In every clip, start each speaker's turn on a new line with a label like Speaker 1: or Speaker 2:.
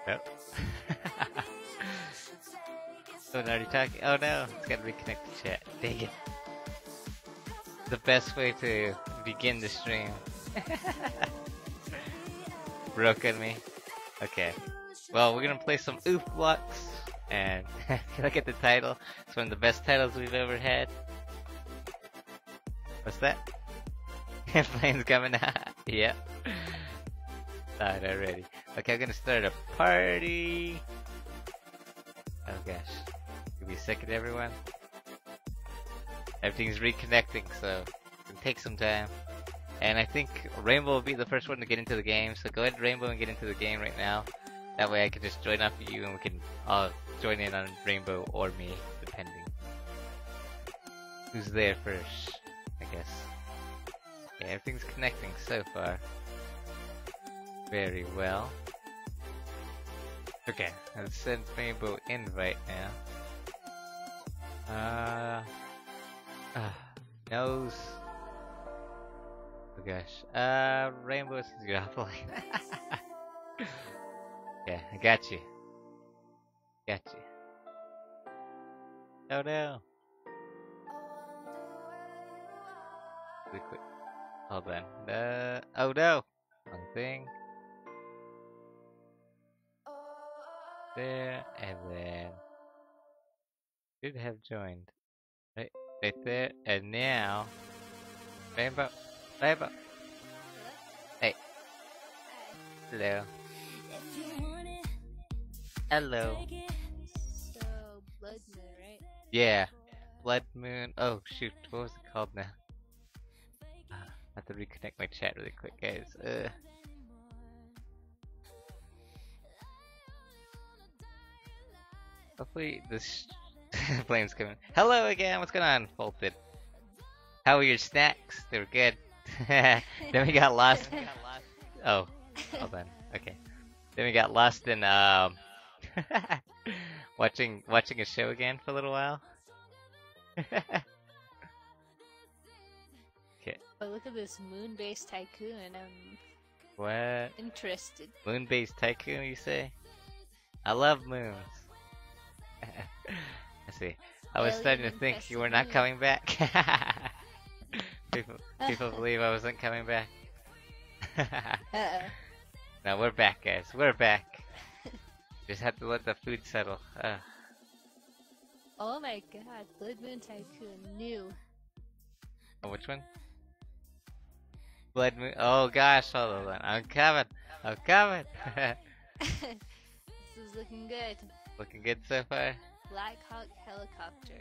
Speaker 1: Nope. Someone already talking? Oh no, it's gotta reconnect the chat. Dang it. The best way to begin the stream. Broke on me. Okay. Well, we're gonna play some Oof Blocks, and look at the title. It's one of the best titles we've ever had. What's that? Plane's coming out. Yep. Thought already. Okay, I'm gonna start a party. Oh gosh. Give me a second, everyone. Everything's reconnecting, so it can take some time. And I think Rainbow will be the first one to get into the game, so go ahead, Rainbow, and get into the game right now. That way I can just join off of you and we can all join in on Rainbow or me, depending. Who's there first, I guess. Okay, everything's connecting so far. Very well. Okay, let's send Rainbow invite now. Nose. Oh gosh. Rainbow says you're offline. Okay, I got you. Got you. Oh no. Really quick. Hold on. Oh no! One thing. There, and then should have joined. Right there, and now Rainbow. Hey. Hello. Hello.
Speaker 2: So, Blood Moon, right?
Speaker 1: Yeah. Blood Moon. Oh shoot, what was it called now? I have to reconnect my chat really quick, guys. Hopefully this flame's coming. Hello again, what's going on, Folded? How were your snacks? They were good. Then we got lost. Oh, hold on. Okay. Then we got lost in watching a show again for a little while. Okay.
Speaker 2: But look at this Moon-based Tycoon. I'm
Speaker 1: What?
Speaker 2: interested.
Speaker 1: Moon-based Tycoon, you say? I love moons. I see. I was starting to think you were not coming back. People believe I wasn't coming back.
Speaker 2: Uh-oh.
Speaker 1: No, we're back, guys. We're back. Just have to let the food settle.
Speaker 2: Oh my god, Blood Moon Tycoon, new.
Speaker 1: Oh, which one? Blood Moon. Oh gosh, hold on. I'm coming. I'm coming.
Speaker 2: This is looking good.
Speaker 1: Looking good so far.
Speaker 2: Black Hawk helicopter.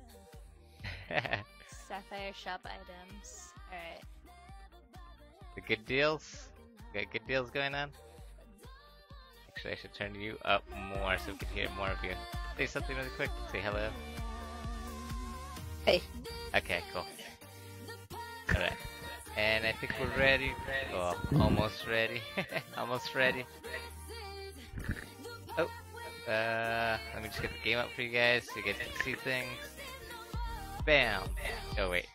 Speaker 2: Sapphire shop items. Alright.
Speaker 1: The good deals? Got good deals going on? Actually, I should turn you up more so we can hear more of you. Say something really quick. Say hello.
Speaker 2: Hey.
Speaker 1: Okay, cool. Alright. And I think we're ready. Oh, almost ready. Almost ready. Oh. Let me just get the game up for you guys so you guys can see things. Bam! Oh, wait.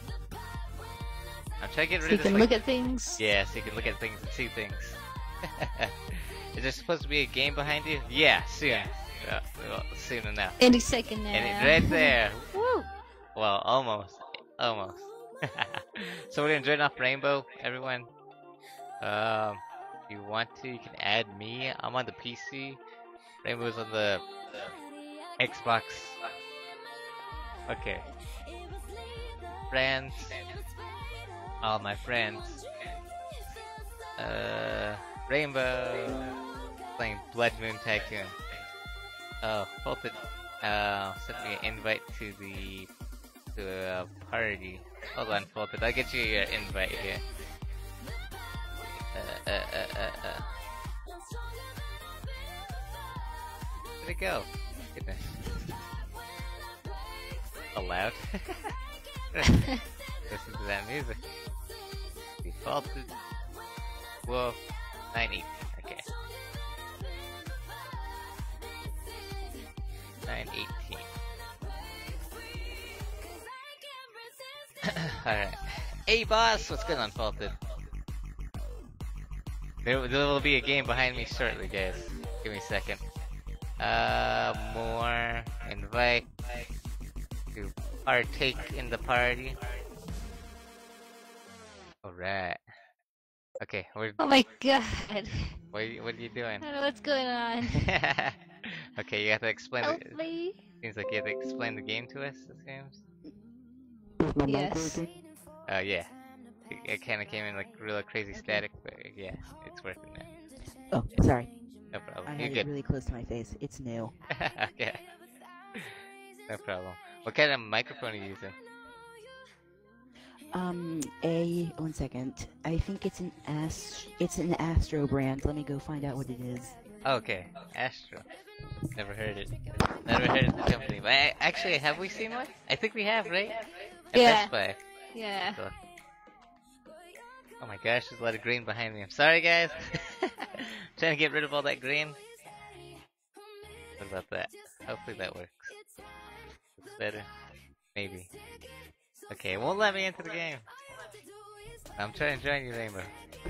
Speaker 1: I'm trying to get rid
Speaker 2: So you
Speaker 1: of this.
Speaker 2: can look at things?
Speaker 1: Yeah, so you can look at things and see things. Is there supposed to be a game behind you? Yeah, soon. Well, soon enough.
Speaker 2: Any second now.
Speaker 1: And it's right there.
Speaker 2: Woo!
Speaker 1: Well, almost. Almost. So we're gonna join off Rainbow, everyone. If you want to, you can add me. I'm on the PC. Rainbow's on the Xbox. Okay. Friends. All my friends. Rainbow. Playing Blood Moon Tycoon. Oh, Folded. Sent me an invite to a party. Hold on, Folded. I'll get you your invite here. Where'd it go? Goodness. Allowed? Listen to that music. Defaulted. Whoa. 918. Okay. 918. Alright. Hey boss! What's going on, Faulted? There will be a game behind me shortly, guys. Give me a second. More invite to partake in the party. Alright. Okay, we're.
Speaker 2: Oh my god.
Speaker 1: What are you doing?
Speaker 2: I don't know what's going on.
Speaker 1: Okay, you have to explain
Speaker 2: Help
Speaker 1: it.
Speaker 2: me.
Speaker 1: Seems like you have to explain the game to us, it seems.
Speaker 2: Yes.
Speaker 1: Yeah. It kind of came in like real crazy static, but yeah, it's working now.
Speaker 3: Oh, sorry.
Speaker 1: No problem.
Speaker 3: I
Speaker 1: You're
Speaker 3: had it
Speaker 1: good.
Speaker 3: really close to my face. It's new.
Speaker 1: Okay. No problem. What kind of microphone are you using?
Speaker 3: One second. I think it's an Astro brand. Let me go find out what it is.
Speaker 1: Okay, Astro. Never heard it. Never heard of the company. But actually, have we seen one? I think we have, right? At
Speaker 2: Yeah.
Speaker 1: Best Buy.
Speaker 2: Yeah.
Speaker 1: Cool. Oh my gosh, there's a lot of green behind me. I'm sorry, guys. Trying to get rid of all that green. What about that? Hopefully that works. Looks better. Maybe. Okay, it won't let me into the game. I'm trying to join you, Rainbow.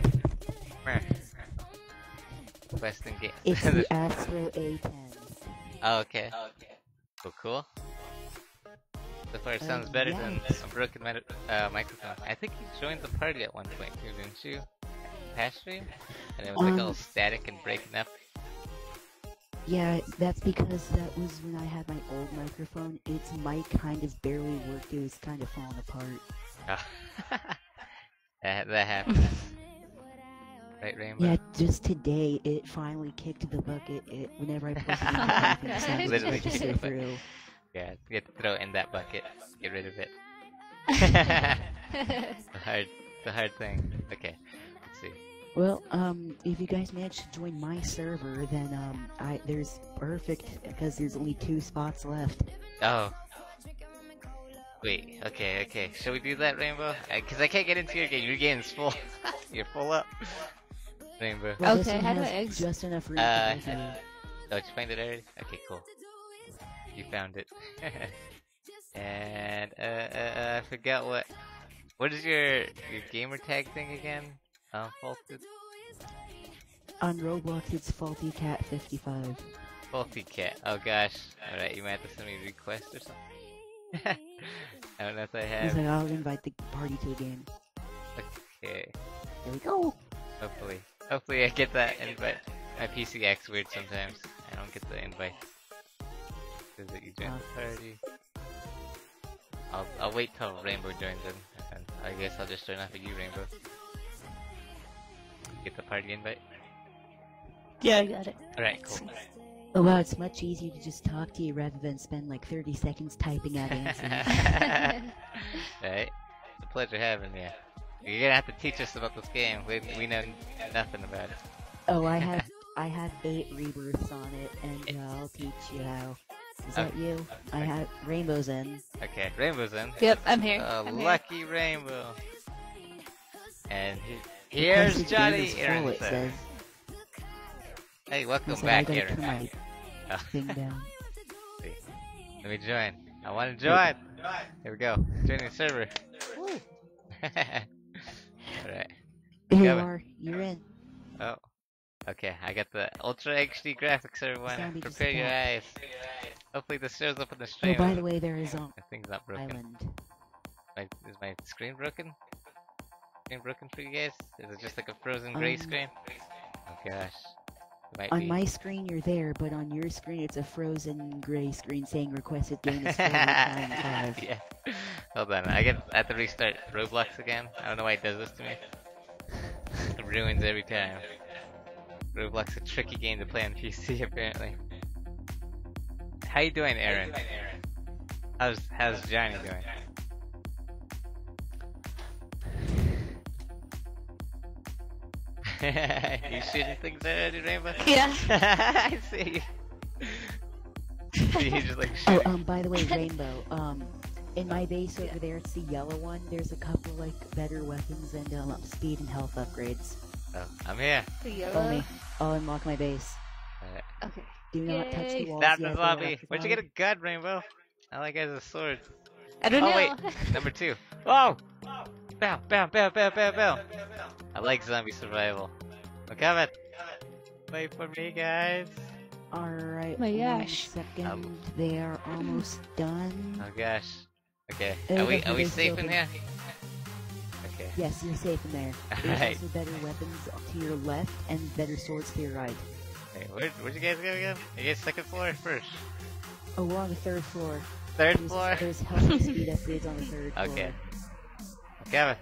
Speaker 1: Questing game.
Speaker 3: It's the Astro A10.
Speaker 1: Oh, okay. Cool. So far it sounds better than
Speaker 3: yes.
Speaker 1: a broken microphone. I think you joined the party at one point too, didn't you? Past stream? And it was like all static and breaking up.
Speaker 3: Yeah, that's because that was when I had my old microphone. Its mic kind of barely worked. It was kind of falling apart.
Speaker 1: Oh. that happens. Right, Rainbow?
Speaker 3: Yeah, just today it finally kicked the bucket. Whenever I pushed it, anything sounded
Speaker 1: Literally
Speaker 3: like to
Speaker 1: kicked
Speaker 3: go
Speaker 1: the bucket.
Speaker 3: through.
Speaker 1: Yeah, you have to throw it in that bucket. Get rid of it. It's a hard thing. Okay, let's see.
Speaker 3: Well, if you guys manage to join my server, then there's perfect because there's only 2 spots left.
Speaker 1: Oh. Wait, okay. Shall we do that, Rainbow? Because I can't get into your game. Your game's full. You're full up. Rainbow.
Speaker 3: Well, this
Speaker 2: Okay,
Speaker 3: one
Speaker 2: how do I
Speaker 3: has
Speaker 2: exit?
Speaker 3: just enough room to go through.
Speaker 1: Oh, did you find it already? Okay, cool. You found it. And I forgot what is your gamer tag thing again? Faulted?
Speaker 3: On Roblox, it's Faulty Cat 55.
Speaker 1: Faulty cat. Oh gosh. Alright, you might have to send me a request or something. I don't know if I
Speaker 3: He's
Speaker 1: have.
Speaker 3: like, I'll invite the party to a game.
Speaker 1: Okay.
Speaker 3: There we go.
Speaker 1: Hopefully I get that invite. My PC acts weird sometimes. I don't get the invite. Says that you joined the party. I'll wait till Rainbow joins in, and I guess I'll just join off of you, Rainbow. Get the party invite.
Speaker 2: Yeah, I got it.
Speaker 1: Alright, cool.
Speaker 3: Oh wow, it's much easier to just talk to you rather than spend like 30 seconds typing out answers.
Speaker 1: Right? It's a pleasure having you. You're gonna have to teach us about this game. We know nothing about it.
Speaker 3: Oh, I have 8 rebirths on it, and I'll teach you how. Is that you? I have Rainbow's in.
Speaker 1: Okay, Rainbow's in.
Speaker 2: Yep, I'm here.
Speaker 1: Oh,
Speaker 2: I'm
Speaker 1: lucky Rainbow. And here's
Speaker 3: Plus, the game
Speaker 1: Johnny
Speaker 3: is full,
Speaker 1: Aaron.
Speaker 3: it says.
Speaker 1: Hey, welcome
Speaker 3: So I
Speaker 1: back,
Speaker 3: gotta
Speaker 1: Aaron.
Speaker 3: turn my
Speaker 1: Oh.
Speaker 3: thing down.
Speaker 1: See. Let me join. I want to join. Here we go. Joining the server. Woo. Alright.
Speaker 3: Here you
Speaker 1: Got it.
Speaker 3: are. You're in.
Speaker 1: Oh. Okay, I got the Ultra HD graphics, everyone.
Speaker 3: Zombie just
Speaker 1: Prepare your eyes.
Speaker 3: attacked.
Speaker 1: Hopefully this shows up in the
Speaker 3: Oh,
Speaker 1: stream.
Speaker 3: by the way, there is
Speaker 1: The thing's not broken.
Speaker 3: island.
Speaker 1: Is my screen broken? Screen broken for you guys? Is it just like a frozen gray screen? Oh gosh. It might
Speaker 3: On
Speaker 1: be.
Speaker 3: my screen, you're there, but on your screen, it's a frozen gray screen saying requested game is 495.
Speaker 1: Yeah. Hold on, I have to restart Roblox again. I don't know why it does this to me. It ruins every time. Roblox is a tricky game to play on PC apparently. How you doing, Aaron? How's Johnny doing? You shooting things already, Rainbow?
Speaker 2: Yeah.
Speaker 1: I see. You just like
Speaker 3: Oh,
Speaker 1: shooting.
Speaker 3: by the way, Rainbow, in my base over there, it's the yellow one. There's a couple, like, better weapons and, speed and health upgrades.
Speaker 1: Oh, I'm here.
Speaker 2: The
Speaker 3: Follow
Speaker 2: yellow.
Speaker 3: me. I'll unlock my base.
Speaker 1: Alright.
Speaker 2: Okay.
Speaker 3: Do not touch the
Speaker 2: Yay.
Speaker 3: walls
Speaker 1: Stop
Speaker 3: yet,
Speaker 1: the
Speaker 3: they're
Speaker 1: zombie. Where'd you get a
Speaker 3: electrified.
Speaker 1: gun, Rainbow? I like it as a sword.
Speaker 2: I don't know.
Speaker 1: Oh wait, number 2. Oh! Bow. I like zombie survival. I'm coming. Wait for me, guys.
Speaker 3: Alright,
Speaker 2: My
Speaker 3: 1
Speaker 2: gosh.
Speaker 3: second. They are almost done.
Speaker 1: Oh gosh. Okay.
Speaker 3: Oh,
Speaker 1: Are we
Speaker 3: there's
Speaker 1: safe
Speaker 3: still
Speaker 1: in
Speaker 3: been-
Speaker 1: here? Okay.
Speaker 3: Yes, you're safe in there. There's
Speaker 1: Alright.
Speaker 3: also better weapons to your left and better swords to your right.
Speaker 1: Wait, where'd you guys go again? You guys second floor or first?
Speaker 3: Oh, we're on the 3rd floor.
Speaker 1: Third floor?
Speaker 3: There's health and speed upgrades on the 3rd floor.
Speaker 1: Okay. Kevin.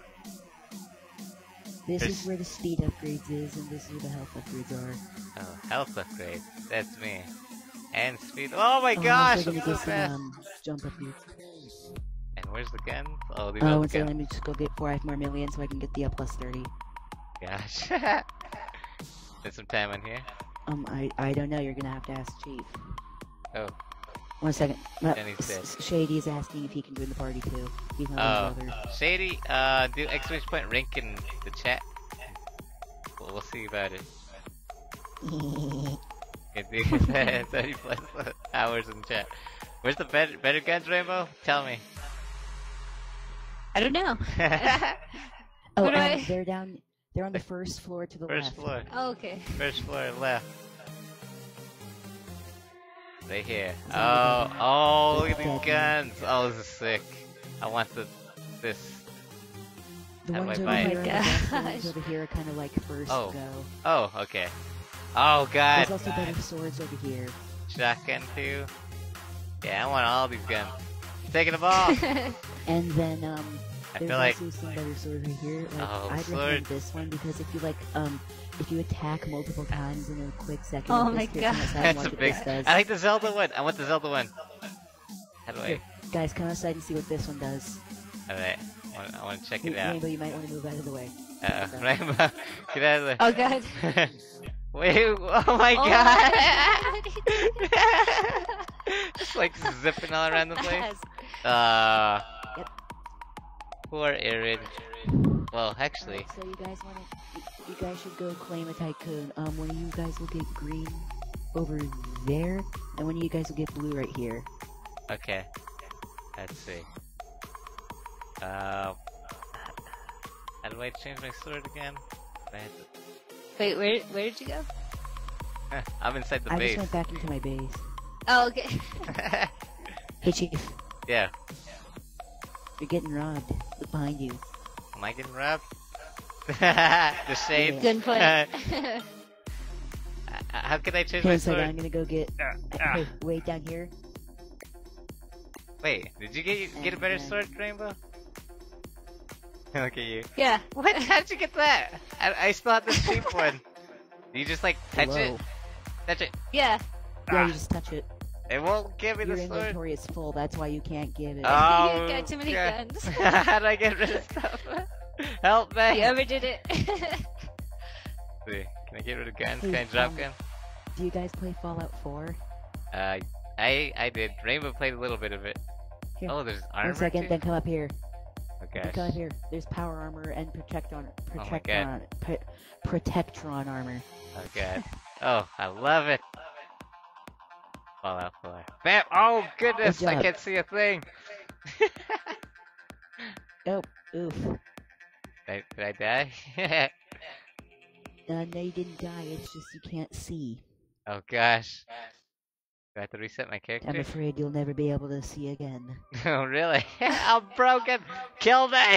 Speaker 3: This
Speaker 1: There's-
Speaker 3: is where the speed upgrades is, and this is where the health upgrades are.
Speaker 1: Oh, health upgrade. That's me. And speed. Oh my
Speaker 3: Oh,
Speaker 1: gosh,
Speaker 3: also
Speaker 1: I'm
Speaker 3: gonna
Speaker 1: so
Speaker 3: get
Speaker 1: fast.
Speaker 3: some jump upgrades.
Speaker 1: And where's the guns? Oh, these
Speaker 3: Oh,
Speaker 1: are
Speaker 3: one
Speaker 1: the
Speaker 3: second,
Speaker 1: guns.
Speaker 3: let me just go get 5 more million so I can get the plus 30.
Speaker 1: Gosh. There's some time on here.
Speaker 3: I don't know, you're gonna have to ask Chief.
Speaker 1: Oh.
Speaker 3: 1 second.
Speaker 1: Jenny's dead.
Speaker 3: Shady is asking if he can join the party too. He's my
Speaker 1: Oh.
Speaker 3: little brother.
Speaker 1: Shady, do exclamation point rank in the chat. We'll see about it. Okay, dude, 30 plus hours in chat. Where's the better guns, Rainbow? Tell me.
Speaker 2: I don't know.
Speaker 3: Oh,
Speaker 2: Where do I-
Speaker 3: they're on the 1st floor to the
Speaker 1: First
Speaker 3: left.
Speaker 1: floor.
Speaker 2: Oh, okay.
Speaker 1: First floor left. Right here.
Speaker 3: Is that
Speaker 1: Oh, look at
Speaker 3: Dead.
Speaker 1: these guns. Oh, this is sick. I want this.
Speaker 3: The
Speaker 1: How do
Speaker 3: ones
Speaker 1: I
Speaker 3: over
Speaker 1: buy it?
Speaker 3: here, are the best, the
Speaker 2: Gosh.
Speaker 3: ones over here are kind of like first
Speaker 1: Oh.
Speaker 3: go.
Speaker 1: Oh, okay. Oh god.
Speaker 3: There's also better swords over here.
Speaker 1: Shotgun too. Yeah, I want all these guns. Taking them all.
Speaker 3: And then
Speaker 1: I
Speaker 3: there's
Speaker 1: feel like
Speaker 3: also some better swords right here. Like,
Speaker 1: Oh,
Speaker 3: I'd
Speaker 1: sword.
Speaker 3: recommend this one because if you attack multiple times in a quick second,
Speaker 2: Oh
Speaker 3: with
Speaker 2: my
Speaker 3: this, you're gonna
Speaker 2: God.
Speaker 3: decide
Speaker 1: that's
Speaker 3: what
Speaker 1: a big.
Speaker 3: this does.
Speaker 1: I like the Zelda one. I want the Zelda one. How do I?
Speaker 3: Here, guys, come outside and see what this one does.
Speaker 1: Alright. I want to check it out.
Speaker 3: Rainbow, you might want to move out of the way.
Speaker 1: Rainbow, get out of
Speaker 2: Oh god.
Speaker 1: there. Wait, oh my
Speaker 2: Oh
Speaker 1: god!
Speaker 2: my
Speaker 1: Just like zipping all around the place.
Speaker 2: Yes.
Speaker 3: Yep.
Speaker 1: Poor Erin. Well, actually,
Speaker 3: Alright, so you guys should go claim a tycoon. One of you guys will get green over there, and one of you guys will get blue right here.
Speaker 1: okay. Let's see. How do I change my sword again? I had
Speaker 2: Wait, where did you go?
Speaker 1: to- I'm inside the
Speaker 3: I
Speaker 1: base.
Speaker 3: just went back into my base.
Speaker 2: Oh, okay.
Speaker 3: Hey, Chief,
Speaker 1: Yeah.
Speaker 3: you're getting robbed. Look behind you.
Speaker 1: Am I getting robbed? The shade.
Speaker 2: Good point.
Speaker 1: How can I change
Speaker 3: Hey,
Speaker 1: my
Speaker 3: one second, I'm
Speaker 1: sword?
Speaker 3: gonna go get. Hey, wait down here.
Speaker 1: Wait, did you get a better
Speaker 3: Okay.
Speaker 1: sword, Rainbow? Look at you.
Speaker 2: Yeah.
Speaker 1: What? How'd you get that? I still have this cheap one. You just like touch it?
Speaker 3: Hello.
Speaker 1: Touch it.
Speaker 2: Yeah.
Speaker 3: Yeah, you just touch it.
Speaker 1: It won't give me
Speaker 3: Your
Speaker 1: the sword.
Speaker 3: inventory is full. That's why you can't give it.
Speaker 1: Oh,
Speaker 2: You got too many
Speaker 1: God.
Speaker 2: guns.
Speaker 1: How do I get rid of stuff? Help me!
Speaker 2: You ever did it?
Speaker 1: See, can I get rid of guns?
Speaker 3: Hey,
Speaker 1: Can I drop gun?
Speaker 3: Do you guys play Fallout 4?
Speaker 1: I did. Rainbow played a little bit of it.
Speaker 3: Here,
Speaker 1: Oh, there's armor.
Speaker 3: 1 second,
Speaker 1: too?
Speaker 3: then come up here.
Speaker 1: Oh
Speaker 3: Then
Speaker 1: gosh.
Speaker 3: come up here. There's power armor and protectron
Speaker 1: God.
Speaker 3: protectron armor.
Speaker 1: Oh god. Oh, I love it. Fallout 4. Bam! Oh goodness,
Speaker 3: Good
Speaker 1: I
Speaker 3: job.
Speaker 1: can't see a thing.
Speaker 3: Oh, oof.
Speaker 1: Did I die?
Speaker 3: No, you didn't die. It's just you can't see.
Speaker 1: Oh gosh. Do I have to reset my
Speaker 3: I'm
Speaker 1: character?
Speaker 3: afraid you'll never be able to see again.
Speaker 1: Oh really? I'm broken! Kill me!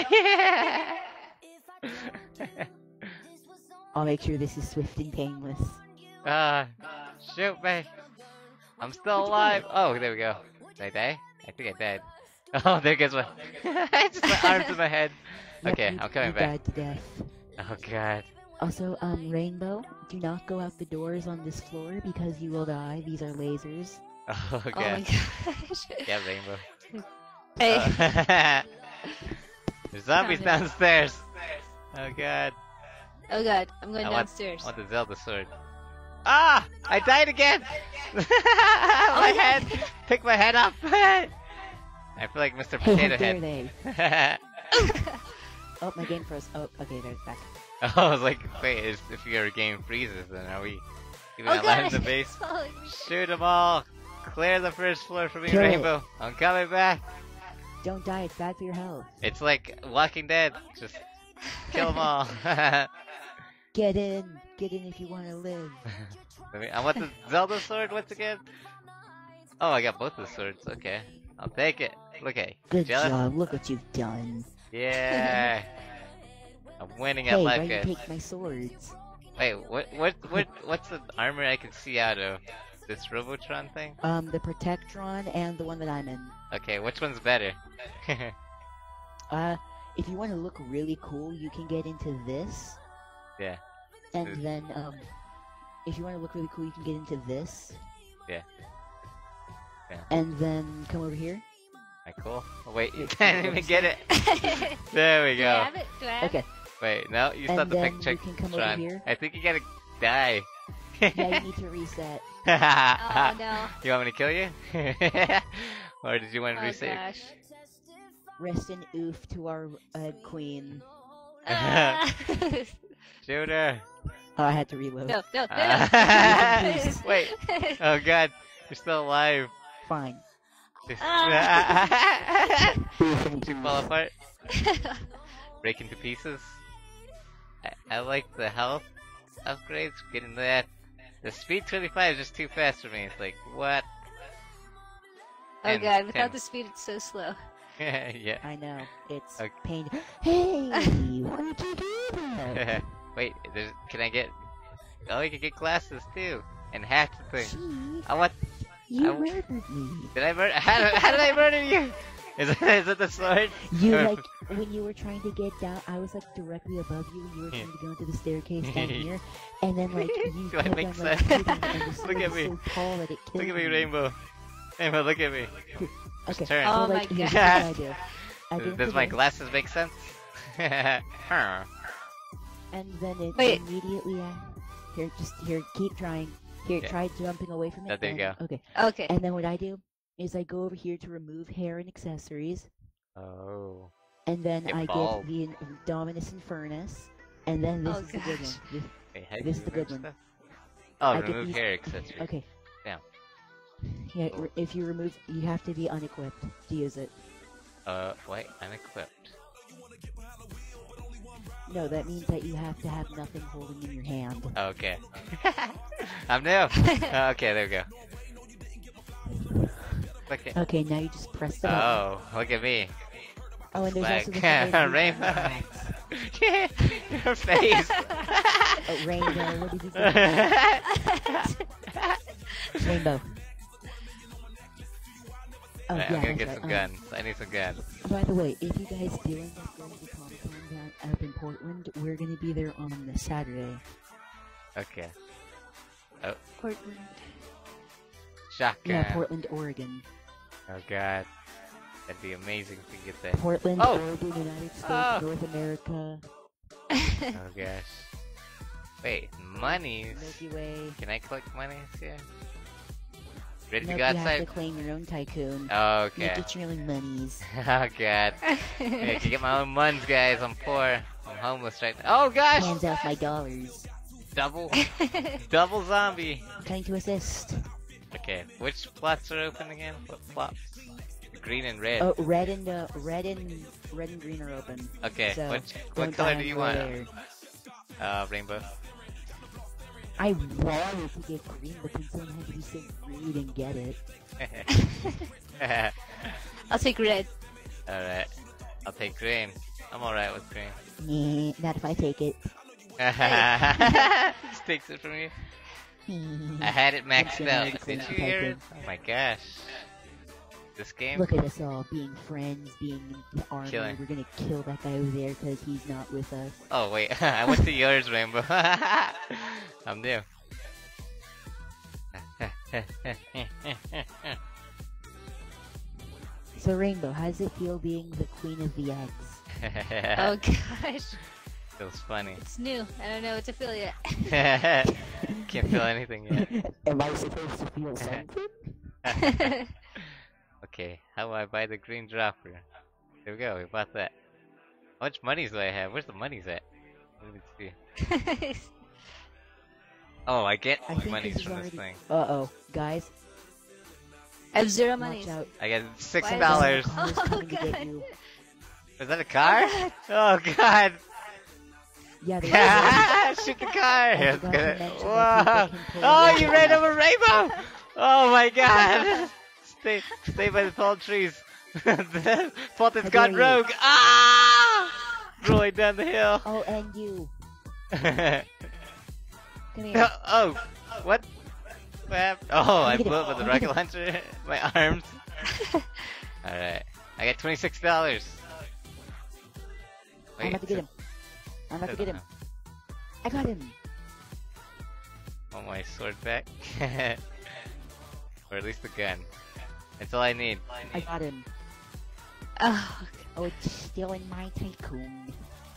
Speaker 3: I'll make sure this is swift and painless.
Speaker 1: Shoot me! I'm still alive! Oh, there we go. Did I die? I think I died. Oh, there goes one. Just my arms in my head.
Speaker 3: Yep,
Speaker 1: Okay,
Speaker 3: you-
Speaker 1: I'm coming
Speaker 3: you
Speaker 1: back.
Speaker 3: died to death.
Speaker 1: Oh god.
Speaker 3: Also, Rainbow, do not go out the doors on this floor because you will die. These are lasers.
Speaker 1: Oh
Speaker 2: Oh my
Speaker 1: god.
Speaker 2: gosh.
Speaker 1: Yeah, Rainbow.
Speaker 2: Hey.
Speaker 1: There's zombies
Speaker 2: Found it.
Speaker 1: downstairs! Oh god.
Speaker 2: Oh god, I'm going
Speaker 1: I want-
Speaker 2: downstairs.
Speaker 1: I want the Zelda sword. Ah! I died again!
Speaker 2: Oh
Speaker 1: my head! Pick my head up! I feel like Mr.
Speaker 3: Hey,
Speaker 1: Potato
Speaker 3: how dare
Speaker 1: Head.
Speaker 3: they? Oh, my game froze. Oh, okay, there's back.
Speaker 1: I was like, wait, if your game freezes, then are we even
Speaker 2: Oh
Speaker 1: allowed
Speaker 2: god,
Speaker 1: in the
Speaker 2: it's
Speaker 1: base?
Speaker 2: following me.
Speaker 1: Shoot them all! Clear the first floor for me,
Speaker 3: Kill it.
Speaker 1: Rainbow! I'm coming back!
Speaker 3: Don't die, it's bad for your health.
Speaker 1: It's like Walking Dead. Just kill them all.
Speaker 3: Get in if you want to live.
Speaker 1: I want the Zelda sword once again. Oh, I got both the swords. Okay, I'll take it. Look, hey,
Speaker 3: Good
Speaker 1: jealous?
Speaker 3: job. Look what you've done.
Speaker 1: Yeah, I'm winning at
Speaker 3: Hey,
Speaker 1: life,
Speaker 3: why you
Speaker 1: guys.
Speaker 3: take my swords?
Speaker 1: Wait, what's the armor I can see out of? This Robotron thing?
Speaker 3: The Protectron and the one that I'm in.
Speaker 1: Okay, which one's better?
Speaker 3: If you want to look really cool, you can get into this.
Speaker 1: Yeah.
Speaker 3: And then, if you want to look really cool, you can get into this.
Speaker 1: Yeah. Yeah.
Speaker 3: And then come over here.
Speaker 1: Alright, cool. Oh, wait, you can't even get it. There we
Speaker 2: Do I
Speaker 1: go.
Speaker 2: have it? Do I have
Speaker 3: Okay.
Speaker 1: Wait, no, you still have
Speaker 3: And
Speaker 1: to
Speaker 3: then
Speaker 1: pick
Speaker 3: you
Speaker 1: check
Speaker 3: can come over
Speaker 1: Tron.
Speaker 3: here.
Speaker 1: I think you gotta die.
Speaker 3: Yeah, you need to reset.
Speaker 2: Oh no.
Speaker 1: You want me to kill you? Or did you want to
Speaker 2: Oh
Speaker 1: reset?
Speaker 2: gosh.
Speaker 3: Rest in oof to our queen.
Speaker 2: Ah.
Speaker 1: Shoot her.
Speaker 3: Oh, I had to reload.
Speaker 2: No, no, no, no.
Speaker 1: Wait. Oh god, you're still alive.
Speaker 3: Fine.
Speaker 1: Just
Speaker 2: Ah.
Speaker 1: you fall apart, break into pieces. I like the health upgrades, getting that. The speed 25 is just too fast for me. It's like, what?
Speaker 2: Oh
Speaker 1: 10,
Speaker 2: god, without
Speaker 1: 10.
Speaker 2: the speed it's so slow.
Speaker 1: Yeah.
Speaker 3: I know. It's
Speaker 1: Okay.
Speaker 3: pain. Hey! Why did you do that?
Speaker 1: Wait, can I get... Oh, you can get glasses too. And hats and things.
Speaker 3: Chief,
Speaker 1: I want...
Speaker 3: you
Speaker 1: I-
Speaker 3: murdered me.
Speaker 1: Did I murder... How did I murder you? Is it the sword?
Speaker 3: You like when you were trying to get down. I was like directly above you, and you were trying to go into the staircase down here, and then like you
Speaker 1: Do I
Speaker 3: kept
Speaker 1: make
Speaker 3: on
Speaker 1: sense?
Speaker 3: like hitting, and the sword
Speaker 1: Look at
Speaker 3: was
Speaker 1: me.
Speaker 3: so tall that it killed
Speaker 1: Look at me,
Speaker 3: you.
Speaker 1: Rainbow. Rainbow, look at me.
Speaker 3: Okay.
Speaker 1: turn.
Speaker 3: So,
Speaker 2: Oh
Speaker 3: like,
Speaker 2: my
Speaker 3: here's
Speaker 2: God.
Speaker 3: what I do. I get
Speaker 1: Does
Speaker 3: into
Speaker 1: my
Speaker 3: this,
Speaker 1: glasses make sense? Huh.
Speaker 3: and then it
Speaker 2: Wait.
Speaker 3: immediately. Here, keep trying. Here,
Speaker 1: Yeah.
Speaker 3: try jumping away from it.
Speaker 1: Oh, there you
Speaker 3: and- Okay.
Speaker 2: Okay.
Speaker 3: And then what I do is I go over here to remove hair and accessories,
Speaker 1: Oh.
Speaker 3: and then
Speaker 1: Get
Speaker 3: I
Speaker 1: bald.
Speaker 3: get the Dominus Infernus, and then this
Speaker 2: Oh,
Speaker 3: is the good
Speaker 2: gosh.
Speaker 3: one.
Speaker 1: Wait, how do
Speaker 3: This
Speaker 1: you
Speaker 3: is the
Speaker 1: remove
Speaker 3: good one.
Speaker 1: stuff? Oh,
Speaker 3: I get
Speaker 1: remove
Speaker 3: these-
Speaker 1: hair accessories.
Speaker 3: Okay.
Speaker 1: Damn.
Speaker 3: Yeah, if you remove, you have to be unequipped to use it.
Speaker 1: Wait, unequipped.
Speaker 3: No, that means that you have to have nothing holding in your hand.
Speaker 1: Okay. I'm new. Okay, there we go. Look at...
Speaker 3: Okay, now you just press the button.
Speaker 1: Oh, look at me.
Speaker 3: Oh, and there's also the
Speaker 1: Flag.
Speaker 3: third
Speaker 1: Rainbow.
Speaker 3: hats.
Speaker 1: Your face.
Speaker 3: Oh, Rainbow, what did you say? Rainbow. Oh,
Speaker 1: Alright,
Speaker 3: yeah,
Speaker 1: I'm gonna
Speaker 3: that's
Speaker 1: get
Speaker 3: right.
Speaker 1: some guns. I need some guns.
Speaker 3: By the way, if you guys do end up going to Comic-Con down up in Portland, we're gonna be there on Saturday.
Speaker 1: Okay.
Speaker 2: Portland.
Speaker 1: Shotgun.
Speaker 3: Yeah, Portland, Oregon.
Speaker 1: Oh god. That'd be amazing to get there.
Speaker 3: Portland,
Speaker 1: Oh!
Speaker 3: Oregon, United States,
Speaker 1: Oh!
Speaker 3: North America,
Speaker 1: Oh gosh. Wait, monies?
Speaker 3: Milky Way.
Speaker 1: Can I collect monies here? Ready to
Speaker 3: Nope,
Speaker 1: go
Speaker 3: you have to
Speaker 1: outside?
Speaker 3: claim your own tycoon.
Speaker 1: Oh,
Speaker 3: You
Speaker 1: okay.
Speaker 3: get your own monies.
Speaker 1: Oh god. Hey, I can get my own muns, guys. I'm poor. I'm homeless right now. Oh gosh!
Speaker 3: Hands off my dollars.
Speaker 1: Double zombie.
Speaker 3: Trying to assist.
Speaker 1: Okay, which plots are open again? What plots? Green and red.
Speaker 3: Oh, red and green are open.
Speaker 1: Okay,
Speaker 3: so
Speaker 1: what
Speaker 3: don't
Speaker 1: color
Speaker 3: die
Speaker 1: do you
Speaker 3: on
Speaker 1: want?
Speaker 3: the air.
Speaker 1: Rainbow.
Speaker 3: I wanted to get green, but then someone had to be so rude and get it.
Speaker 2: I'll take red.
Speaker 1: Alright. I'll take green. I'm alright with green.
Speaker 3: Nah, not if I take it.
Speaker 1: Just takes it from you. I had it maxed
Speaker 3: Yeah,
Speaker 1: out. Did you hear it? Oh my gosh. This game?
Speaker 3: Look at us all being friends, being in the army.
Speaker 1: Killing.
Speaker 3: We're gonna kill that guy over there because he's not with us.
Speaker 1: Oh wait, I went to yours, Rainbow. I'm new.
Speaker 3: So Rainbow, how does it feel being the queen of the eggs?
Speaker 2: Oh gosh.
Speaker 1: Feels funny.
Speaker 2: It's new. I don't know what to feel yet.
Speaker 1: Can't feel anything yet.
Speaker 3: Am I supposed to feel something?
Speaker 1: Okay, how do I buy the green dropper? There we go, we bought that. How much monies do I have? Where's the monies at? Let me see. Oh, I get
Speaker 3: I think
Speaker 1: monies
Speaker 3: this is
Speaker 1: from this
Speaker 3: already-
Speaker 1: thing.
Speaker 3: Uh-oh, guys,
Speaker 2: I have 0
Speaker 3: watch
Speaker 2: money.
Speaker 3: out.
Speaker 1: I got
Speaker 2: Why
Speaker 1: $6.
Speaker 2: is
Speaker 3: Car's
Speaker 2: Oh,
Speaker 3: coming to get
Speaker 2: God.
Speaker 3: you.
Speaker 1: Is that a car? Oh god!
Speaker 3: Yeah, there's a
Speaker 1: Shoot the car!
Speaker 3: I forgot to mention that people
Speaker 1: Whoa!
Speaker 3: can pull
Speaker 1: Oh,
Speaker 3: it
Speaker 1: you
Speaker 3: out.
Speaker 1: ran over Rainbow! Oh my god! Stay by the palm trees. Fulton's gone
Speaker 3: dare you.
Speaker 1: rogue. Ah! Rolling down the hill.
Speaker 3: Oh, and you. Come here.
Speaker 1: Oh, what? What happened? Oh, I
Speaker 3: Look at
Speaker 1: blew
Speaker 3: it.
Speaker 1: up with the
Speaker 3: Look at
Speaker 1: rocket
Speaker 3: it.
Speaker 1: launcher. My arms. Alright. I got $26.
Speaker 3: I'm about to get him. I'm about to get him. I got him.
Speaker 1: Want my sword back? Or at least the gun. That's all I need.
Speaker 3: I got him.
Speaker 2: Oh,
Speaker 3: Oh, it's still in my tycoon.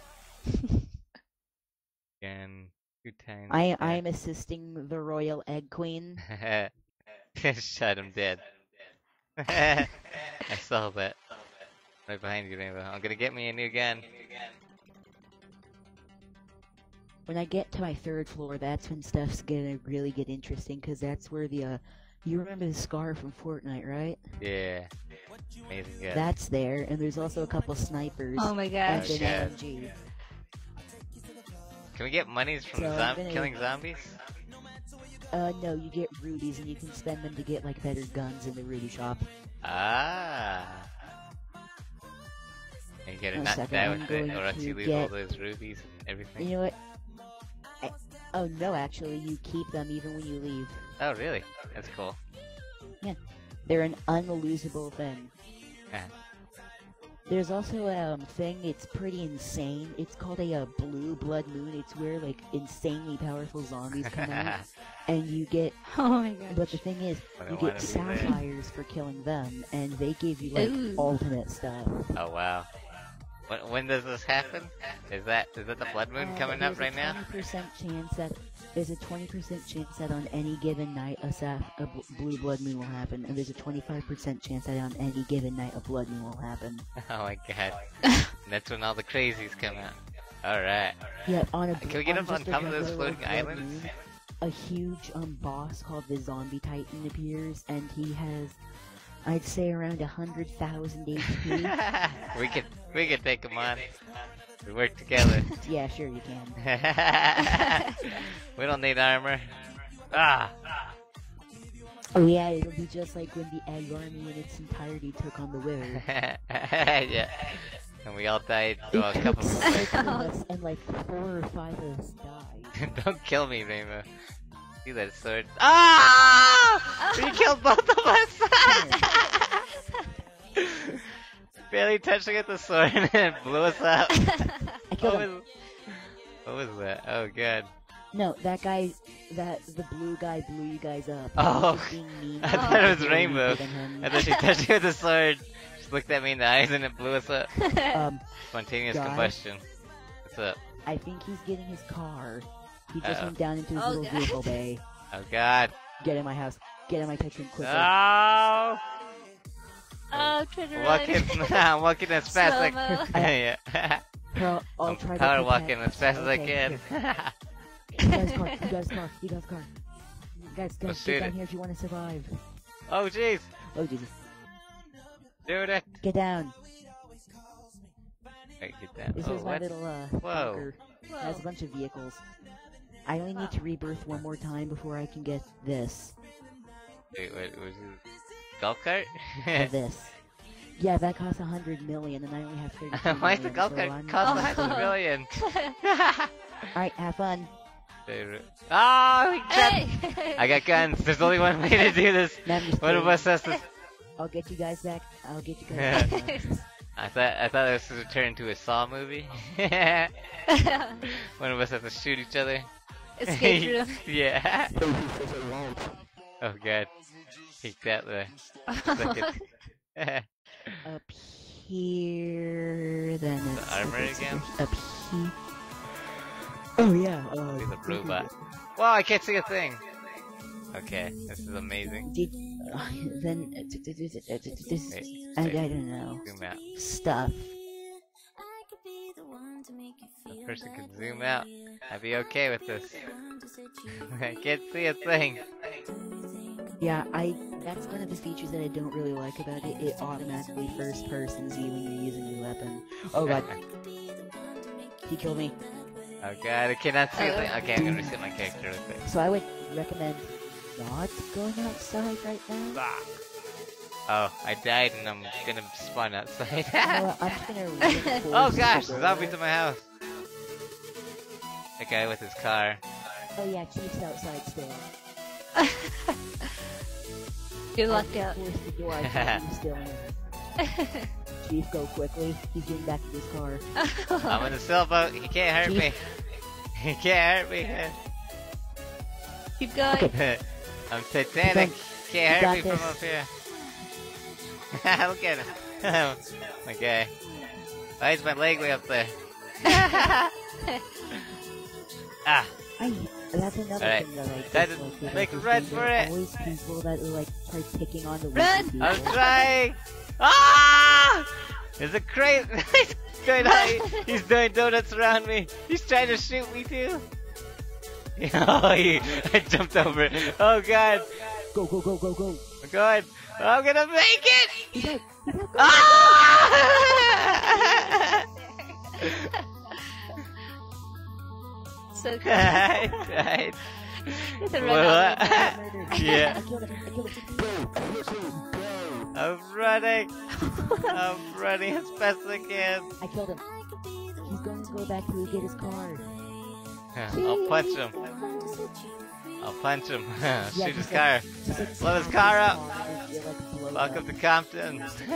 Speaker 1: Gun. 2 times.
Speaker 3: I'm assisting the royal egg queen.
Speaker 1: Shot him dead. I saw that. Right behind you, Rainbow. I'm gonna get me a new gun.
Speaker 3: When I get to my 3rd floor, that's when stuff's gonna really get interesting, because that's where the, you remember the scar from Fortnite, right?
Speaker 1: Yeah. Amazing gun.
Speaker 3: That's there, and there's also a couple snipers.
Speaker 2: oh my
Speaker 3: And
Speaker 2: gosh.
Speaker 3: an
Speaker 1: God.
Speaker 3: LMG.
Speaker 1: Can we get monies from
Speaker 3: So I'm gonna-
Speaker 1: killing zombies?
Speaker 3: No, you get rubies, and you can spend them to get, like, better guns in the ruby shop.
Speaker 1: Ah. And you gotta
Speaker 3: One
Speaker 1: not
Speaker 3: second,
Speaker 1: die
Speaker 3: I'm
Speaker 1: with it,
Speaker 3: going
Speaker 1: or else
Speaker 3: to
Speaker 1: you lose all
Speaker 3: get-
Speaker 1: those rubies and everything.
Speaker 3: You know what? Oh, no, actually, you keep them even when you leave.
Speaker 1: Oh, really? That's cool.
Speaker 3: They're an unlosable thing.
Speaker 1: Yeah.
Speaker 3: There's also a thing, it's pretty insane. It's called a blue blood moon. It's where, like, insanely powerful zombies come out. And you get,
Speaker 2: Oh my gosh.
Speaker 3: but the thing is,
Speaker 1: I
Speaker 3: you
Speaker 1: don't
Speaker 3: get
Speaker 1: wanna be there.
Speaker 3: sapphires for killing them, and they give you, like,
Speaker 2: Ooh.
Speaker 3: ultimate stuff.
Speaker 1: Oh, wow. When does this happen? Is that the blood moon coming up right now?
Speaker 3: There's a 20% chance that on any given night a blue blood moon will happen, and there's a 25% chance that on any given night a blood moon will happen.
Speaker 1: Oh my god. That's when all the crazies come out. Alright.
Speaker 3: Yeah, on a
Speaker 1: Can we get up on
Speaker 3: just a
Speaker 1: top of those
Speaker 3: regular
Speaker 1: floating
Speaker 3: blood
Speaker 1: islands?
Speaker 3: moon, a huge boss called the Zombie Titan appears, and he has, I'd say, around 100,000 HP.
Speaker 1: we can take them on. We work together.
Speaker 3: Yeah, sure you can.
Speaker 1: We don't need armor. Ah!
Speaker 3: Oh yeah, it'll be just like when the Egg Army in its entirety took on the Wither.
Speaker 1: Yeah. And we all died. Well, a
Speaker 3: It
Speaker 1: couple
Speaker 3: took
Speaker 1: of us.
Speaker 3: 6 of us, and like 4 or 5 of us died.
Speaker 1: Don't kill me, Rainbow. See that sword? Ah! You killed both of us! Barely touching at the sword and it blew us up.
Speaker 3: I killed him.
Speaker 1: What was that? Oh god.
Speaker 3: No, that guy, the blue guy blew you guys up.
Speaker 1: Oh,
Speaker 3: He was being mean.
Speaker 1: I thought it was
Speaker 3: People were
Speaker 1: Rainbow.
Speaker 3: weaker than him.
Speaker 1: I thought she touched me with the sword. She looked at me in the eyes and it blew us up. Spontaneous
Speaker 3: Guys?
Speaker 1: combustion. What's up?
Speaker 3: I think he's getting his car. He just
Speaker 1: Uh-oh.
Speaker 3: went down into his
Speaker 2: Oh,
Speaker 3: little
Speaker 2: God.
Speaker 3: vehicle bay.
Speaker 1: Oh god.
Speaker 3: Get in my house. Get in my kitchen quickly.
Speaker 1: Oh!
Speaker 2: Oh, try to run.
Speaker 1: I'm walking as fast as I
Speaker 2: Slow-mo.
Speaker 1: can. Yeah.
Speaker 3: Pearl, I'll
Speaker 1: I'm
Speaker 3: try to
Speaker 1: power
Speaker 3: protect-
Speaker 1: walking as fast as I
Speaker 3: Okay,
Speaker 1: can.
Speaker 3: here. You guys car. You guys car. You guys car. You guys,
Speaker 1: Let's
Speaker 3: get
Speaker 1: shoot
Speaker 3: down
Speaker 1: it.
Speaker 3: here if you want to survive.
Speaker 1: Oh jeez.
Speaker 3: Oh Jesus.
Speaker 1: Dude, it.
Speaker 3: Get down.
Speaker 1: Wait, get down.
Speaker 3: This
Speaker 1: Oh,
Speaker 3: is my
Speaker 1: what?
Speaker 3: little
Speaker 1: Whoa.
Speaker 3: bunker. It has a bunch of vehicles. I only need to rebirth one more time before I can get this.
Speaker 1: Wait, what was it? Golf cart?
Speaker 3: Or this. Yeah, that costs 100 million, and I only have 30.
Speaker 1: Why is the golf cart cost
Speaker 2: Oh.
Speaker 1: 100 million?
Speaker 3: Alright, have fun.
Speaker 1: Oh, he trapped.
Speaker 2: Hey!
Speaker 1: I got guns. There's only one way to do this.
Speaker 3: No, I'm just
Speaker 1: One of
Speaker 3: kidding.
Speaker 1: us has to.
Speaker 3: I'll get you guys back. I'll get you guys back.
Speaker 1: I thought this was turn into a Saw movie. One of us has to shoot each other.
Speaker 2: Escape room.
Speaker 1: Yeah. Oh god. Peeked out there. Second.
Speaker 3: Up here, then
Speaker 1: The
Speaker 3: it's
Speaker 1: armor again?
Speaker 3: Up here. Oh yeah.
Speaker 1: He's a robot. Wow, I can't see a thing. Okay, this is amazing.
Speaker 3: Did then this?
Speaker 1: Wait,
Speaker 3: I
Speaker 1: wait,
Speaker 3: don't know.
Speaker 1: zoom out.
Speaker 3: Stuff.
Speaker 1: The person can zoom out. I'd be okay with this. I can't see a thing.
Speaker 3: Yeah, that's one of the features that I don't really like about it. It automatically first persons you when you're using your weapon. Oh god. He killed me.
Speaker 1: Oh god, I cannot see it. Okay, I'm gonna reset my character real quick.
Speaker 3: So I would recommend not going outside right now.
Speaker 1: Ah. Oh, I died and I'm gonna spawn outside.
Speaker 3: You know what, I'm just gonna reinforce
Speaker 1: Oh gosh,
Speaker 3: the door.
Speaker 1: zombies in my house. That guy with his car.
Speaker 3: Oh yeah, Chief's outside still.
Speaker 2: You're locked out.
Speaker 3: Force the door, I think he's still in. Chief, go quickly. He's getting back to his car.
Speaker 1: I'm in the sailboat. He can't hurt me. He can't hurt me.
Speaker 2: Keep going.
Speaker 1: I'm Titanic. Can't hurt me
Speaker 3: got
Speaker 1: from up here. Look at him. Okay. Why is my leg way up there? Ah.
Speaker 3: That's another
Speaker 1: Alright.
Speaker 3: thing that I
Speaker 1: That
Speaker 3: dislike
Speaker 1: is-
Speaker 3: about
Speaker 1: make a
Speaker 3: this
Speaker 1: run
Speaker 3: game.
Speaker 1: for
Speaker 3: There are
Speaker 1: it.
Speaker 3: always people that are like try picking on the
Speaker 2: Run!
Speaker 3: weak
Speaker 1: I'm
Speaker 3: people.
Speaker 1: trying. Ah! There's a crate. He's going out. He's doing donuts around me. He's trying to shoot me too. Oh, I jumped over it. Oh god.
Speaker 3: Go, go, go, go, go.
Speaker 1: I'm going. I'm gonna make it.
Speaker 3: He's out. He's out. Go.
Speaker 1: Ah!
Speaker 2: So good.
Speaker 1: I died.
Speaker 2: It's a
Speaker 1: What?
Speaker 2: run out.
Speaker 1: Yeah.
Speaker 3: I killed him. I killed him. Go.
Speaker 1: I'm running. I'm running as fast as I can.
Speaker 3: I killed him. He's going to go back to get his card.
Speaker 1: I'll punch him. I'll punch him. Shoot his
Speaker 3: just
Speaker 1: car.
Speaker 3: Just like
Speaker 1: Blow his
Speaker 3: tap
Speaker 1: car up.
Speaker 3: and it, like, blows
Speaker 1: Welcome
Speaker 3: up.
Speaker 1: to Compton.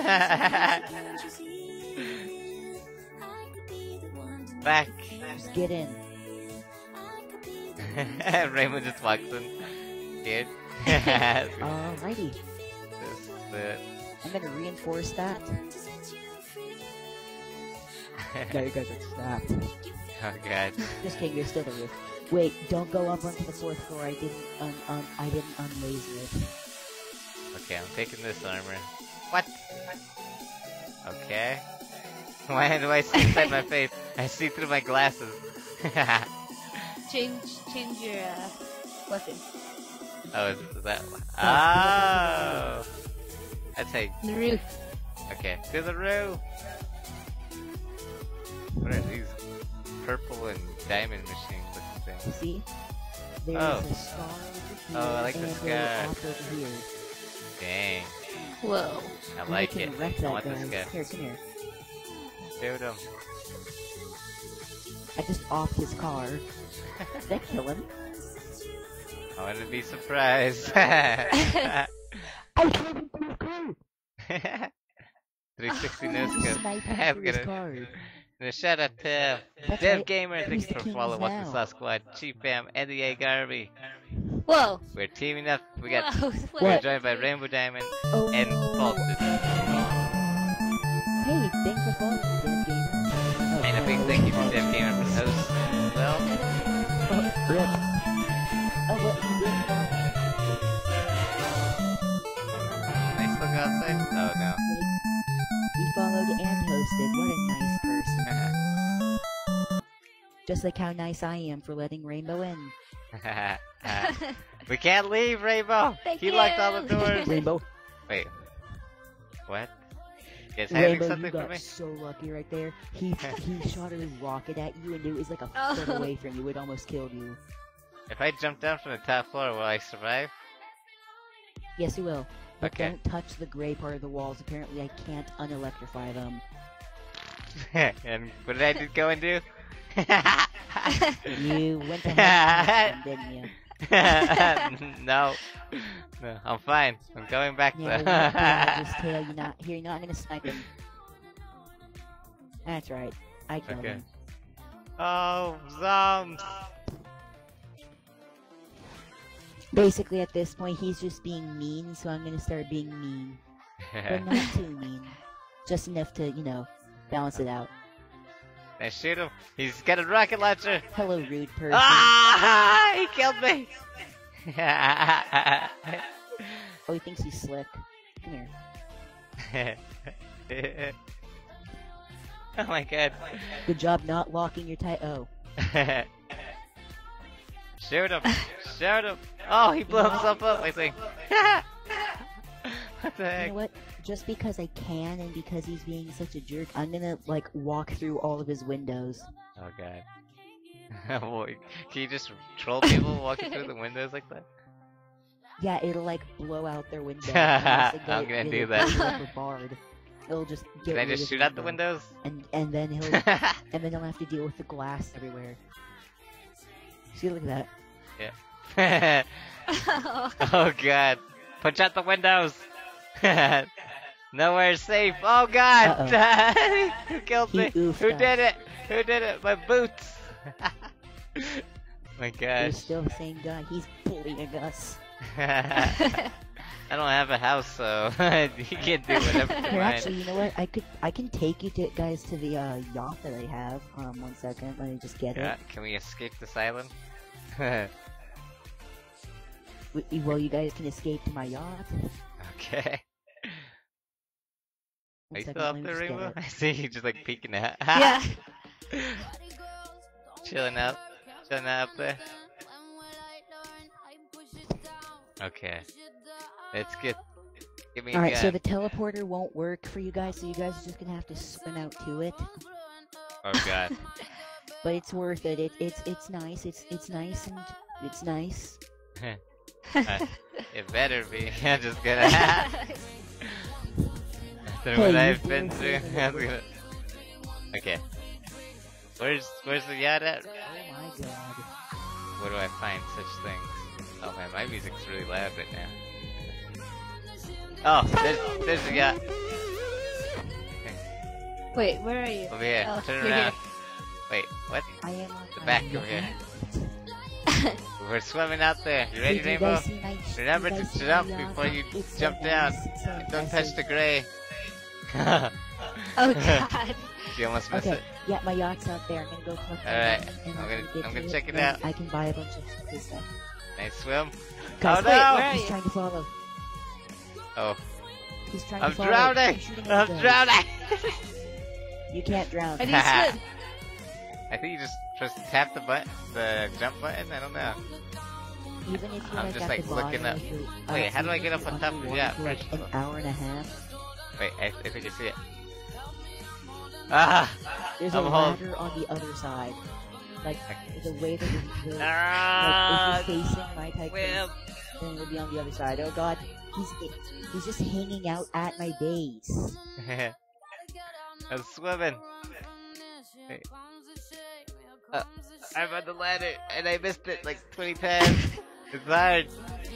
Speaker 1: Back.
Speaker 3: Just get in.
Speaker 1: Raymond just walks in. Scared.
Speaker 3: Alrighty.
Speaker 1: This is it.
Speaker 3: I'm gonna reinforce that. No, you guys are trapped.
Speaker 1: Oh god.
Speaker 3: Just kidding, you're still the roof. Wait, don't go up onto the 4th floor. I didn't unlaser it.
Speaker 1: Okay, I'm taking this armor. What? Okay. Why do I see inside my face? I see through my glasses.
Speaker 2: Change your weapon.
Speaker 1: Oh, is that? Oh! That's how.
Speaker 2: The roof.
Speaker 1: Okay, to the roof. What are these purple and diamond machine looking
Speaker 3: You
Speaker 1: things?
Speaker 3: see? There's
Speaker 1: Oh.
Speaker 3: a star over here
Speaker 1: Oh, I like
Speaker 3: and
Speaker 1: the
Speaker 3: a
Speaker 1: sky.
Speaker 3: off over here.
Speaker 1: Dang,
Speaker 2: Whoa.
Speaker 1: I
Speaker 3: And
Speaker 1: like
Speaker 3: can
Speaker 1: it.
Speaker 3: wreck
Speaker 1: I
Speaker 3: that
Speaker 1: want this
Speaker 3: guy.
Speaker 1: guy.
Speaker 3: Here, come here.
Speaker 1: Shoot him.
Speaker 3: I just offed his car. Did I kill him?
Speaker 1: I want to be surprised.
Speaker 3: I killed him through his car!
Speaker 1: 360 no
Speaker 3: Just
Speaker 1: scope.
Speaker 3: sniped him
Speaker 1: I'm
Speaker 3: through his
Speaker 1: gonna.
Speaker 3: car.
Speaker 1: Shout out to
Speaker 3: That's
Speaker 1: Dev
Speaker 3: right.
Speaker 1: Gamer, thank
Speaker 3: He's
Speaker 1: you
Speaker 3: the
Speaker 1: for
Speaker 3: king
Speaker 1: following What's the
Speaker 3: now.
Speaker 1: Sauce Squad, Cheap Fam, and the A Garby.
Speaker 2: Whoa.
Speaker 1: We're teaming up. We got.
Speaker 2: Whoa.
Speaker 1: We're
Speaker 3: What?
Speaker 1: joined by RainbowDiamomd
Speaker 3: Oh
Speaker 1: and
Speaker 3: no.
Speaker 1: Faulted.
Speaker 3: Hey, thanks for following me, Dev Gamer. Oh,
Speaker 1: And a big thank you to Dev Gamer for the host as well.
Speaker 3: Oh, rip. Oh, what? You didn't
Speaker 1: Can I still go outside? Oh no.
Speaker 3: He followed and hosted. What a nice person. Just like how nice I am for letting Rainbow in.
Speaker 1: We can't leave, Rainbow!
Speaker 2: Thank
Speaker 1: He locked all the
Speaker 2: you.
Speaker 1: doors!
Speaker 3: Rainbow,
Speaker 1: Wait. What? You guys hiding
Speaker 3: Rainbow, you
Speaker 1: something from
Speaker 3: got
Speaker 1: me?
Speaker 3: so lucky right there. He shot a rocket at you and it was like a
Speaker 2: Oh.
Speaker 3: foot away from you. It almost killed you.
Speaker 1: If I jump down from the top floor, will I survive?
Speaker 3: Yes, you will. But
Speaker 1: Okay.
Speaker 3: don't touch the gray part of the walls. Apparently, I can't unelectrify them.
Speaker 1: And what did I do, go and do?
Speaker 3: You went to have didn't you?
Speaker 1: No. No, I'm fine. I'm going back
Speaker 3: Yeah,
Speaker 1: to...
Speaker 3: well, just tell you not here. You're not gonna snipe him. That's right. I killed
Speaker 1: Okay.
Speaker 3: him.
Speaker 1: Oh, zombies!
Speaker 3: Basically, at this point, he's just being mean, so I'm gonna start being mean, but not too mean, just enough to, you know, balance it out.
Speaker 1: I shoot him. He's got a rocket launcher.
Speaker 3: Hello, rude person.
Speaker 1: Ah! He killed me.
Speaker 3: Oh, he thinks he's slick. Come here.
Speaker 1: Oh my god.
Speaker 3: Good job not locking your tie. Oh,
Speaker 1: Shoot him. Shoot him. Oh, he blew himself up, I think. What the
Speaker 3: you
Speaker 1: heck?
Speaker 3: know what? Just because I can and because he's being such a jerk, I'm gonna like walk through all of his windows.
Speaker 1: Oh god. Boy, can you just troll people walking through the windows like that?
Speaker 3: Yeah, it'll like blow out their window.
Speaker 1: I'm gonna do that.
Speaker 3: Barred. It'll just get
Speaker 1: Can I
Speaker 3: rid
Speaker 1: just
Speaker 3: of
Speaker 1: shoot
Speaker 3: the
Speaker 1: out the
Speaker 3: window.
Speaker 1: windows?
Speaker 3: And then he'll have to deal with the glass everywhere. See, look at
Speaker 1: Yeah. Oh god. Punch out the windows! Nowhere safe. Oh god! Who killed me? Who did it? Who did it? My boots! My
Speaker 3: that.
Speaker 1: gosh.
Speaker 3: He's still the same guy. He's bullying us.
Speaker 1: I don't have a house, so you can do whatever you
Speaker 3: Here,
Speaker 1: want.
Speaker 3: actually, you know what? I can take you guys to the yacht that I have. 1 second. Let me just get
Speaker 1: Yeah,
Speaker 3: it.
Speaker 1: can we escape this island?
Speaker 3: Well, you guys can escape to my yacht.
Speaker 1: Okay. Are
Speaker 3: 1
Speaker 1: you
Speaker 3: second,
Speaker 1: still up
Speaker 3: let me
Speaker 1: there,
Speaker 3: just get
Speaker 1: Rainbow?
Speaker 3: it.
Speaker 1: I see you just like peeking out.
Speaker 2: Yeah.
Speaker 1: Chilling out. Chilling out up there. Okay. Let's get. Give me a
Speaker 3: Alright,
Speaker 1: gun.
Speaker 3: so the teleporter won't work for you guys, so you guys are just gonna have to swim out to it.
Speaker 1: Oh god.
Speaker 3: But it's worth it. It's nice. It's nice and it's nice.
Speaker 1: It better be. I'm just gonna. After
Speaker 3: Hey,
Speaker 1: what
Speaker 3: you
Speaker 1: I've
Speaker 3: do
Speaker 1: been
Speaker 3: it
Speaker 1: through,
Speaker 3: for
Speaker 1: I'm
Speaker 3: the
Speaker 1: gonna. Okay. Where's the yacht at?
Speaker 3: Oh my god.
Speaker 1: Where do I find such things? Oh man, my music's really loud right now. Oh, there's the yacht.
Speaker 2: Wait, where are you?
Speaker 1: Over here.
Speaker 2: Oh,
Speaker 1: Turn
Speaker 2: you're
Speaker 1: around. Wait, what?
Speaker 3: I am on
Speaker 1: The
Speaker 3: my
Speaker 1: back over
Speaker 3: yacht.
Speaker 1: here. We're swimming out there. You ready,
Speaker 3: Hey, do you
Speaker 1: Rainbow?
Speaker 3: guys see my-
Speaker 1: Remember
Speaker 3: do you
Speaker 1: to
Speaker 3: guys see
Speaker 1: jump
Speaker 3: my yacht?
Speaker 1: before you
Speaker 3: It's so
Speaker 1: jump down.
Speaker 3: nice, it's so
Speaker 1: Don't touch
Speaker 3: impressive.
Speaker 1: the gray.
Speaker 2: Oh god.
Speaker 1: You almost missed
Speaker 3: Okay,
Speaker 1: it.
Speaker 3: yeah, my yacht's out there. I'm gonna go collect my
Speaker 1: Alright,
Speaker 3: yacht, and
Speaker 1: I'm
Speaker 3: get
Speaker 1: gonna
Speaker 3: to
Speaker 1: check it
Speaker 3: and
Speaker 1: out.
Speaker 3: I can buy a bunch of stupid stuff.
Speaker 1: Nice swim.
Speaker 3: Guys,
Speaker 1: Oh
Speaker 2: wait,
Speaker 1: no!
Speaker 2: where are
Speaker 3: he's
Speaker 2: you?
Speaker 3: trying to follow.
Speaker 1: Oh,
Speaker 3: He's trying
Speaker 1: I'm
Speaker 3: to follow.
Speaker 1: drowning!
Speaker 3: I'm shooting
Speaker 1: I'm
Speaker 3: his
Speaker 1: drowning!
Speaker 3: You can't drown.
Speaker 2: How do you swim?
Speaker 1: I think you just tap the button, the jump button. I don't know.
Speaker 3: Even if you're
Speaker 1: I'm
Speaker 3: like
Speaker 1: just,
Speaker 3: at
Speaker 1: like,
Speaker 3: the bottom,
Speaker 1: looking up.
Speaker 3: if you're,
Speaker 1: Wait, how do I
Speaker 3: even
Speaker 1: get
Speaker 3: if
Speaker 1: up on
Speaker 3: you're
Speaker 1: top of the
Speaker 3: underwater
Speaker 1: yacht
Speaker 3: for, like
Speaker 1: first?
Speaker 3: an hour and a half?
Speaker 1: Wait, if I can see it. Ah!
Speaker 3: There's a
Speaker 1: I'm hold-
Speaker 3: ladder on the other side. Like the way that like
Speaker 1: Ah!
Speaker 3: if you're facing my tycoon,
Speaker 1: Swim.
Speaker 3: then it'll be on the other side. Oh god, he's just hanging out at my base.
Speaker 1: I'm swimming. Wait. I'm on the ladder and I missed it like 20 times. It's hard.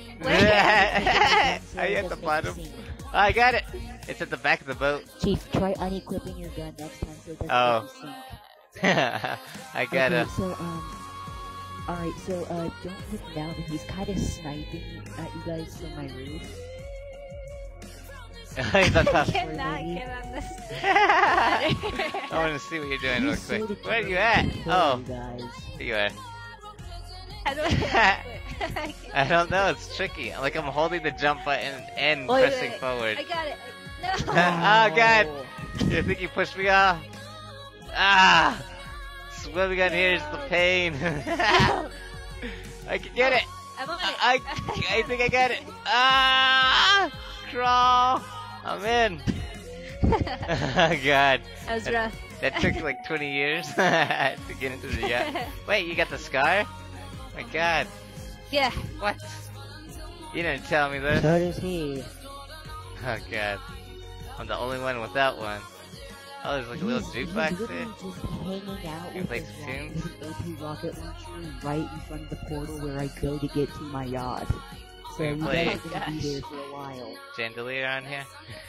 Speaker 1: Are you at the bottom? Oh, I got it. It's at the back of the boat.
Speaker 3: Chief, try unequipping your gun next time so it doesn't
Speaker 1: Oh.
Speaker 3: make you sink.
Speaker 1: I gotta.
Speaker 3: Okay, so alright, so don't look now, but he's kind of sniping at you guys from my roof.
Speaker 1: He's on top.
Speaker 2: Cannot get on this.
Speaker 1: I want to see what you're doing real
Speaker 3: He's so
Speaker 1: quick. Where are you at?
Speaker 3: determined to kill
Speaker 1: Oh,
Speaker 3: you guys.
Speaker 1: there you are.
Speaker 2: How do I
Speaker 1: I don't know. It's tricky. Like I'm holding the jump button and
Speaker 2: Wait,
Speaker 1: pressing
Speaker 2: wait.
Speaker 1: forward.
Speaker 2: I got it. No.
Speaker 1: Oh god! You think you pushed me off? Ah! Swimming on here is the pain. I can get it.
Speaker 2: I'm on it.
Speaker 1: I think I got it. Ah! Crawl. I'm in. Oh god.
Speaker 2: That was rough.
Speaker 1: That took like 20 years to get into the yacht. Wait, you got the scar? My god.
Speaker 2: Yeah.
Speaker 1: What? You didn't tell me this.
Speaker 3: So does he.
Speaker 1: Oh god. I'm the only one without one. Oh, there's like a little
Speaker 3: He's
Speaker 1: jukebox
Speaker 3: literally
Speaker 1: there.
Speaker 3: just hanging out
Speaker 1: You
Speaker 3: with,
Speaker 1: play
Speaker 3: his
Speaker 1: some tunes?
Speaker 3: with an OP rocket launcher right in front of the portal where I go to get to my yacht. So
Speaker 1: We
Speaker 3: you
Speaker 1: play-
Speaker 3: guys are gonna be
Speaker 2: Gosh.
Speaker 3: there for a while.
Speaker 1: Chandelier on here?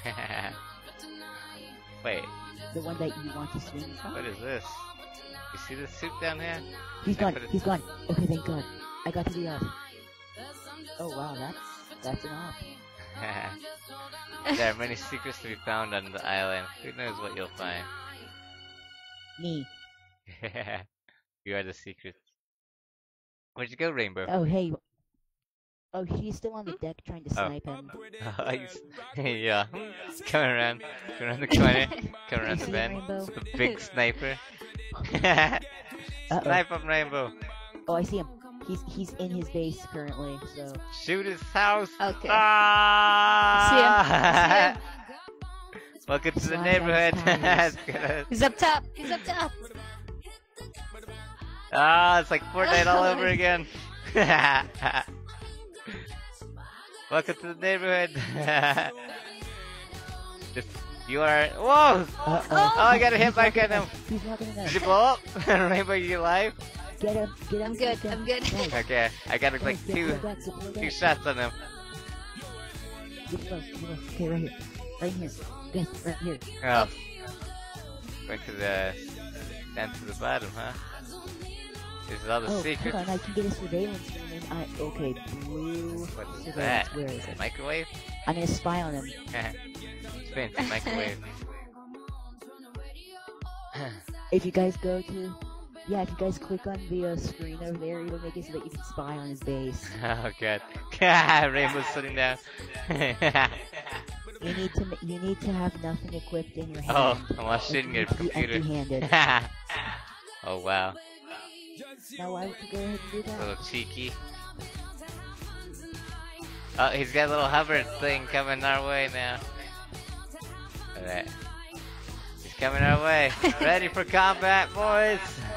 Speaker 1: Wait,
Speaker 3: The one that you want to swing from?
Speaker 1: what is this? You see this soup down here?
Speaker 3: He's
Speaker 1: I
Speaker 3: gone.
Speaker 1: put it-
Speaker 3: He's gone. Okay, thank God. I got to the yacht. Oh wow, that's an op.
Speaker 1: There are many secrets to be found on the island. Who knows what you'll find?
Speaker 3: Me.
Speaker 1: You are the secrets. Where'd you go, Rainbow?
Speaker 3: Oh hey. Oh, he's still on the deck trying to
Speaker 1: Oh.
Speaker 3: snipe him.
Speaker 1: Oh, yeah. Coming around the corner, coming around
Speaker 3: You
Speaker 1: the
Speaker 3: see
Speaker 1: bend.
Speaker 3: Rainbow?
Speaker 1: The big sniper.
Speaker 3: Uh-oh.
Speaker 1: Snipe him, Rainbow.
Speaker 3: Oh, I see him. He's in his base currently. So
Speaker 1: Shoot his house.
Speaker 2: Okay.
Speaker 1: Ah! Welcome to the
Speaker 3: Slide
Speaker 1: neighborhood.
Speaker 3: down the
Speaker 1: It's gonna-
Speaker 2: He's up top. He's up top.
Speaker 1: Ah, it's like Fortnite all over again. Welcome to the neighborhood. You are. Whoa!
Speaker 3: Uh-oh.
Speaker 1: Oh, I got a hit
Speaker 3: He's
Speaker 1: by
Speaker 3: not gonna
Speaker 1: him.
Speaker 3: miss. He's not gonna
Speaker 1: Did
Speaker 3: miss.
Speaker 1: you blow up? Rainbow, you alive?
Speaker 3: Get him. Get him.
Speaker 2: I'm good.
Speaker 3: get him.
Speaker 2: I'm good.
Speaker 3: Nice.
Speaker 1: Okay, I got like
Speaker 3: Nice, get
Speaker 1: two
Speaker 3: back, get back.
Speaker 1: shots on him.
Speaker 3: Get low, get low. Okay, right here. Right here. Good, right here.
Speaker 1: Oh. Went to the down to the bottom, huh? This is all the
Speaker 3: Oh,
Speaker 1: secrets.
Speaker 3: hold on, I can get a surveillance room and okay, blue
Speaker 1: What's
Speaker 3: surveillance,
Speaker 1: that?
Speaker 3: where is it?
Speaker 1: Microwave?
Speaker 3: I'm gonna spy on him.
Speaker 1: Fancy microwave.
Speaker 3: If you guys go to, yeah, if you guys click on the screen over there, it'll make it so that you can spy on his base.
Speaker 1: Oh god. Rainbow's sitting down.
Speaker 3: You need to have nothing equipped in your hand.
Speaker 1: Oh, I'm all shooting your
Speaker 3: You need to be
Speaker 1: computer.
Speaker 3: empty-handed.
Speaker 1: Oh wow.
Speaker 3: Now why would you go ahead and do
Speaker 1: A
Speaker 3: that?
Speaker 1: little cheeky. Oh, he's got a little hover thing coming our way now. Alright. He's coming our way. Ready for combat, boys!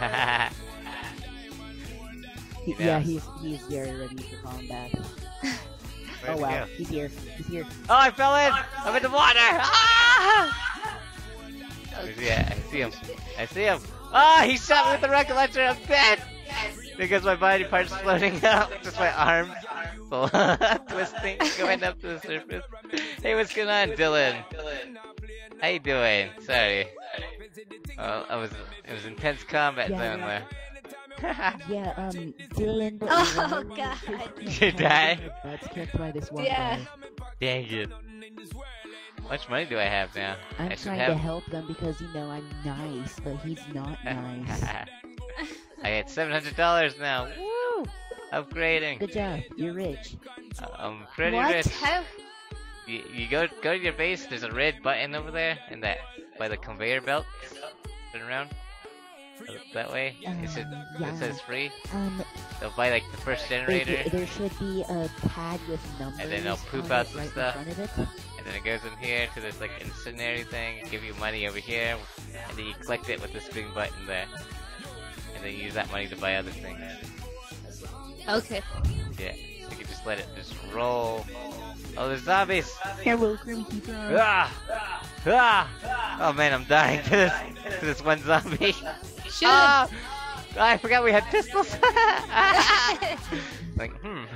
Speaker 3: Yeah, he's very ready for combat.
Speaker 1: Where'd
Speaker 3: Oh
Speaker 1: he
Speaker 3: wow,
Speaker 1: go?
Speaker 3: he's here. He's here.
Speaker 1: Oh, I fell in! I'm in the water! Ah! Where's he at? I see him. I see him. Ah, he shot me with the rocket launcher. I'm dead! Because my body part's floating up. Just my arms twisting, going up to the surface. Hey, what's going on, Dylan? How you doing? Sorry. Oh, it was intense combat zone there.
Speaker 3: Yeah, Dylan.
Speaker 2: Oh, God.
Speaker 1: You die?
Speaker 3: That's kicked by this one
Speaker 2: Yeah.
Speaker 3: guy.
Speaker 1: Dang it. How much money do I have now?
Speaker 3: I'm
Speaker 1: I should
Speaker 3: trying
Speaker 1: have.
Speaker 3: to help them because I'm nice, but he's not nice.
Speaker 1: I had $700 now. Woo! Upgrading.
Speaker 3: Good job. You're rich.
Speaker 1: I'm pretty
Speaker 2: What?
Speaker 1: rich.
Speaker 2: How?
Speaker 1: You go to your base. There's a red button over there, and that by the conveyor belt. Turn around. That way. It
Speaker 3: Yeah.
Speaker 1: says free.
Speaker 3: There,
Speaker 1: They'll buy like the first generator,
Speaker 3: there should be a pad with numbers.
Speaker 1: and then they'll poop
Speaker 3: on
Speaker 1: out
Speaker 3: it
Speaker 1: some
Speaker 3: right
Speaker 1: stuff.
Speaker 3: In front of it.
Speaker 1: and then it goes in here to this like incendiary thing. Give you money over here, and then you collect it with this green button there, and then you use that money to buy other things.
Speaker 2: Okay.
Speaker 1: Yeah, you can just let it just roll. Oh, there's zombies!
Speaker 3: Hello, Grimmy Keeper.
Speaker 1: Ah! Ah! Oh man, I'm dying to this one zombie.
Speaker 2: Shoot
Speaker 1: Ah! I forgot we had pistols. Like,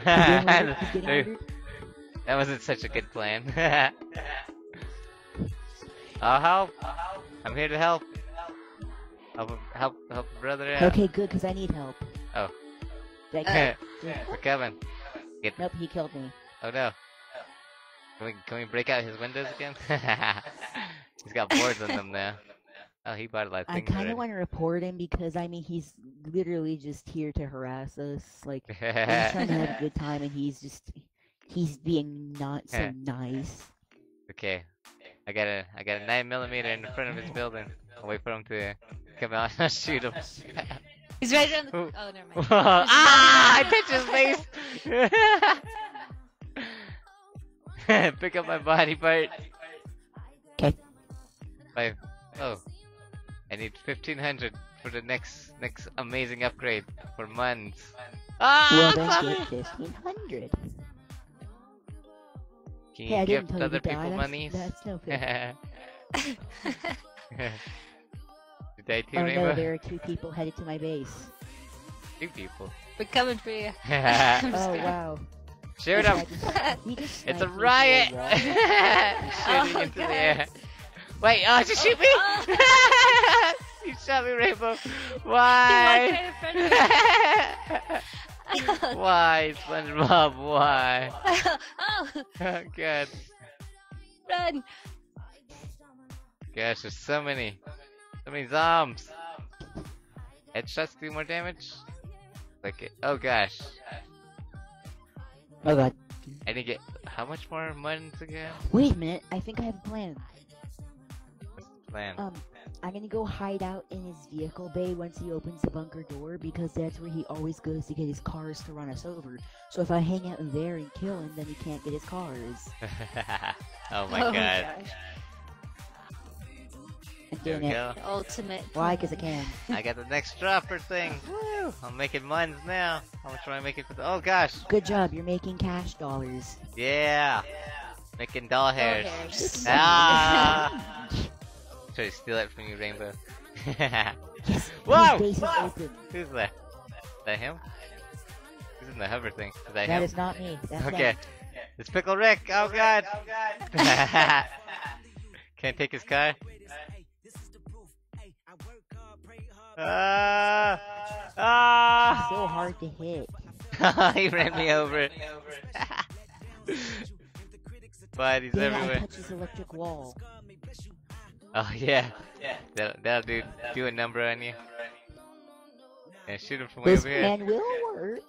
Speaker 1: that wasn't such a good plan. I'll help. I'm here to help. Help brother out.
Speaker 3: Okay, good, because I need help.
Speaker 1: Oh.
Speaker 3: Yeah.
Speaker 1: We're coming.
Speaker 3: Nope, he killed me.
Speaker 1: Oh no. Can we break out his windows again? He's got boards on them now. Oh, he bought a lot of
Speaker 3: I
Speaker 1: things
Speaker 3: kind
Speaker 1: already.
Speaker 3: of want to report him because, he's literally just here to harass us. Like, I'm trying to have a good time and he's being not so nice.
Speaker 1: Okay. I got a 9mm in the front of his building. I'll wait for him to come out and I'll shoot him.
Speaker 2: He's right on the.
Speaker 1: Ooh.
Speaker 2: Oh, never mind.
Speaker 1: Ah! I touched his face! Pick up my body part.
Speaker 3: Okay.
Speaker 1: Oh. I need 1500 for the next amazing upgrade for months. Ah!
Speaker 3: Well, then get 1500.
Speaker 1: Can
Speaker 3: Hey, I
Speaker 1: you
Speaker 3: didn't
Speaker 1: gift
Speaker 3: tell you
Speaker 1: other
Speaker 3: to die.
Speaker 1: people money?
Speaker 3: That's no fair.
Speaker 1: Did I too,
Speaker 3: Oh
Speaker 1: Rainbow?
Speaker 3: no, there are 2 people headed to my base.
Speaker 1: 2 people.
Speaker 2: We're coming for you.
Speaker 3: Oh wow.
Speaker 1: Shoot him!
Speaker 3: He just
Speaker 1: It's a
Speaker 3: sniped me through
Speaker 1: riot!
Speaker 3: wall.
Speaker 1: Shooting
Speaker 2: Oh,
Speaker 1: into the
Speaker 2: God.
Speaker 1: air. Wait, oh, just shoot me! You shot me, Rainbow. Why?
Speaker 2: He walked right in front of me.
Speaker 1: Why, SpongeBob? Why?
Speaker 2: Oh,
Speaker 1: Oh, God.
Speaker 2: run!
Speaker 1: Gosh, there's so many zombies. Headshots do more damage? Like it. Oh, gosh.
Speaker 3: Oh god.
Speaker 1: I need to get. How much more months again?
Speaker 3: Wait a minute, I think I have a plan.
Speaker 1: What's the plan?
Speaker 3: I'm gonna go hide out in his vehicle bay once he opens the bunker door because that's where he always goes to get his cars to run us over. So if I hang out in there and kill him, then he can't get his cars.
Speaker 1: Oh my
Speaker 2: Oh,
Speaker 1: god.
Speaker 2: gosh.
Speaker 1: There
Speaker 3: doing
Speaker 1: we
Speaker 3: it.
Speaker 1: go.
Speaker 2: The ultimate.
Speaker 3: Why? Because I can.
Speaker 1: I got the next dropper thing. Woo! I'm making muns now. How much am I making for the? Oh gosh.
Speaker 3: Good job. You're making cash dollars.
Speaker 1: Yeah. Making doll hairs.
Speaker 2: hairs.
Speaker 1: Ah. Try to steal it from you, Rainbow.
Speaker 3: Yes.
Speaker 1: Whoa!
Speaker 3: His base is open.
Speaker 1: Who's that? Is that him? Who's in the hover thing? Is that
Speaker 3: That
Speaker 1: him?
Speaker 3: is not me. That's
Speaker 1: Okay. It's Pickle Rick. Oh god. Can I take his car?
Speaker 3: So hard to hit.
Speaker 1: He ran me over. But he's
Speaker 3: Then I
Speaker 1: everywhere.
Speaker 3: touch this electric wall.
Speaker 1: Oh yeah. That'll do a number on you. And shoot him from way
Speaker 3: This
Speaker 1: over here.
Speaker 3: plan will work.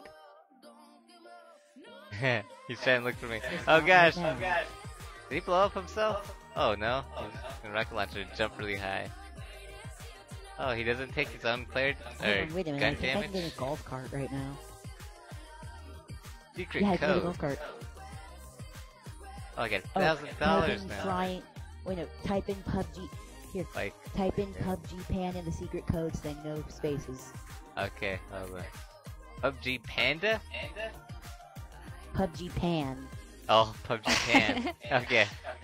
Speaker 1: He's trying to look for me. Oh gosh. Did he blow up himself? Oh no. The rocket launcher jumped really high. Oh, he doesn't take his own player
Speaker 3: Hold
Speaker 1: or
Speaker 3: on, wait a minute.
Speaker 1: gun
Speaker 3: I think I
Speaker 1: damage.
Speaker 3: can get a golf cart right now.
Speaker 1: Secret
Speaker 3: Yeah, I can get a
Speaker 1: code.
Speaker 3: golf cart.
Speaker 1: Oh, I got
Speaker 3: Oh,
Speaker 1: $1,000
Speaker 3: type in
Speaker 1: now.
Speaker 3: flying. Wait, no. Type in PUBG. Here.
Speaker 1: Like,
Speaker 3: Type in PUBG Pan in the secret codes, then no spaces.
Speaker 1: okay, hold on. PUBG Panda?
Speaker 3: PUBG Pan.
Speaker 1: Oh, PUBG Pan. Okay.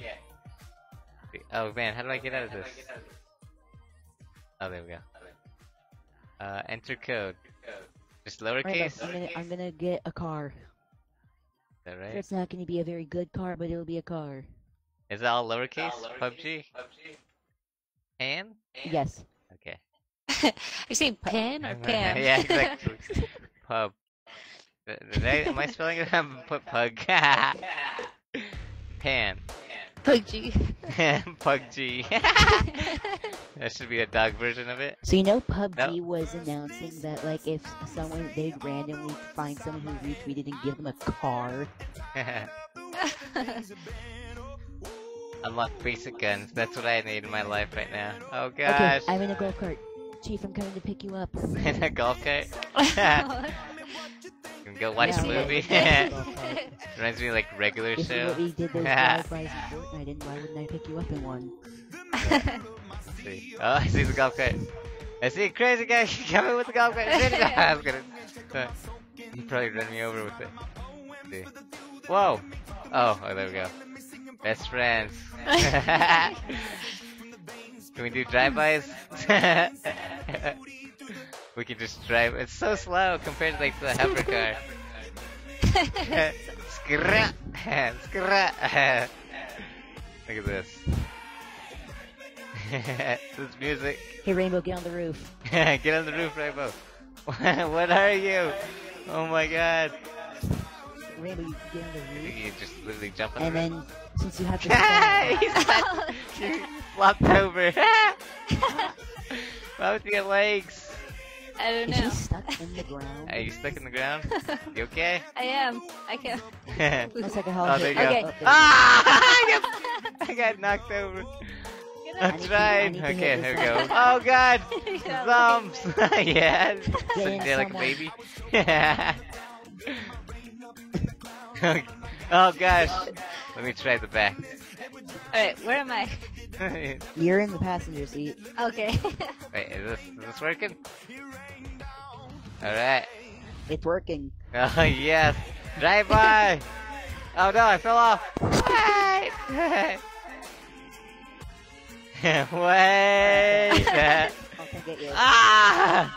Speaker 1: Oh man, how do I get out of this? Oh, there we go. Enter code. Just
Speaker 3: Right,
Speaker 1: lowercase?
Speaker 3: I'm gonna get a car.
Speaker 1: Is that
Speaker 3: Sure,
Speaker 1: right?
Speaker 3: it's not gonna be a very good car, but it'll be a car.
Speaker 1: Is that all lowercase? PUBG? Pan?
Speaker 3: Yes.
Speaker 1: Okay.
Speaker 2: You say pan or pan?
Speaker 1: Yeah, exactly. Pub. Am I spelling it? I'm put pug. Pan.
Speaker 2: PUBG.
Speaker 1: PUBG. That should be a dog version of it.
Speaker 3: So you know PUBG
Speaker 1: Nope.
Speaker 3: was announcing that like if someone they'd randomly find someone who retweeted and give them a car.
Speaker 1: Unlock basic guns. That's what I need in my life right now. Oh
Speaker 3: Okay,
Speaker 1: gosh.
Speaker 3: I'm in a golf cart. Chief, I'm coming to pick you up.
Speaker 1: In a golf cart. You can go watch
Speaker 3: Yeah,
Speaker 1: a movie.
Speaker 3: I'm in a golf cart.
Speaker 1: Reminds me of like regular
Speaker 3: This is
Speaker 1: show.
Speaker 3: what we did those drive-bys in Fortnite, and why wouldn't I pick you up in one?
Speaker 1: Let's see. Oh, I see the golf cart. I see a crazy guy coming with the golf cart. I was gonna. He probably ran me over with it. Let's see. Whoa! Oh, there we go. Best friends. Can we do drive-bys? We can just drive. It's so slow compared to like the hover car. Skrat, skrat. Look at this. This music.
Speaker 3: Hey, Rainbow, get on the roof.
Speaker 1: Get on the roof, Rainbow. What are you? Oh my god.
Speaker 3: Rainbow, you can get on the roof.
Speaker 1: You just literally jump on
Speaker 3: And
Speaker 1: the roof.
Speaker 3: then, since you have to stand,
Speaker 1: He's not, you flopped over. Why would you get legs?
Speaker 2: I don't
Speaker 3: is he
Speaker 2: know.
Speaker 3: stuck in the ground?
Speaker 1: Are you stuck in the ground? You okay?
Speaker 2: I am. I can.
Speaker 3: Looks like a hell
Speaker 1: Oh,
Speaker 3: of
Speaker 1: there you
Speaker 3: a-
Speaker 1: go.
Speaker 2: Okay.
Speaker 3: there you go.
Speaker 1: Ah! I got knocked over.
Speaker 2: Get
Speaker 1: I
Speaker 2: up.
Speaker 3: need to-
Speaker 1: tried.
Speaker 3: I need to
Speaker 1: Okay,
Speaker 3: hit
Speaker 1: there we
Speaker 3: this
Speaker 1: go. Oh god!
Speaker 2: Yeah.
Speaker 1: Zomps! Yeah! Sitting
Speaker 3: in,
Speaker 1: there like a
Speaker 3: someone.
Speaker 1: baby. Oh gosh! Let me try the back.
Speaker 2: Alright, where am I?
Speaker 1: Wait,
Speaker 3: You're in the passenger seat.
Speaker 2: Okay.
Speaker 1: is this working? Alright.
Speaker 3: It's working.
Speaker 1: Oh yes! Drive by! Oh no, I fell off! Wait! Wait!
Speaker 3: I'll come get you.
Speaker 1: Ah!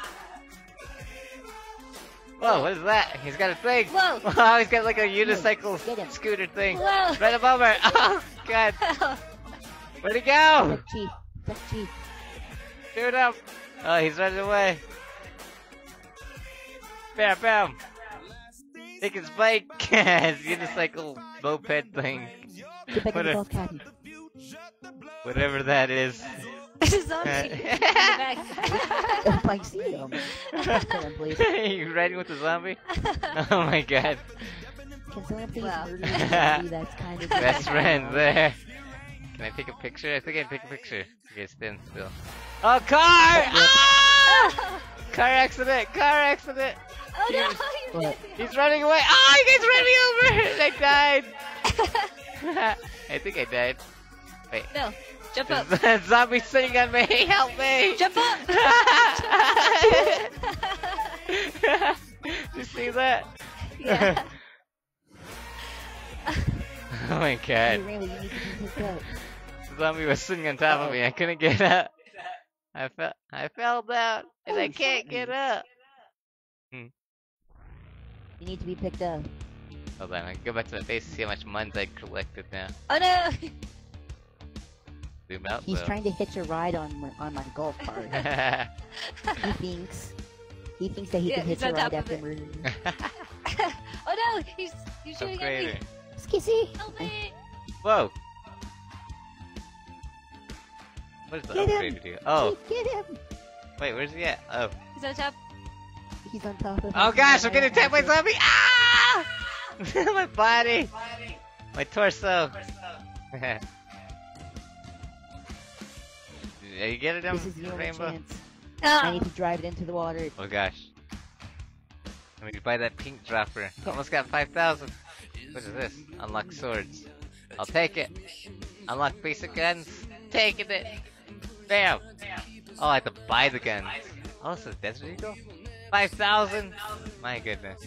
Speaker 1: Whoa, what is that? He's got a thing!
Speaker 2: Whoa.
Speaker 1: Oh, he's got like a unicycle
Speaker 3: Get him.
Speaker 1: scooter thing.
Speaker 2: Whoa.
Speaker 1: Right above her! Oh, God! Where'd he go?
Speaker 3: Check Chief. Check Chief.
Speaker 1: Shoot him! Oh, he's running away. Bam, bam! Take his bike! His unicycle moped thing.
Speaker 3: Get back in the
Speaker 1: Whatever,
Speaker 3: golf caddy.
Speaker 1: whatever that is.
Speaker 2: There's a zombie in the back.
Speaker 3: If I see him. Kill him, please.
Speaker 1: You riding with a zombie? Oh my god.
Speaker 3: Can someone please
Speaker 2: Wow.
Speaker 3: murder the zombie that's kind of...
Speaker 1: Best friends there. Can I take a picture? I think I can take a picture. Okay, stand still. Oh, car! Ah! Car accident! Car accident!
Speaker 2: Oh no!
Speaker 3: What?
Speaker 1: He's running away! Oh, you guys ran me over! I died! I think I died. Wait.
Speaker 2: No. Jump up.
Speaker 1: There's a zombie sitting on me. Help me!
Speaker 2: Jump up.
Speaker 1: Did you see that?
Speaker 2: Yeah.
Speaker 1: Oh my
Speaker 3: Hey,
Speaker 1: god.
Speaker 3: Rainbow, you need to be picked up.
Speaker 1: The zombie was sitting on top of me. I couldn't get up. I fell down and I can't get up.
Speaker 3: You need to be picked up.
Speaker 1: Hold on, I can go back to my base to see how much muns I collected now.
Speaker 2: Oh no.
Speaker 1: Zoom out
Speaker 3: He's
Speaker 1: though.
Speaker 3: trying to hitch a ride on my golf cart. He thinks that he
Speaker 2: Yeah,
Speaker 3: can hitch
Speaker 2: he's
Speaker 3: a
Speaker 2: on
Speaker 3: ride
Speaker 2: top of
Speaker 3: after
Speaker 2: it.
Speaker 3: murdering.
Speaker 2: Oh no, he's shooting at me.
Speaker 1: Upgrader.
Speaker 3: Skissy!
Speaker 2: Help me.
Speaker 1: Whoa! What does the
Speaker 3: Get him!
Speaker 1: upgrader do? Oh,
Speaker 3: Get him!
Speaker 1: wait, where's he at? Oh.
Speaker 2: He's on top.
Speaker 3: He's on top of
Speaker 1: Oh
Speaker 3: him.
Speaker 1: gosh, I'm getting attacked by zombie! Ah! My body! My torso! Are you getting him,
Speaker 3: This is the only
Speaker 1: Rainbow?
Speaker 3: chance. I need
Speaker 2: Oh.
Speaker 3: to drive it into the water.
Speaker 1: Oh gosh. Let me buy that pink dropper. Almost got 5,000. What is this? Unlock swords. I'll take it. Unlock basic guns. Taking it. Bam! Oh, I have to buy the guns. Oh, this is Desert Eagle? 5,000? My goodness.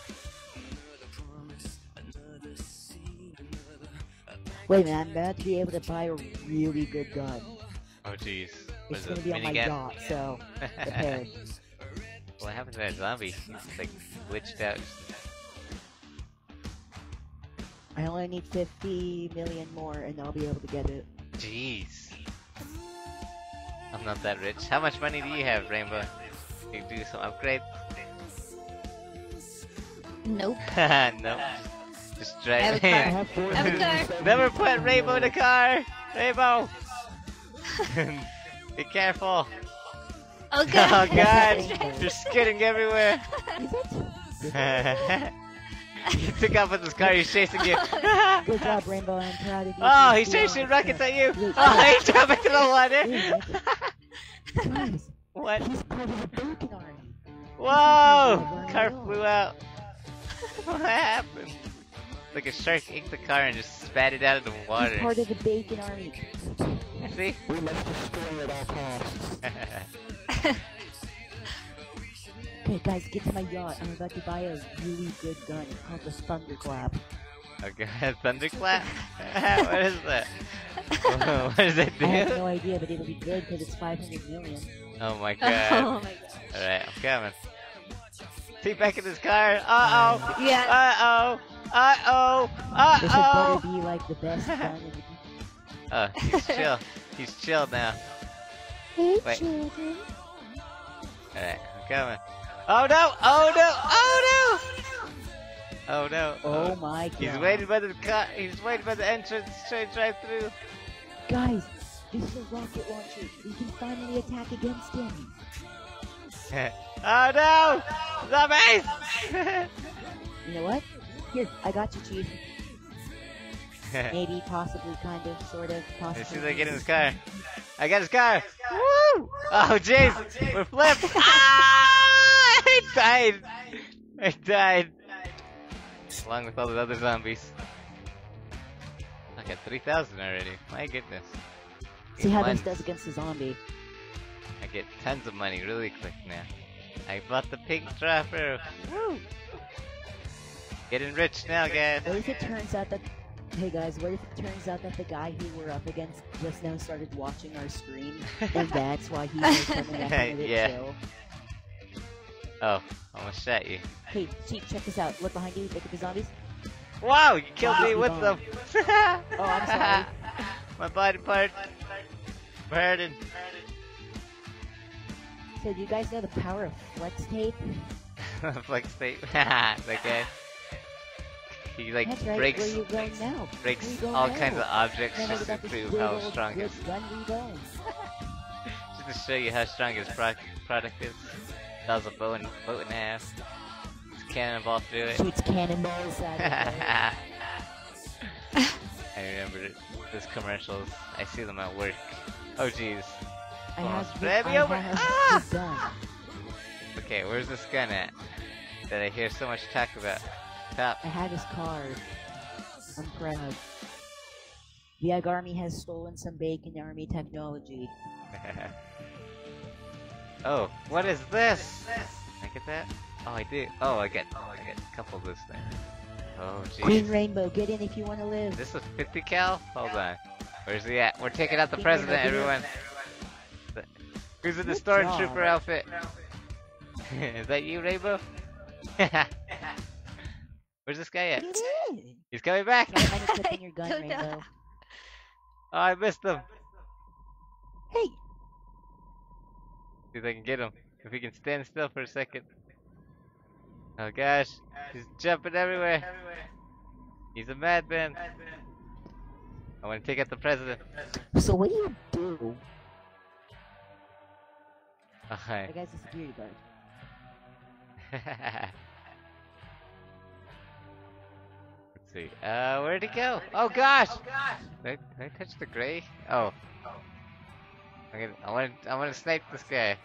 Speaker 3: Wait a minute, I'm about to be able to buy a really good gun.
Speaker 1: Oh jeez. What
Speaker 3: It's
Speaker 1: is
Speaker 3: gonna
Speaker 1: this?
Speaker 3: be on my
Speaker 1: Minigun?
Speaker 3: yacht, so prepare.
Speaker 1: What happened to that zombie? He's like glitched out.
Speaker 3: I only need 50 million more and I'll be able to get it.
Speaker 1: Jeez. I'm not that rich. How much money do you have, Rainbow? You do some upgrades?
Speaker 2: Nope.
Speaker 1: Nope. Just
Speaker 2: I have
Speaker 1: drive.
Speaker 2: a car. I have a car.
Speaker 1: Never put Rainbow in a car! Rainbow! Be careful!
Speaker 2: Oh
Speaker 1: Oh
Speaker 2: god.
Speaker 1: god! You're skidding everywhere!
Speaker 3: Is it?
Speaker 1: He took off with his car, he's chasing you!
Speaker 3: Good job, Rainbow. I'm proud of you.
Speaker 1: Oh,
Speaker 3: for
Speaker 1: he's
Speaker 3: doing
Speaker 1: chasing
Speaker 3: it.
Speaker 1: rockets at you!
Speaker 3: Wait,
Speaker 1: Oh, he dropped into the
Speaker 3: wait,
Speaker 1: water!
Speaker 3: Guys,
Speaker 1: What?
Speaker 3: he's part of the Bacon Army.
Speaker 1: Whoa! Car flew out! What happened? Like a shark ate the car and just spat it out of the
Speaker 3: He's
Speaker 1: water.
Speaker 3: part of the Bacon Army.
Speaker 1: See?
Speaker 3: We must destroy at all costs. Okay, guys, get to my yacht. I'm about to buy a really good gun. It's called the Thunderclap.
Speaker 1: Okay, thunderclap? What is that? What does it
Speaker 3: I have
Speaker 1: do?
Speaker 3: no idea, but it'll be good because it's 500 million.
Speaker 1: Oh my
Speaker 2: Oh
Speaker 1: god.
Speaker 2: my god.
Speaker 1: Alright, I'm coming. See back in this car. Uh-oh.
Speaker 2: Yeah.
Speaker 1: Uh-oh. Uh-oh.
Speaker 3: This had
Speaker 1: Uh-oh.
Speaker 3: better be like the best gun in the...
Speaker 1: Oh, he's chill. He's chill now.
Speaker 3: Hey,
Speaker 1: Wait.
Speaker 3: children.
Speaker 1: Alright, I'm coming. Oh no! Oh no! Oh no! Oh no!
Speaker 3: Oh my god.
Speaker 1: He's waiting by the car. He's waiting by the entrance. Trying to drive through.
Speaker 3: Guys, this is a rocket launcher. We can finally attack against him.
Speaker 1: Oh no! Zombies!
Speaker 3: You know what? Here, I got you, Chief. Maybe, possibly, kind of, sort of, possibly.
Speaker 1: As soon as I get in his car. I got his car! Woo! Oh jeez! We're flipped! Ah! I died! I died! Along with all the other zombies. I got 3,000 already. My goodness.
Speaker 3: See how this
Speaker 1: Months.
Speaker 3: does against the zombie.
Speaker 1: I get tons of money really quick now. I bought the pink dropper. Woo! Getting rich now, guys.
Speaker 3: What if it turns out that... Hey guys, what if it turns out that the guy who we're up against just now started watching our stream, and that's why he's like coming at him with
Speaker 1: Yeah.
Speaker 3: it chill?
Speaker 1: Oh, almost shot you.
Speaker 3: Hey, Chief, check this out. Look behind you. Look at the zombies.
Speaker 1: Wow, you killed me
Speaker 3: Wow.
Speaker 1: with them.
Speaker 3: Oh, I'm sorry.
Speaker 1: My body part. Burden.
Speaker 3: So do you guys know the power of flex tape?
Speaker 1: Flex tape. That guy. He like
Speaker 3: That's right.
Speaker 1: breaks
Speaker 3: Where you going now?
Speaker 1: breaks
Speaker 3: Where you going
Speaker 1: all
Speaker 3: now?
Speaker 1: kinds of objects
Speaker 3: No, no,
Speaker 1: just to
Speaker 3: without this
Speaker 1: prove
Speaker 3: good
Speaker 1: how
Speaker 3: old
Speaker 1: strong
Speaker 3: good
Speaker 1: his
Speaker 3: gun, where you going?
Speaker 1: just to show you how strong his product is. That was a bow and a half. Just cannonball through it.
Speaker 3: Shoots cannonballs at it.
Speaker 1: I remember those commercials. I see them at work. Oh jeez.
Speaker 3: I
Speaker 1: Come on,
Speaker 3: have
Speaker 1: spread
Speaker 3: I
Speaker 1: me over.
Speaker 3: have
Speaker 1: Ah!
Speaker 3: the gun.
Speaker 1: Okay, where's this gun at? That I hear so much talk about. Top.
Speaker 3: I have his card. I'm proud. The Egg Army has stolen some Bacon Army technology.
Speaker 1: Oh, what is this? Can I get that? Oh, I do. Oh, I get a couple of this thing. Oh, jeez.
Speaker 3: Queen Rainbow, get in if you want to live.
Speaker 1: This is 50 cal? Hold on. Where's he at? We're taking out the
Speaker 3: Queen
Speaker 1: president,
Speaker 3: Rainbow,
Speaker 1: everyone. Who's in the
Speaker 3: Good
Speaker 1: stormtrooper
Speaker 3: job.
Speaker 1: outfit? Is that you, Rainbow? Where's this guy at?
Speaker 3: Get in!
Speaker 1: He's coming back!
Speaker 3: Try to clip in your gun,
Speaker 2: Don't know.
Speaker 3: Rainbow.
Speaker 1: Oh, I missed him.
Speaker 3: Hey!
Speaker 1: See if I can get him. If he can stand still for a second. Oh gosh, he's jumping everywhere. He's a madman. I want to take out the president.
Speaker 3: So what do you do?
Speaker 1: Alright.
Speaker 3: That guy's a security guard.
Speaker 1: Let's see. Where'd he go? Oh gosh! Did I touch the gray? Oh. I want to snipe this guy.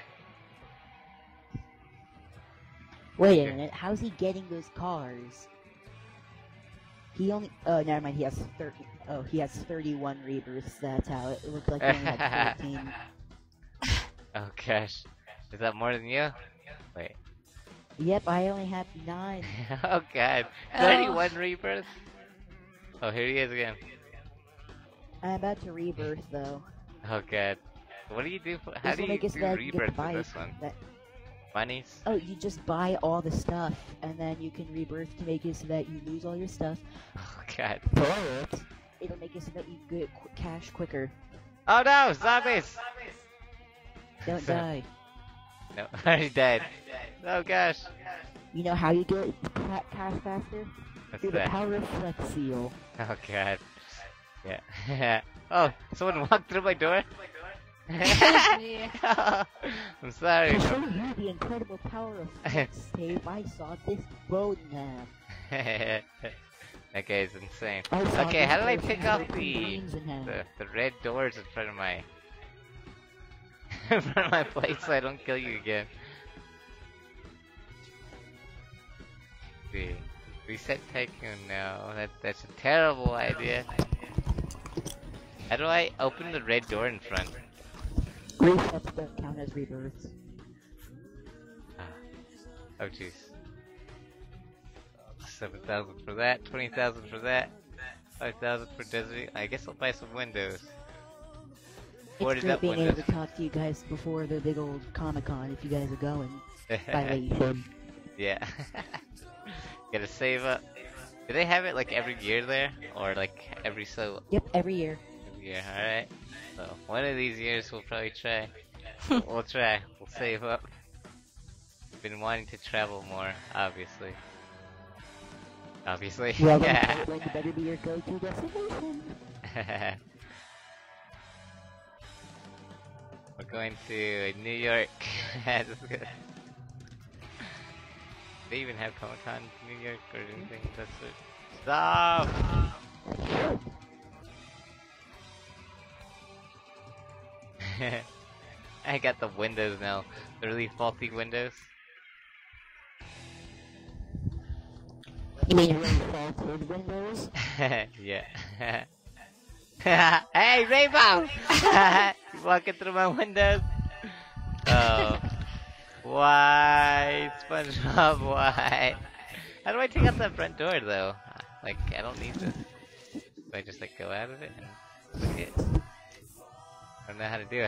Speaker 3: Wait a minute, how's he getting those cars? He only— oh, never mind, he has 30— oh, he has 31 rebirths, that's how it looked like he only had 14.
Speaker 1: Oh gosh. Is that more than you? Wait.
Speaker 3: Yep, I only have 9.
Speaker 1: Oh god. 31 rebirths? Oh, here he is again.
Speaker 3: I'm about to rebirth, though.
Speaker 1: Oh god. What do you do for— how
Speaker 3: This
Speaker 1: do
Speaker 3: will
Speaker 1: you
Speaker 3: make it
Speaker 1: do
Speaker 3: so that I can get
Speaker 1: rebirth
Speaker 3: the
Speaker 1: with
Speaker 3: bike.
Speaker 1: this one?
Speaker 3: That—
Speaker 1: Monies?
Speaker 3: oh, you just buy all the stuff, and then you can rebirth to make it so that you lose all your stuff.
Speaker 1: Oh god.
Speaker 3: But it'll make it so that you get cash quicker.
Speaker 1: Oh no! Zombies!
Speaker 3: Don't die.
Speaker 1: No, I already died. Oh gosh.
Speaker 3: You know how you get cash faster?
Speaker 1: What's
Speaker 3: Through the
Speaker 1: that?
Speaker 3: power of Flex Seal.
Speaker 1: Oh god. Yeah. Oh, someone walked through my door?
Speaker 2: Me.
Speaker 1: I'm sorry.
Speaker 3: To show you the incredible power of Flex Tape, I saw this roadmap.
Speaker 1: That guy's insane.
Speaker 3: I saw
Speaker 1: Okay,
Speaker 3: this
Speaker 1: how do I
Speaker 3: person
Speaker 1: take
Speaker 3: with
Speaker 1: off
Speaker 3: two beams in hand.
Speaker 1: the red doors in front of my in front of my place so I don't kill you again? Let's see. Reset Tycoon, no, that's a terrible idea. How do I open the red door in front?
Speaker 3: Resets don't count as rebirths.
Speaker 1: Oh jeez. 7,000 for that, 20,000 for that, 5,000 for desert. I guess I'll buy some windows.
Speaker 3: It's
Speaker 1: Boarded
Speaker 3: great
Speaker 1: up
Speaker 3: being
Speaker 1: windows.
Speaker 3: able to talk to you guys before the big old Comic-Con if you guys are going. By the way, you should.
Speaker 1: Yeah. Gotta save up. Do they have it like every year there? Or like every so
Speaker 3: Yep, every year.
Speaker 1: year? Alright. So one of these years we'll probably try. We'll try. We'll save up. Been wanting to travel more, obviously. Obviously.
Speaker 3: Well, then,
Speaker 1: Yeah.
Speaker 3: Portland better be your go-to destination.
Speaker 1: We're going to New York. This is good. Do they even have Comic-Con in New York or anything? That's it. Stop! I got the windows now. The really faulty windows.
Speaker 3: You mean really faulted windows?
Speaker 1: Yeah. Hey, Rainbow! You walking through my windows? Oh. Why? SpongeBob, why? How do I take out that front door, though? Like, I don't need this. Do I just, like, go out of it and click it? I don't know how to do it.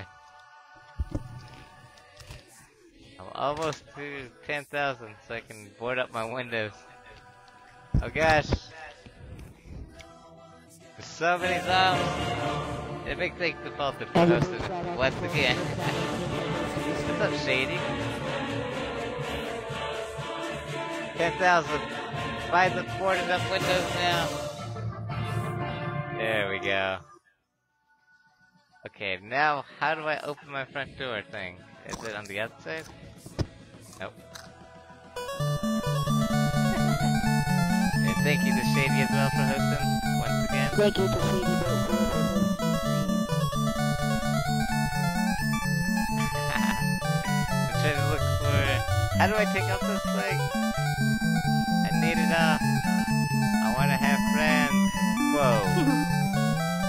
Speaker 1: I'm almost to 10,000, so I can board up my windows. Oh gosh. There's so many zombies. It makes things default for hosted once again. What's up, Shady? 10,000. Buy the boarded up windows now. There we go. Okay, now how do I open my front door thing? Is it on the outside? Nope. And thank you to Shady as well for hosting once again.
Speaker 3: Thank you to Shady Boat for hosting the stream.
Speaker 1: I'm trying to look for... How do I take out this thing? I need it off. I want to have friends. Whoa.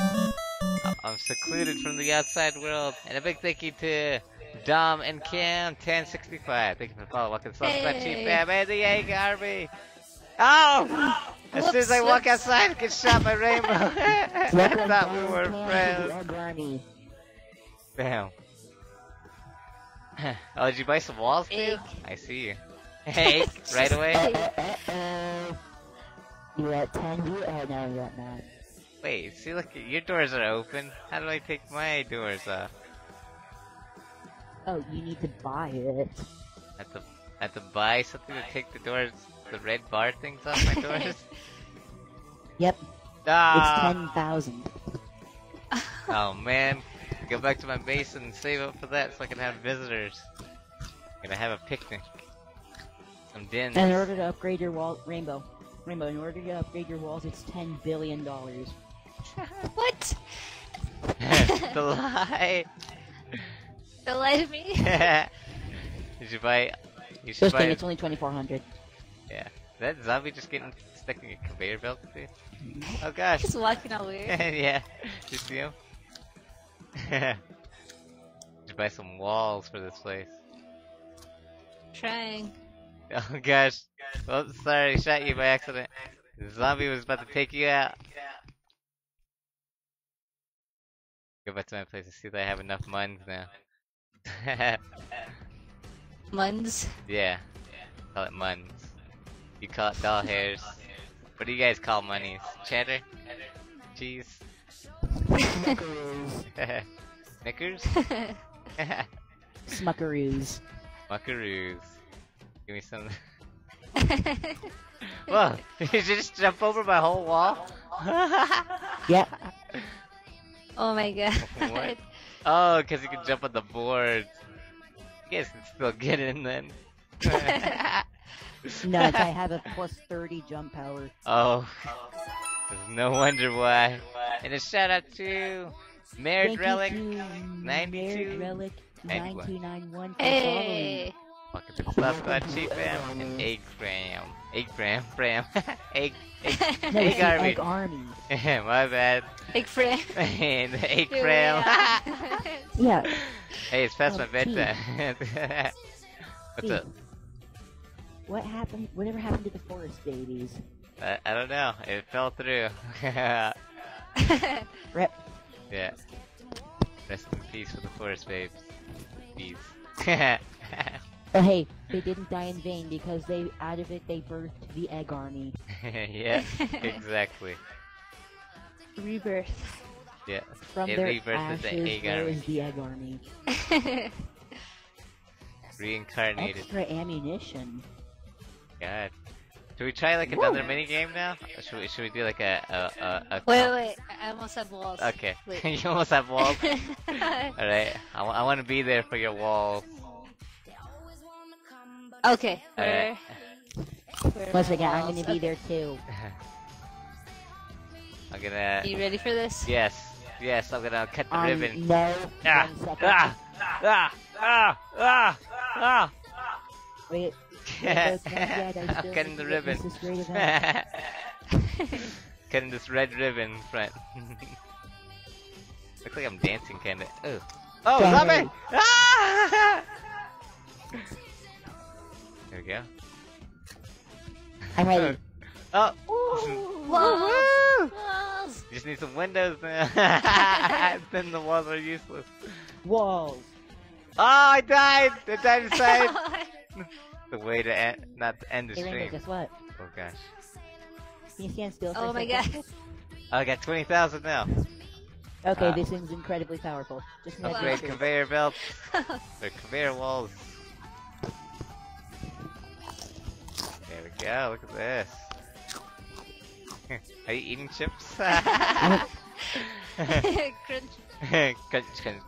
Speaker 1: I'm secluded from the outside world. And a big thank you to Dom and Cam 1065. Thank you for the follow. Welcome to that cheap fam and the egg army. Oh! As soon as I walk outside, I get shot by Rainbow. I thought we were friends. Bam. Oh, did you buy some walls too? I see you. Hey, right away?
Speaker 3: You're at 10 view? Oh, no, you're at 9.
Speaker 1: Wait, see, look, your doors are open. How do I take my doors off?
Speaker 3: Oh, you need to buy it.
Speaker 1: I have to buy something to take the doors, the red bar things off my doors?
Speaker 3: Yep.
Speaker 1: Ah!
Speaker 3: It's 10,000.
Speaker 1: Oh man, go back to my base and save up for that so I can have visitors. I'm gonna have a picnic. Some dins.
Speaker 3: And in order to upgrade your wall, Rainbow, in order to upgrade your walls, it's $10 billion.
Speaker 2: What?
Speaker 1: The lie.
Speaker 2: The lie to me?
Speaker 1: Did you buy? You should
Speaker 3: Just
Speaker 1: buy.
Speaker 3: kidding, it's only 2,400.
Speaker 1: Yeah. Is that zombie just getting stuck in a conveyor belt? Dude? Oh gosh.
Speaker 2: He's walking all weird.
Speaker 1: Yeah. Did you see him? Did you buy some walls for this place?
Speaker 2: Trying.
Speaker 1: Oh gosh. Oh, sorry, I shot you by accident. The zombie was about to take you out. Go back to my place to see that I have enough muns now.
Speaker 2: Muns?
Speaker 1: Yeah. Call it muns. You call it doll hairs. What do you guys call monies? Cheddar? Cheese? Snickers?
Speaker 3: Smuckaroos.
Speaker 1: Muckaroos. Give me some. Whoa! Did you just jump over my whole wall?
Speaker 3: Yeah.
Speaker 2: Oh my god.
Speaker 1: What? Oh, because you can jump on the boards. You guys can still get in then.
Speaker 3: Nuts, I have a plus 30 jump power.
Speaker 1: Oh. There's no wonder why. And a shout out to Married Relic 92.
Speaker 3: Married Relic 991 for
Speaker 2: Hey!
Speaker 1: Welcome to Southside Cheap Fam and Egg Fram. Egg
Speaker 3: No, it's the
Speaker 1: Army.
Speaker 3: Egg Army.
Speaker 1: My bad.
Speaker 2: Egg frame.
Speaker 1: And the Egg
Speaker 2: Here we
Speaker 1: Fram.
Speaker 2: are.
Speaker 3: Yeah.
Speaker 1: Hey, it's past
Speaker 3: Oh,
Speaker 1: my bedtime. What's
Speaker 3: T.
Speaker 1: up?
Speaker 3: What happened? Whatever happened to the forest babies?
Speaker 1: I don't know. It fell through.
Speaker 3: Rep.
Speaker 1: Yeah. Rest in peace for the forest babes. Bees.
Speaker 3: Oh hey, they didn't die in vain because out of it they birthed the Egg Army.
Speaker 1: Yeah, exactly.
Speaker 2: Rebirth.
Speaker 1: Yeah.
Speaker 3: From
Speaker 1: It
Speaker 3: their
Speaker 1: rebirthed the
Speaker 3: ashes
Speaker 1: Egg
Speaker 3: rose
Speaker 1: Army.
Speaker 3: the Egg Army.
Speaker 1: Reincarnated.
Speaker 3: Extra ammunition.
Speaker 1: God. Should we try like another mini game now? Or should we do like a
Speaker 2: Wait, I almost have walls.
Speaker 1: Okay.
Speaker 2: Wait.
Speaker 1: You almost have walls. Alright. I want to be there for your walls.
Speaker 2: Okay.
Speaker 1: Alright.
Speaker 3: Once again, I'm gonna be there too.
Speaker 1: I'm gonna.
Speaker 2: You ready for this?
Speaker 1: Yes. Yes. I'm gonna cut the ribbon.
Speaker 3: No.
Speaker 1: Ah!
Speaker 3: 1 second.
Speaker 1: Ah!
Speaker 3: Wait.
Speaker 1: I'm cutting the ribbon.
Speaker 3: This great event.
Speaker 1: Cutting this red ribbon in front. Looks like I'm dancing kinda. Oh. Oh, zombie! Ah! There we go.
Speaker 3: I'm ready.
Speaker 1: Oh!
Speaker 2: Walls!
Speaker 1: Woo!
Speaker 2: Walls!
Speaker 1: You just need some windows now. Then the walls are useless.
Speaker 3: Walls.
Speaker 1: Oh, I died! I died inside! The way to end, not to end the
Speaker 3: Hey Rainbow,
Speaker 1: stream.
Speaker 3: guess what?
Speaker 1: Oh gosh.
Speaker 3: Can you stand still for
Speaker 2: Oh
Speaker 3: a
Speaker 2: my
Speaker 3: second?
Speaker 2: god.
Speaker 1: Oh, I got 20,000 now.
Speaker 3: Okay, this thing's incredibly powerful. Just
Speaker 2: Wow.
Speaker 1: Upgrade conveyor belts. Or conveyor walls. There we go, look at this. Are you eating chips?
Speaker 2: Crunch.
Speaker 1: Crunch.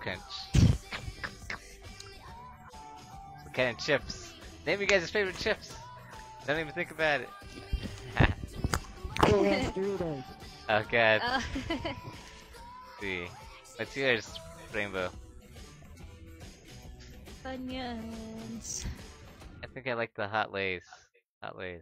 Speaker 1: What kind of chips? Name you guys' favorite chips. Don't even think about it.
Speaker 3: Cool Ranch Doritos.
Speaker 1: Oh god.
Speaker 2: Oh.
Speaker 1: Let's see. What's yours, Rainbow?
Speaker 2: Onions.
Speaker 1: I think I like the hot lays. Hot lays.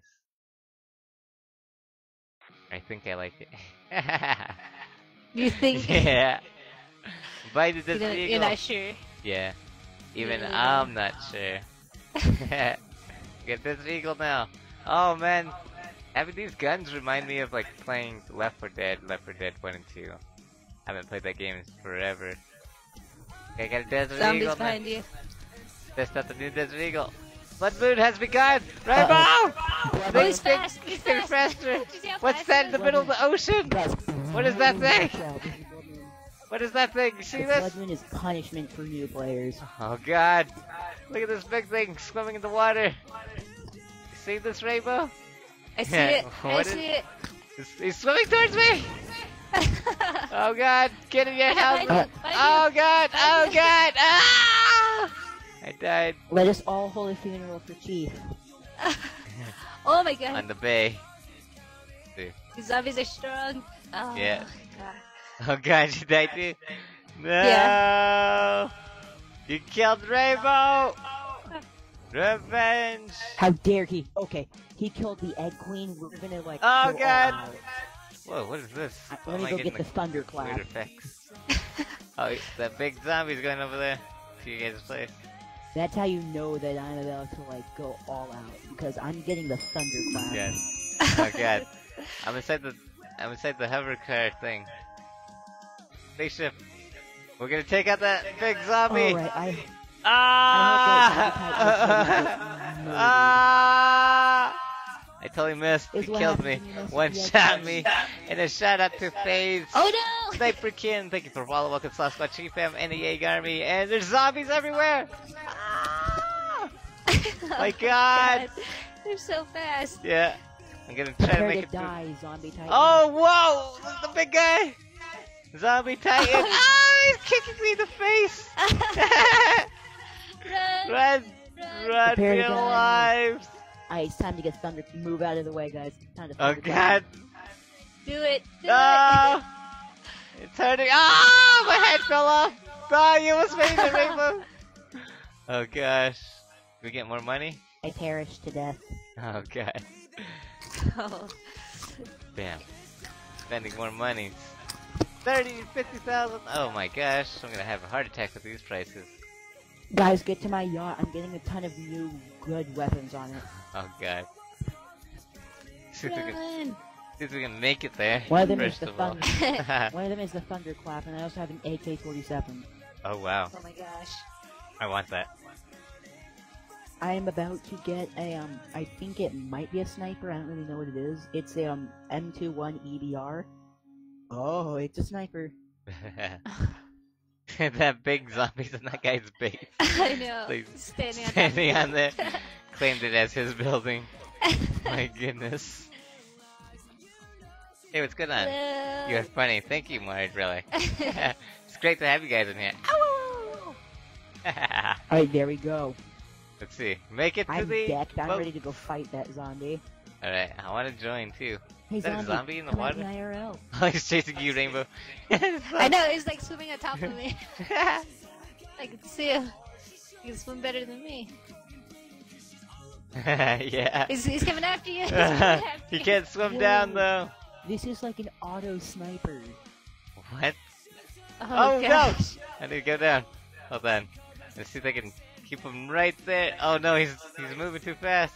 Speaker 1: I think I like it.
Speaker 2: You think?
Speaker 1: Yeah. Buy the Desert Eagle.
Speaker 2: You're not sure.
Speaker 1: Yeah. Even
Speaker 2: Yeah.
Speaker 1: I'm not sure. Get Desert Eagle now. Oh man. Having these guns remind me of like playing Left 4 Dead 1 and 2. Haven't played that game in forever. Okay, I got a Desert
Speaker 2: Zombies
Speaker 1: Eagle.
Speaker 2: behind you.
Speaker 1: Test out the new Desert Eagle. Blood Moon has begun! Rainbow!
Speaker 2: Oh, he's fast! He's
Speaker 1: Getting
Speaker 2: fast!
Speaker 1: faster!
Speaker 2: Did you see how
Speaker 1: What's
Speaker 2: fast
Speaker 1: that
Speaker 2: he
Speaker 1: in the
Speaker 2: was?
Speaker 1: middle of the ocean? What is that thing? What is that thing? You see
Speaker 3: The
Speaker 1: this?
Speaker 3: Blood Moon is punishment for new players.
Speaker 1: Oh god. Look at this big thing swimming in the water. You see this, Rainbow?
Speaker 2: I see it! I
Speaker 1: What is-
Speaker 2: see it!
Speaker 1: He's swimming towards me! Oh god, get in your helmet!
Speaker 2: Behind you,
Speaker 1: Oh god, oh
Speaker 2: behind you.
Speaker 1: god! Ah! I died
Speaker 3: Let us all hold a funeral for Chief.
Speaker 2: Oh my god!
Speaker 1: on the bay.
Speaker 2: These zombies are strong. Oh,
Speaker 1: Yeah.
Speaker 2: God.
Speaker 1: Oh god, you died too? No! You killed Rainbow! Revenge!
Speaker 3: How dare he? Okay, he killed the Egg Queen. We're gonna like.
Speaker 1: Oh,
Speaker 3: go
Speaker 1: God.
Speaker 3: all out.
Speaker 1: Whoa, what is this? Why
Speaker 3: Let
Speaker 1: am
Speaker 3: me
Speaker 1: I
Speaker 3: go
Speaker 1: getting
Speaker 3: get the thunderclap.
Speaker 1: weird effects? Oh, that big zombie's going over there to you guys' place.
Speaker 3: That's how you know that I'm about to like go all out because I'm getting the thunderclap.
Speaker 1: God. Oh god. I'm inside the hover car thing. Spaceship. We're gonna take out that big zombie.
Speaker 3: Alright,
Speaker 1: Ah!
Speaker 3: I
Speaker 1: Ah! I totally missed. He
Speaker 3: Is what
Speaker 1: killed me.
Speaker 3: happens when you mess
Speaker 1: One
Speaker 3: with the
Speaker 1: shot
Speaker 3: X-Men.
Speaker 1: me, and a shout out to FaZe.
Speaker 2: Oh no!
Speaker 1: Sniper Kin, thank you for following. Welcome to Squad Chief Fam and the Yeg Army. And there's zombies everywhere! Ah!
Speaker 2: Oh
Speaker 1: My god!
Speaker 2: They're so fast.
Speaker 1: Yeah. I'm gonna try to
Speaker 3: Prepare
Speaker 1: make
Speaker 3: to
Speaker 1: it through.
Speaker 3: die, zombie titan.
Speaker 1: Oh, whoa! This is the big guy! Zombie Titan! Oh, he's kicking me in the face!
Speaker 2: Run!
Speaker 1: Run! Run for
Speaker 3: Prepare to
Speaker 1: your
Speaker 3: die.
Speaker 1: lives!
Speaker 3: Alright, it's time to get thunder. Move out of the way, guys. Time to
Speaker 1: Oh god!
Speaker 2: Do it! Do
Speaker 1: No! It's hurting! Ah! My head fell off! Oh, you almost made it, Rainbow! Oh gosh. We get more money?
Speaker 3: I perished to death.
Speaker 1: Oh god.
Speaker 2: it! Oh.
Speaker 1: Bam. Spending more money. 30, 50,000. Oh my gosh. I'm gonna have a heart attack with these prices.
Speaker 3: Guys, get to my yacht. I'm getting a ton of new good weapons on it.
Speaker 1: Oh god. See if we can,
Speaker 2: Run!
Speaker 1: see if we can make it there.
Speaker 3: One of them is
Speaker 1: First
Speaker 3: the
Speaker 1: of all.
Speaker 3: One of them is the thunderclap, and I also have an AK-47.
Speaker 1: Oh wow.
Speaker 2: Oh my gosh.
Speaker 1: I want that.
Speaker 3: I am about to get a I think it might be a sniper. I don't really know what it is. It's a M21 EBR. Oh, it's a sniper.
Speaker 1: That big zombie's in that guy's base.
Speaker 2: I know.
Speaker 1: Like,
Speaker 2: Standing on
Speaker 1: Standing
Speaker 2: top
Speaker 1: on there. Claimed it as his building. My goodness. Hey, what's going on?
Speaker 2: Hello.
Speaker 1: You're funny. Thank you, Marge, really. It's great to have you guys in here. Ow!
Speaker 3: Alright, there we go.
Speaker 1: Let's see. Make it to
Speaker 3: I'm
Speaker 1: the
Speaker 3: decked. I'm
Speaker 1: boat.
Speaker 3: ready to go fight that zombie.
Speaker 1: Alright, I want to join too.
Speaker 3: Hey,
Speaker 1: Is that a zombie in the
Speaker 3: come at
Speaker 1: water?
Speaker 3: me IRL.
Speaker 1: Oh, he's chasing you, Rainbow.
Speaker 2: I know, he's like swimming on top of me. I can see him. He can swim better than me.
Speaker 1: Yeah.
Speaker 2: He's coming after you. He's coming after
Speaker 1: He
Speaker 2: you.
Speaker 1: can't swim down though.
Speaker 3: This is like an auto sniper.
Speaker 1: What?
Speaker 2: Oh,
Speaker 1: Oh, no.
Speaker 2: gosh.
Speaker 1: I need to go down. Hold on. Let's see if I can keep him right there. Oh no, he's moving too fast.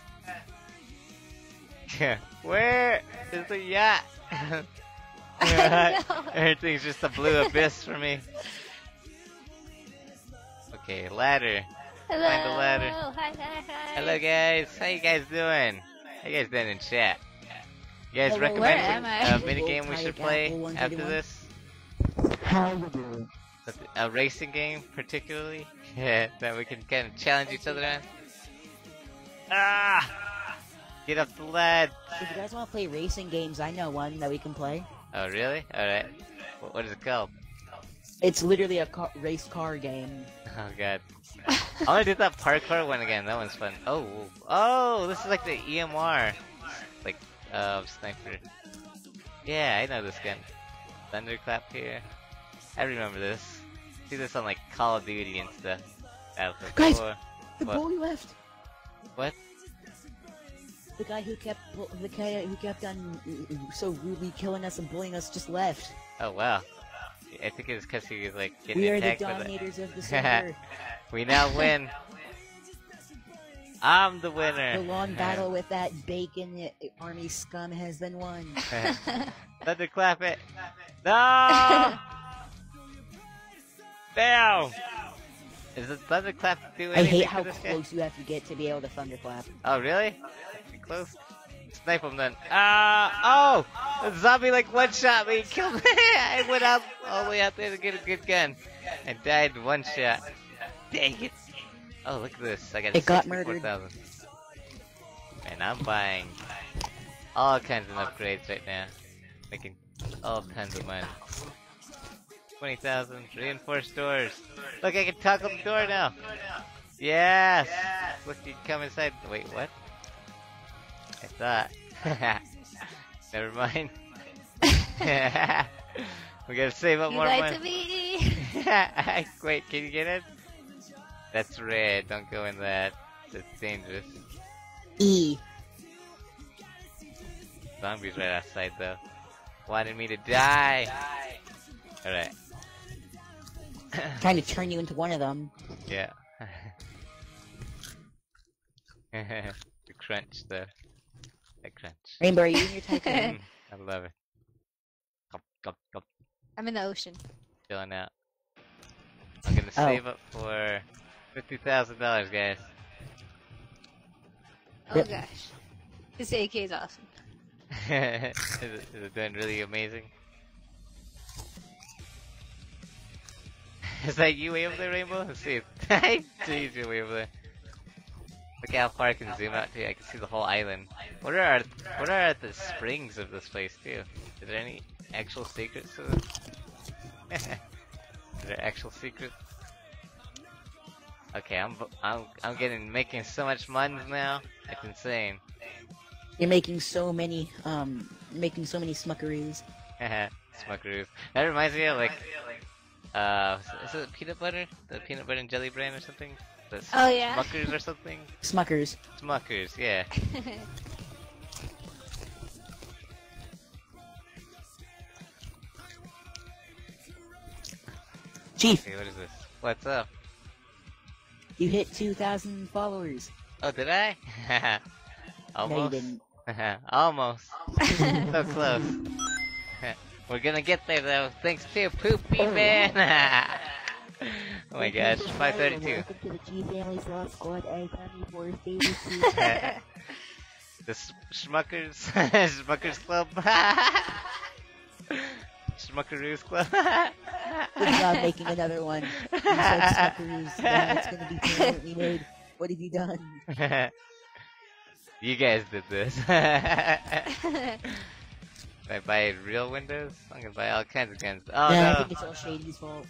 Speaker 1: Where is the yacht?
Speaker 2: I know.
Speaker 1: Everything's just a blue abyss for me. Okay, ladder.
Speaker 2: Hello.
Speaker 1: Find the ladder.
Speaker 2: Hi, hi, hi.
Speaker 1: Hello guys, how you guys doing? How you guys doing in chat? You guys
Speaker 3: Hello,
Speaker 1: recommend
Speaker 2: where am I?
Speaker 1: a minigame we should play
Speaker 3: Apple
Speaker 1: after
Speaker 3: 131?
Speaker 1: this?
Speaker 3: How you doing?
Speaker 1: A racing game, particularly? Yeah, that we can kind of challenge each other on? Ah! Get up the ladder!
Speaker 3: If you guys want to play racing games, I know one that we can play.
Speaker 1: Oh, really? Alright. What is it called?
Speaker 3: It's literally a race car game.
Speaker 1: Oh, god. I want to do that parkour one again. That one's fun. Oh, this is like the EMR. Like, sniper. Yeah, I know this gun. Thunderclap here. I remember this. See this on like Call of Duty and stuff. Battlefield
Speaker 3: Guys!
Speaker 1: 4.
Speaker 3: The
Speaker 1: What?
Speaker 3: bully left.
Speaker 1: What?
Speaker 3: The guy who kept on so rudely killing us and bullying us just left.
Speaker 1: Oh wow. I think it's because he was like getting
Speaker 3: We are the
Speaker 1: attacked by
Speaker 3: dominators of the server.
Speaker 1: We now win. I'm the winner.
Speaker 3: The long battle with that bacon army scum has been won.
Speaker 1: Thunderclap it. No! Damn! Is the thunderclap do
Speaker 3: I
Speaker 1: anything
Speaker 3: hate
Speaker 1: to
Speaker 3: how
Speaker 1: this guy?
Speaker 3: close you have to get to be able to thunderclap.
Speaker 1: Oh, really? Too close? Snipe him then. Oh! The zombie like one-shot me, killed me! I went out all the way out there to get a good gun. And died in one shot. Dang it. Oh, look at this. I got
Speaker 3: It got murdered.
Speaker 1: 64,000. And I'm buying all kinds of upgrades right now. Making all kinds of money. 20,000 reinforced doors. Look, I can toggle the door now. Yes! Look, you can come inside. Wait, what? I thought. Never mind. We gotta save up
Speaker 2: You
Speaker 1: more
Speaker 2: lied
Speaker 1: money.
Speaker 2: to me.
Speaker 1: Wait, can you get in? That's red. Don't go in that. That's dangerous.
Speaker 3: E.
Speaker 1: Zombies right outside though. Wanted me to die. Alright.
Speaker 3: Trying to turn you into one of them.
Speaker 1: Yeah. The crunch though. That crunch.
Speaker 3: Rainbow, are you in your tycoon?
Speaker 1: I love it. Gulp,
Speaker 2: I'm in the ocean.
Speaker 1: chilling out. I'm gonna save up for $50,000, guys.
Speaker 2: Oh
Speaker 3: Yep.
Speaker 2: gosh. This AK is awesome.
Speaker 1: Is it doing really amazing? Is that you way over there, Rainbow? Let's see. Jeez, you're way over there. Look how far I can zoom out to. I can see the whole island. What are the springs of this place too? Is there any actual secrets to this? Is there actual secrets? Okay, I'm making so much muns now. It's insane.
Speaker 3: You're making so many smuckaroos.
Speaker 1: Smuckaroos. That reminds me of like, is it peanut butter? The peanut butter and jelly brand or something? The
Speaker 2: Oh, yeah.
Speaker 1: Smuckers or something?
Speaker 3: Smuckers.
Speaker 1: Smuckers, yeah.
Speaker 3: Chief,
Speaker 1: Okay, what is this? What's up?
Speaker 3: you hit 2,000 followers.
Speaker 1: Oh, did I?
Speaker 3: No, you
Speaker 1: Almost.
Speaker 3: didn't.
Speaker 1: Almost. So close. We're gonna get there though, thanks to Poopy Man. Oh my gosh, 532.
Speaker 3: Welcome to the G Family Sloth Squad. I come for favorites.
Speaker 1: The Schmuckers, Schmuckers Club. Schmuckaroos Club.
Speaker 3: Good job making another one. You said Smuckaroos. Now it's gonna be permanently made. What have you done?
Speaker 1: You guys did this. If I buy real windows, I'm gonna buy all kinds of guns. Oh
Speaker 3: Nah, I
Speaker 1: no!
Speaker 3: think it's all Shady's fault.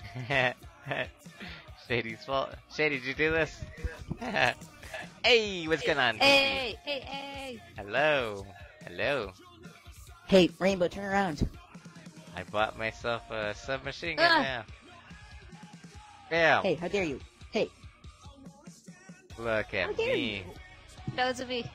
Speaker 1: Shady's fault. Shady, did you do this? Hey, what's going on?
Speaker 2: Hey, hey, hey.
Speaker 1: Hello. Hello.
Speaker 3: Hey, Rainbow, turn around.
Speaker 1: I bought myself a submachine gun now. Bam.
Speaker 3: Hey, how dare you? Hey,
Speaker 1: Look
Speaker 3: how
Speaker 1: at
Speaker 3: dare
Speaker 1: me.
Speaker 3: you?
Speaker 2: That was me.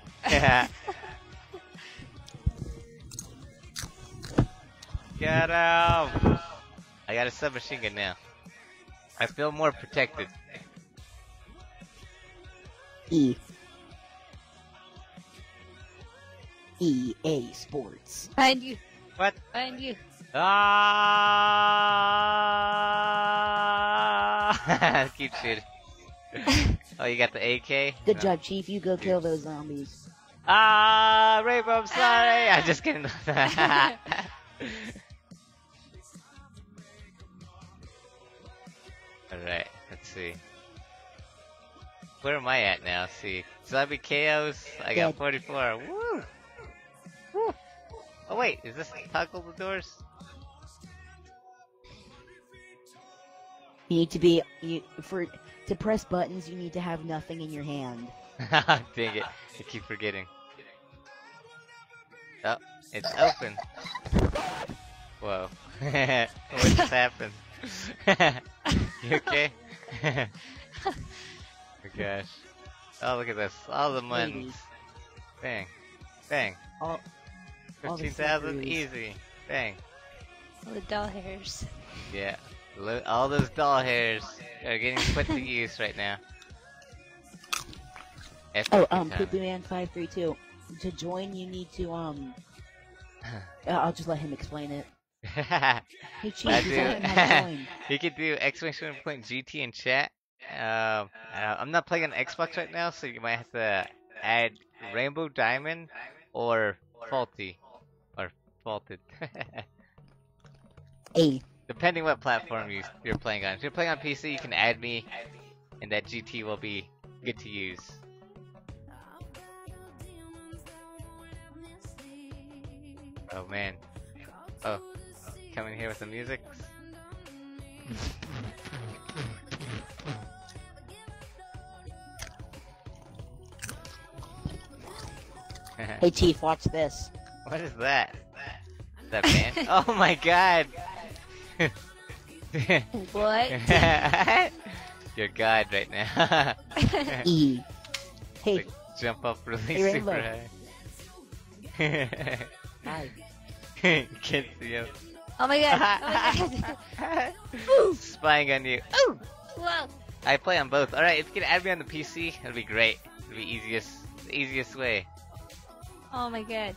Speaker 1: Get him! I got a submachine gun now. I feel more protected.
Speaker 3: E. EA Sports.
Speaker 2: Find you.
Speaker 1: What?
Speaker 2: Find you.
Speaker 1: Ah! Keep shooting. Oh, you got the AK?
Speaker 3: Good
Speaker 1: No.
Speaker 3: job, Chief. You go kill those zombies.
Speaker 1: Ah, Rainbow, I'm sorry. I'm just kidding. Alright, let's see. Where am I at now? Let's see. Zombie KOs. I got
Speaker 3: Dead.
Speaker 1: 44. Woo! Woo! Oh wait, is this toggle the doors?
Speaker 3: You need to be to press buttons. You need to have nothing in your hand.
Speaker 1: Dang it. I keep forgetting. Oh, it's open. Whoa. What just happened? You okay? Oh gosh. Oh, look at this. All the muns.
Speaker 3: Ladies.
Speaker 1: Bang. Bang.
Speaker 3: All the
Speaker 1: 15,000
Speaker 3: smuckaroos.
Speaker 1: easy. Bang.
Speaker 2: All the doll hairs.
Speaker 1: Yeah. All those doll hairs are getting put to use right now. Epic
Speaker 3: Oh,
Speaker 1: good time.
Speaker 3: Poopy Man 532. To join, you need to I'll just let him explain it. Hey, Chief,
Speaker 1: I
Speaker 3: he's
Speaker 1: do.
Speaker 3: asking how to join.
Speaker 1: You could do exclamation point GT in chat. I'm not playing on Xbox right now, so you might have to add Rainbow Diamond or Faulty or Faulted.
Speaker 3: Hey,
Speaker 1: Depending what platform you're playing on. If you're playing on PC, you can add me, and that GT will be good to use. Oh man. Oh, coming here with the music.
Speaker 3: hey, Chief, watch this.
Speaker 1: What is that? Is that band? Oh my god!
Speaker 2: What?
Speaker 1: You're God right now.
Speaker 3: E. Hey,
Speaker 1: Like, jump up really
Speaker 3: Hey,
Speaker 1: super
Speaker 3: Rainbow.
Speaker 1: high.
Speaker 3: hi.
Speaker 1: Can't see him.
Speaker 2: Oh my god! Oh my god!
Speaker 1: Spying on you. Ooh!
Speaker 2: Whoa!
Speaker 1: I play on both. Alright, if you can add me on the PC, it'll be great. It'll be the easiest way.
Speaker 2: Oh my god!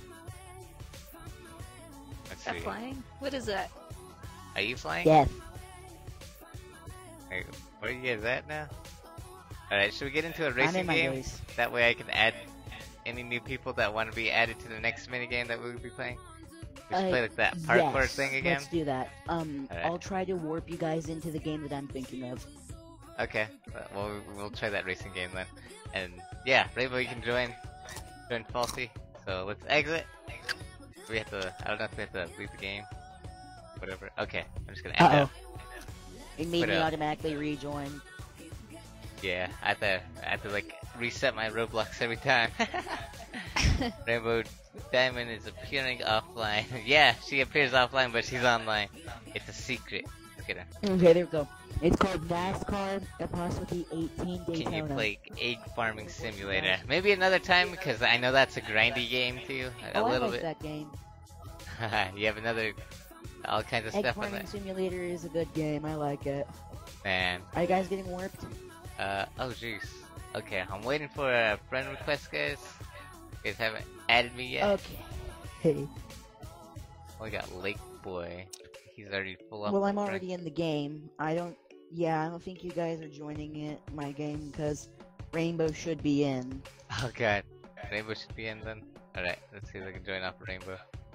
Speaker 1: Let's
Speaker 2: Is that
Speaker 1: see.
Speaker 2: flying? What is that?
Speaker 1: Are you flying?
Speaker 3: Death.
Speaker 1: Wait, where are you guys at now? Alright, should we get into a
Speaker 3: I'm
Speaker 1: racing
Speaker 3: in my
Speaker 1: game?
Speaker 3: race.
Speaker 1: That way I can add any new people that want to be added to the next minigame that we'll be playing. We should play like that parkour
Speaker 3: Yes,
Speaker 1: thing again.
Speaker 3: let's do that.
Speaker 1: Alright.
Speaker 3: I'll try to warp you guys into the game that I'm thinking of.
Speaker 1: Okay, well we'll try that racing game then. And yeah, Rainbow, you can join Faulty. So let's exit. We have to. I don't know if we have to leave the game. Whatever. Okay, I'm just gonna end
Speaker 3: Uh
Speaker 1: it.
Speaker 3: oh. It made
Speaker 1: What
Speaker 3: me
Speaker 1: up?
Speaker 3: automatically rejoin.
Speaker 1: Yeah, I have to like reset my Roblox every time. Rainbow Diamond is appearing offline. Yeah, she appears offline, but she's online. It's a secret. Look at her.
Speaker 3: Okay, there we go. It's called NASCAR apostrophe 18 Daytona.
Speaker 1: Can you play Egg Farming Simulator? Maybe another time, because I know that's a grindy game too. A
Speaker 3: Oh, I
Speaker 1: little
Speaker 3: like
Speaker 1: bit.
Speaker 3: that game.
Speaker 1: You have all kinds of
Speaker 3: Egg
Speaker 1: stuff on
Speaker 3: Farming
Speaker 1: that.
Speaker 3: Simulator is a good game. I like it.
Speaker 1: Man.
Speaker 3: Are you guys getting warped?
Speaker 1: Oh jeez. Okay, I'm waiting for a friend request, guys. You guys haven't added me yet.
Speaker 3: Okay.
Speaker 1: We got Lake Boy. He's already full up.
Speaker 3: Well, I'm
Speaker 1: with
Speaker 3: already in the game. I don't think you guys are joining my game because Rainbow should be in.
Speaker 1: friends. Oh god. Rainbow should be in then. Alright, let's see if I can join off Rainbow.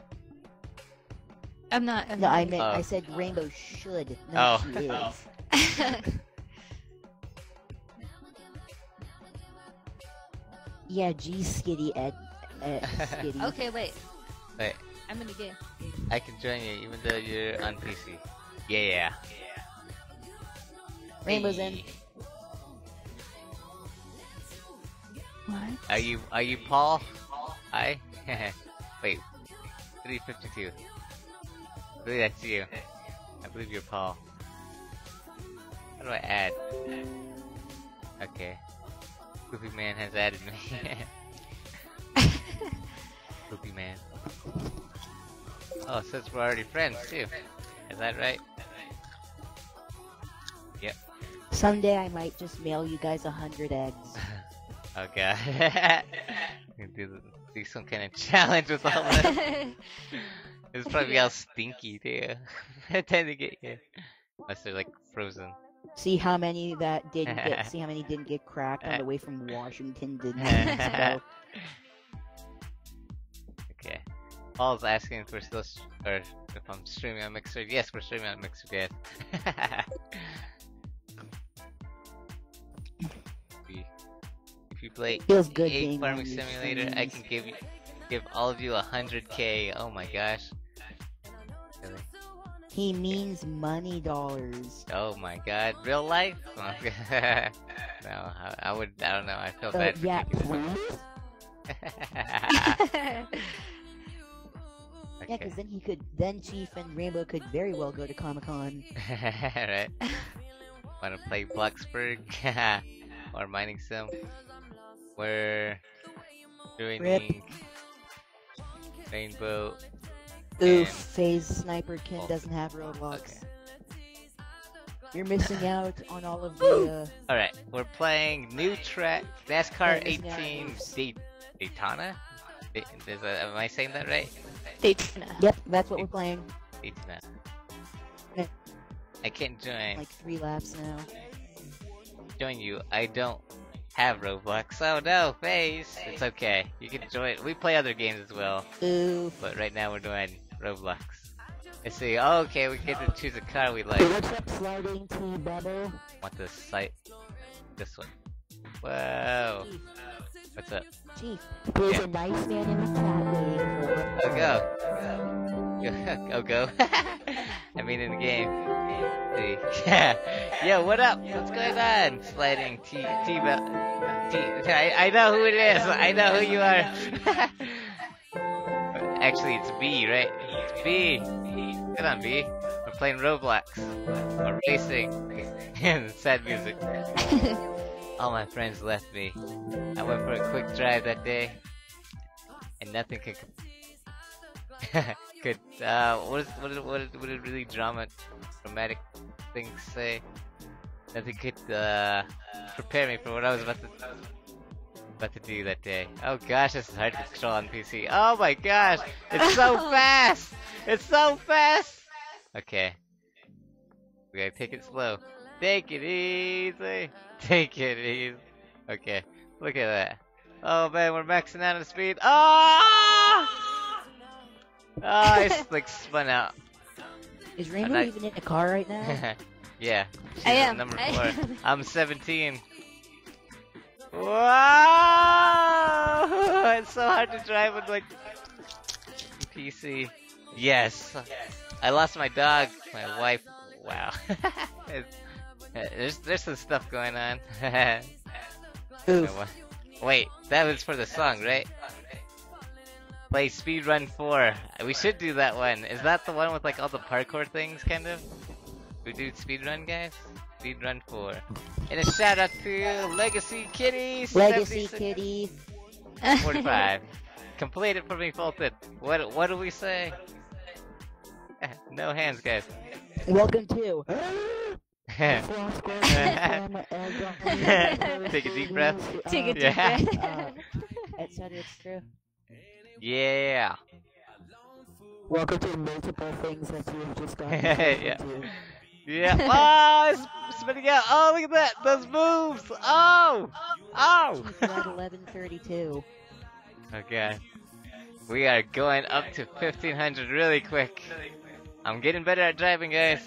Speaker 2: I'm not.
Speaker 3: No, I
Speaker 2: not.
Speaker 3: meant
Speaker 1: Oh.
Speaker 3: I said Rainbow should, not
Speaker 1: Oh.
Speaker 3: she is. Yeah, G Skitty Ed Skitty.
Speaker 2: Okay, wait.
Speaker 1: Wait,
Speaker 2: I'm in the game.
Speaker 1: I can join you even though you're on PC. Yeah.
Speaker 3: Rainbow's in.
Speaker 1: Hey.
Speaker 2: What?
Speaker 1: Are you Paul? Hi? Wait. 352. I believe that's you. I believe you're Paul. How do I add? Okay. Poopy Man has added me. Poopy Man. Oh, it says we're already friends too. Is that right? Yep.
Speaker 3: Someday I might just mail you guys 100 eggs.
Speaker 1: Oh god. do some kind of challenge with all that. It's probably all stinky too. I tend to get you. Unless they're like frozen.
Speaker 3: See how many that didn't get. See how many didn't get cracked on the way from Washington to Mexico.
Speaker 1: Okay. Paul's asking if we're still, or if I'm streaming on Mixer. Yes, we're streaming on Mixer, guys. If you play
Speaker 3: Feels good
Speaker 1: Egg
Speaker 3: being
Speaker 1: Farming
Speaker 3: on these
Speaker 1: Simulator, I
Speaker 3: streams.
Speaker 1: can give all of you 100k. Oh my gosh. Really?
Speaker 3: He means money dollars.
Speaker 1: Oh my god, real life? No, I don't know, I feel bad for
Speaker 3: Yeah.
Speaker 1: you.
Speaker 3: Yeah,
Speaker 1: Okay.
Speaker 3: because then Chief and Rainbow could very well go to Comic-Con.
Speaker 1: Right. Wanna play Bloxburg? Or Mining Sim? We're joining
Speaker 3: Rip.
Speaker 1: Rainbow
Speaker 3: Oof,
Speaker 1: And
Speaker 3: Phase Sniperkin
Speaker 1: Oh.
Speaker 3: doesn't have Roblox.
Speaker 1: Okay.
Speaker 3: You're missing out on all of the,
Speaker 1: Alright, we're playing new track NASCAR
Speaker 3: Yeah, missing out on
Speaker 1: 18
Speaker 3: moves.
Speaker 1: Daytona? Am I saying that right?
Speaker 2: Daytona.
Speaker 3: Yep, that's what we're playing.
Speaker 1: Daytona.
Speaker 3: Yeah.
Speaker 1: I can't join.
Speaker 3: Like 3 laps now.
Speaker 1: Join you. I don't have Roblox. Oh no, FaZe. It's okay. You can join. We play other games as well,
Speaker 3: Oof.
Speaker 1: but right now we're doing Roblox. Let's see. Oh, okay, we get to choose a car we like.
Speaker 3: So what's up, sliding to Bubble?
Speaker 1: Want this site? This one. Whoa. What's up?
Speaker 3: Chief, there's
Speaker 1: Yeah.
Speaker 3: a nice man in the chat waiting for
Speaker 1: Oh, go. Oh, go. I mean, in the game. See. Yo, what up? What's going on? Sliding I know who it is. I know who you are. Actually, it's B, right? It's B. Good on, B. We're playing Roblox. We're racing. And sad music. All my friends left me. I went for a quick drive that day, and nothing could what did really dramatic things say? Nothing could prepare me for what I was about to do that day. Oh gosh, this is hard to control on PC. Oh my gosh, it's so fast! It's so fast! Okay, we gotta take it slow. Take it easy. Take it easy. Okay, look at that. Oh man, we're maxing out on speed. Oh! Oh, I like spun out.
Speaker 3: Is Rainbow
Speaker 1: not-
Speaker 3: even in a car right now?
Speaker 1: Yeah, she's
Speaker 2: I am.
Speaker 1: number
Speaker 2: I
Speaker 1: 4.
Speaker 2: am.
Speaker 1: I'm 17. Whoa! It's so hard to drive with like PC. Yes, I lost my dog, my wife. Wow. There's some stuff going on.
Speaker 3: Oof.
Speaker 1: Wait, that was for the song, right? Play Speedrun 4. We should do that one. Is that the one with like all the parkour things, kind of? We do Speedrun, guys? Speedrun 4. And a shout out to Legacy Kitty!
Speaker 3: Legacy
Speaker 1: 76
Speaker 3: Kitty.
Speaker 1: 45. Complete it for me, Fulton. What do we say? No hands, guys.
Speaker 3: Welcome to.
Speaker 1: Take a deep breath.
Speaker 2: Take a deep
Speaker 1: Yeah.
Speaker 2: breath.
Speaker 3: Etc. Extra.
Speaker 1: Yeah.
Speaker 3: Welcome to multiple things that you have just gotten.
Speaker 1: Yeah. Yeah. Oh, it's spinning out. Oh, look at that. Those moves. Oh. Oh.
Speaker 3: At 11:32.
Speaker 1: Okay. We are going up to 1500 really quick. I'm getting better at driving, guys.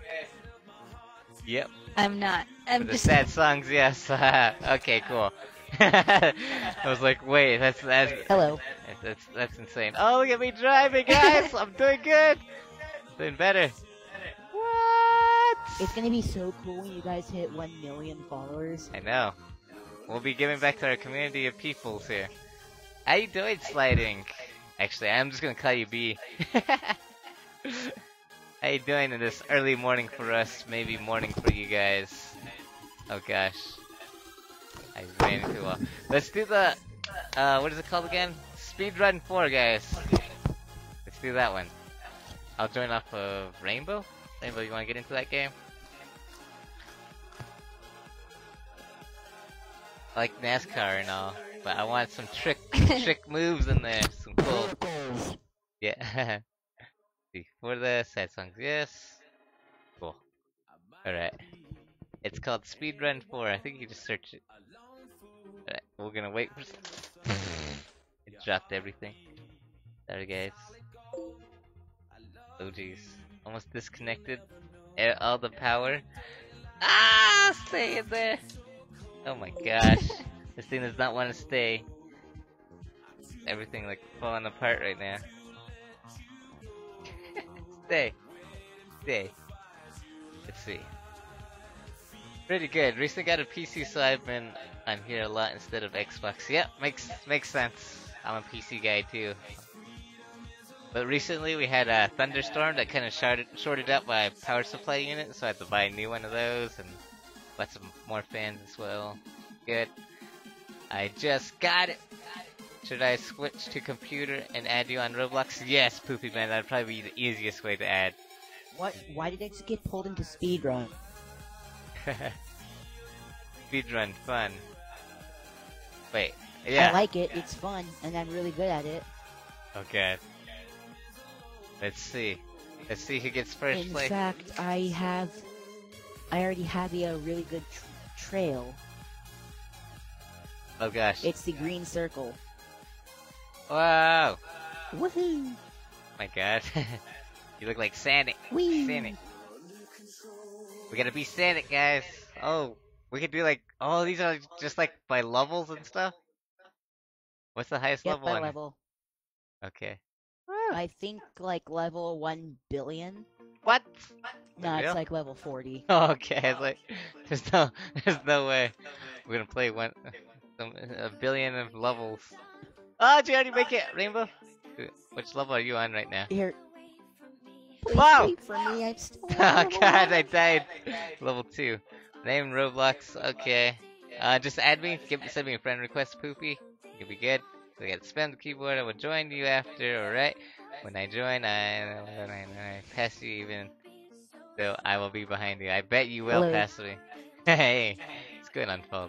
Speaker 1: Yep.
Speaker 2: I'm not.
Speaker 1: For
Speaker 2: I'm
Speaker 1: the
Speaker 2: just.
Speaker 1: sad songs, yes. Okay, cool. I was like, wait, that's
Speaker 3: Hello.
Speaker 1: insane. Oh, look at me driving, guys! I'm doing good. Doing better. What?
Speaker 3: It's gonna be so cool when you guys hit 1 million followers.
Speaker 1: I know. We'll be giving back to our community of peoples here. How you doing, sliding? Actually, I'm just gonna call you B. How you doing in this early morning for us? Maybe morning for you guys. Oh gosh. I ran into a... Let's do the... what is it called again? Speedrun 4, guys. Let's do that one. I'll join off of Rainbow. Rainbow, you wanna get into that game? I like NASCAR and all, but I want some trick moves in there. Some cool... Yeah. For the sad songs, yes. Cool. Alright. It's called Speedrun 4. I think you just search it. Alright, we're gonna wait for... It dropped everything. Sorry, guys. Oh, jeez. Almost disconnected. All the power. Ah! Stay in there! Oh my gosh. This thing does not want to stay. Everything like falling apart right now. Stay. Stay. Let's see. Pretty good. Recently got a PC, so I've been on here a lot instead of Xbox. Yep, makes sense. I'm a PC guy too. But recently we had a thunderstorm that kind of shorted up my power supply unit, so I had to buy a new one of those and bought some more fans as well. Good. I just got it. Should I switch to computer and add you on Roblox? Yes, Poopy Man, that'd probably be the easiest way to add.
Speaker 3: What? Why did I just get pulled into speedrun?
Speaker 1: Speedrun fun. Wait, yeah.
Speaker 3: I like it, it's fun, and I'm really good at it.
Speaker 1: Okay. Let's see. Let's see who gets first
Speaker 3: In
Speaker 1: place.
Speaker 3: fact, I already have a really good trail.
Speaker 1: Oh gosh.
Speaker 3: It's the green circle.
Speaker 1: Wow.
Speaker 3: Woohoo!
Speaker 1: My god. You look like Sonic.
Speaker 3: Whee!
Speaker 1: Sonic. We gotta be Sonic, guys. Oh, we could do like, oh, these are just like by levels and stuff? What's the highest
Speaker 3: Yep,
Speaker 1: level
Speaker 3: by
Speaker 1: on it?
Speaker 3: level.
Speaker 1: Okay.
Speaker 3: I think like level 1 billion.
Speaker 1: What?
Speaker 3: No,
Speaker 1: Real?
Speaker 3: it's like level 40.
Speaker 1: Oh, okay, I was like, there's no way we're gonna play a billion of levels. Oh, did you already make it, Rainbow? Which level are you on right now?
Speaker 3: Here. Please
Speaker 1: Wow!
Speaker 3: wait for me, I'm still on
Speaker 1: Oh
Speaker 3: level
Speaker 1: god,
Speaker 3: 1.
Speaker 1: I died. Level 2. Name Roblox, okay. Just add me, send me a friend request, Poopy. You'll be good. So I gotta spam the keyboard, I will join you after, alright? When I join, I pass you even. So I will be behind you. I bet you will
Speaker 3: Hello.
Speaker 1: pass me. Hey, it's good on Unfold.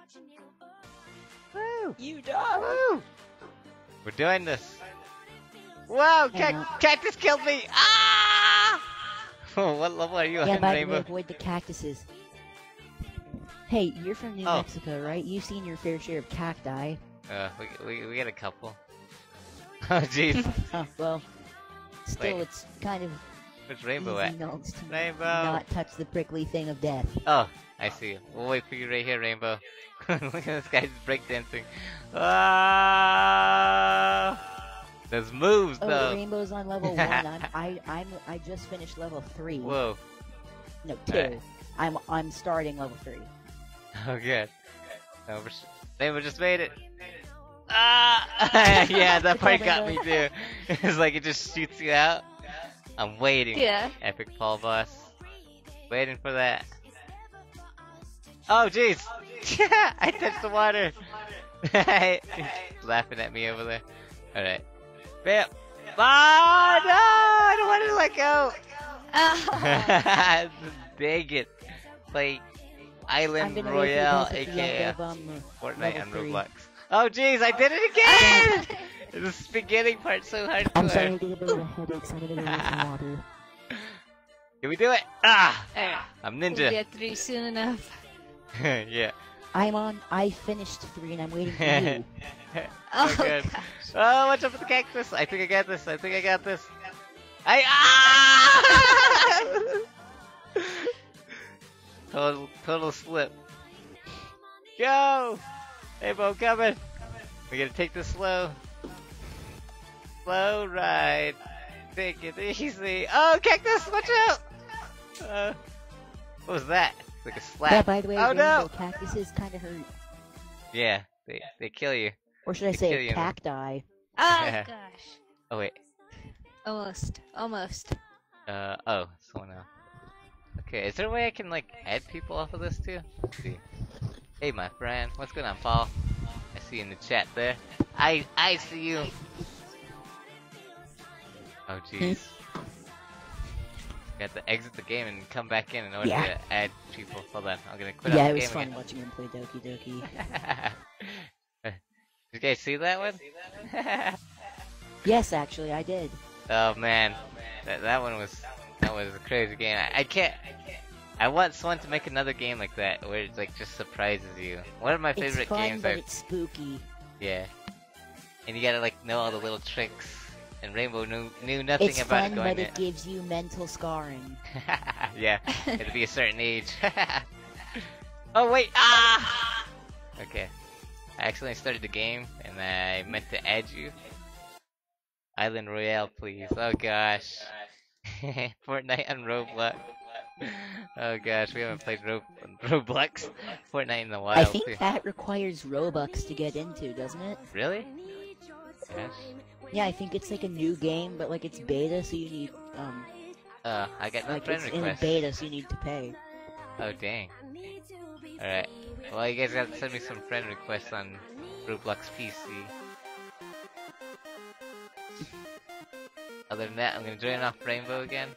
Speaker 3: Woo! You dog!
Speaker 1: Woo! We're doing this. Whoa,
Speaker 3: Hang on.
Speaker 1: cactus killed me! Ah! What level are you
Speaker 3: Yeah,
Speaker 1: on,
Speaker 3: by the way,
Speaker 1: Rainbow?
Speaker 3: avoid the cactuses. Hey, you're from New
Speaker 1: Oh.
Speaker 3: Mexico, right? You've seen your fair share of cacti.
Speaker 1: We got a couple. Oh jeez,
Speaker 3: Oh, well, still,
Speaker 1: Wait.
Speaker 3: it's kind of
Speaker 1: where's Rainbow
Speaker 3: easy
Speaker 1: at?
Speaker 3: notes to
Speaker 1: Rainbow!
Speaker 3: not touch the prickly thing of death.
Speaker 1: Oh, I see you. We'll wait for you right here, Rainbow. Look at this guy's breakdancing. Ah! Those moves,
Speaker 3: Oh,
Speaker 1: though.
Speaker 3: Rainbow's on level 1. I just finished level 3.
Speaker 1: Whoa.
Speaker 3: No, 2.
Speaker 1: Alright.
Speaker 3: I'm starting level 3.
Speaker 1: Oh, good. No, Rainbow just made it. Ah! Yeah, that part got me too. It's like it just shoots you out. I'm waiting.
Speaker 2: Yeah.
Speaker 1: Epic Paul boss. Waiting for that. Oh, jeez. I touched the water. Laughing at me over there. Alright. Bam. Oh, no! I don't want to let go.
Speaker 2: Oh.
Speaker 1: Dang it. Play
Speaker 3: I'm
Speaker 1: Island
Speaker 3: gonna
Speaker 1: Royale,
Speaker 3: wait for you guys at the
Speaker 1: aka
Speaker 3: end of,
Speaker 1: Fortnite
Speaker 3: level
Speaker 1: on
Speaker 3: 3.
Speaker 1: Roblox. Oh jeez, I did it again! This beginning part's so hardcore.
Speaker 3: I'm sorry, I did a bit of a headache, so I'm gonna go get some water.
Speaker 1: Can we do it? Ah!
Speaker 2: Alright.
Speaker 1: I'm
Speaker 2: We'll
Speaker 1: ninja.
Speaker 2: get 3 soon enough.
Speaker 1: Yeah.
Speaker 3: I finished 3 and I'm waiting for you.
Speaker 2: Oh,
Speaker 1: good.
Speaker 2: gosh.
Speaker 1: Oh, watch out for the cactus. I think I got this. I think I got this. Ah! Total slip. Go! Hey, Bo, coming. We gotta take this slow. Slow ride. Take it easy. Oh, cactus! Watch out! What was that? It's like a slap.
Speaker 3: Yeah, by the way,
Speaker 1: Oh, no!
Speaker 3: rainbow cactuses kind of hurt.
Speaker 1: Yeah, they kill you.
Speaker 3: Or should I
Speaker 1: They kill
Speaker 3: say
Speaker 1: you.
Speaker 3: cacti?
Speaker 2: Oh, gosh.
Speaker 1: Oh wait.
Speaker 2: Almost. Almost.
Speaker 1: Oh, someone else. Okay, is there a way I can like add people off of this too? Let's see. Hey, my friend, what's going on, Paul? I see you in the chat there. I see you. Oh jeez. Got to exit the game and come back in order
Speaker 3: Yeah.
Speaker 1: to add people. Hold on, I'm gonna quit
Speaker 3: Yeah,
Speaker 1: out
Speaker 3: it
Speaker 1: the
Speaker 3: was
Speaker 1: game
Speaker 3: fun
Speaker 1: again.
Speaker 3: watching him play Doki Doki.
Speaker 1: Did you guys see that one?
Speaker 3: Yes, actually, I did.
Speaker 1: Oh man, that one was a crazy game. I can't. I want someone to make another game like that where it like just surprises you. One of my favorite
Speaker 3: It's fun,
Speaker 1: games.
Speaker 3: but it's spooky.
Speaker 1: Yeah, and you gotta like know all the little tricks. And Rainbow knew nothing
Speaker 3: It's
Speaker 1: about
Speaker 3: fun,
Speaker 1: it going
Speaker 3: but it gives you mental scarring.
Speaker 1: Yeah, it'll be a certain age. Oh wait, ah! Okay, I accidentally started the game and I meant to add you. Island Royale, please. Oh gosh. Fortnite on Roblox. Oh gosh, we haven't played Roblox. Fortnite in a while
Speaker 3: I think
Speaker 1: too.
Speaker 3: that requires Robux to get into, doesn't it?
Speaker 1: Really? Gosh.
Speaker 3: Yeah, I think it's like a new game, but like it's beta, so you need
Speaker 1: I got no
Speaker 3: like
Speaker 1: friend
Speaker 3: it's in a
Speaker 1: requests.
Speaker 3: beta, so you need to pay.
Speaker 1: Oh dang. Alright. Well, you guys gotta send me some friend requests on Roblox PC. Other than that, I'm gonna join off Rainbow again.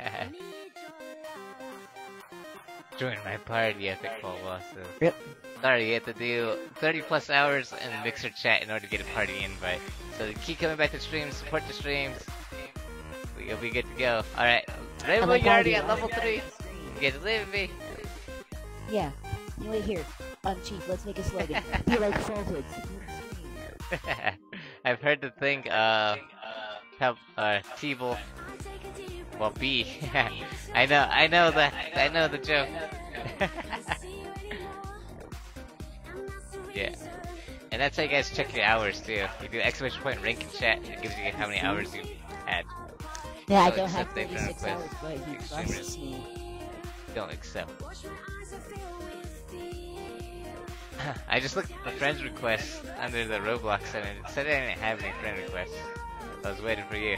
Speaker 1: Join my party, Epic Paul Wasso.
Speaker 3: Yep.
Speaker 1: Sorry, you have to do 30 plus hours in Mixer chat in order to get a party invite. So keep coming back to streams, support the streams. We'll be good to go. Alright, Rainbow, you're already at level 3. You guys live me.
Speaker 3: Yeah. You wait here. Chief, let's make a slogan. Be like Salted.
Speaker 1: I've heard the thing, help, T-Bull. Well, B. I know the joke. Yeah. And that's how you guys check your hours too. You do exclamation point rank in chat, it gives you how many hours you had.
Speaker 3: Yeah, I
Speaker 1: Don't
Speaker 3: don't have
Speaker 1: accept it,
Speaker 3: 36
Speaker 1: don't
Speaker 3: hours, but he trusts me.
Speaker 1: Don't accept. I just looked at the friends requests under the Roblox and it said I didn't have any friend requests. I was waiting for you.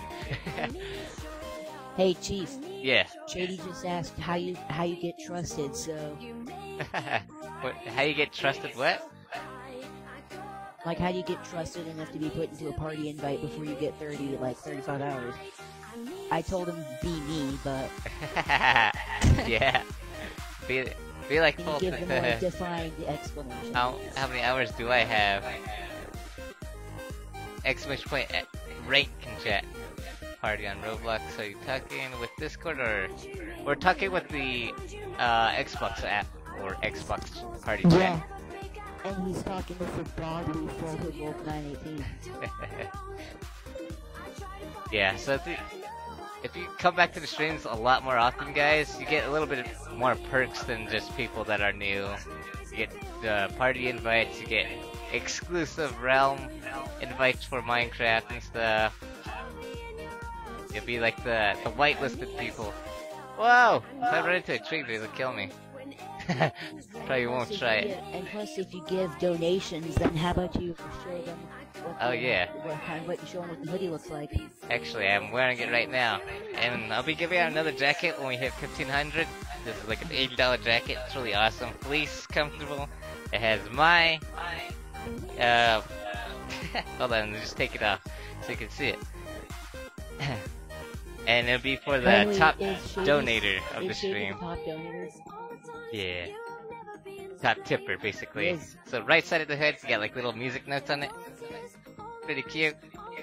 Speaker 3: Hey, Chief.
Speaker 1: Yeah.
Speaker 3: Shady just asked how you get trusted, so
Speaker 1: What, how you get trusted what?
Speaker 3: like how do you get trusted enough to be put into a party invite before you get 35 hours? I told him be me, but
Speaker 1: Yeah. Be like
Speaker 3: can you
Speaker 1: full
Speaker 3: give them a more defined explanation?
Speaker 1: How many hours do I have? Exclamation point rank in chat. Party on Roblox. So you talking with Discord or we're talking with the Xbox app or Xbox party
Speaker 3: Yeah.
Speaker 1: chat?
Speaker 3: And he's talking with the Bobby Salted Wolf 918.
Speaker 1: Yeah, so if you come back to the streams a lot more often, guys, you get a little bit more perks than just people that are new. You get party invites, you get exclusive realm invites for Minecraft and stuff. You'll be like the whitelisted people. Whoa! If I run into a tree, they'll kill me. Probably won't try it.
Speaker 3: And plus, if you give donations, then how about you show them what you show them what the hoodie looks like?
Speaker 1: Actually, I'm wearing it right now. And I'll be giving out another jacket when we hit 1500. This is like an $80 jacket. It's really awesome. Fleece, comfortable. It has my... hold on, let me just take it off so you can see it. And it'll be for the top donator of the stream.
Speaker 3: Top donator?
Speaker 1: Yeah. Top tipper, basically.
Speaker 3: Yes.
Speaker 1: So right side of the hood, you got like little music notes on it. Pretty cute.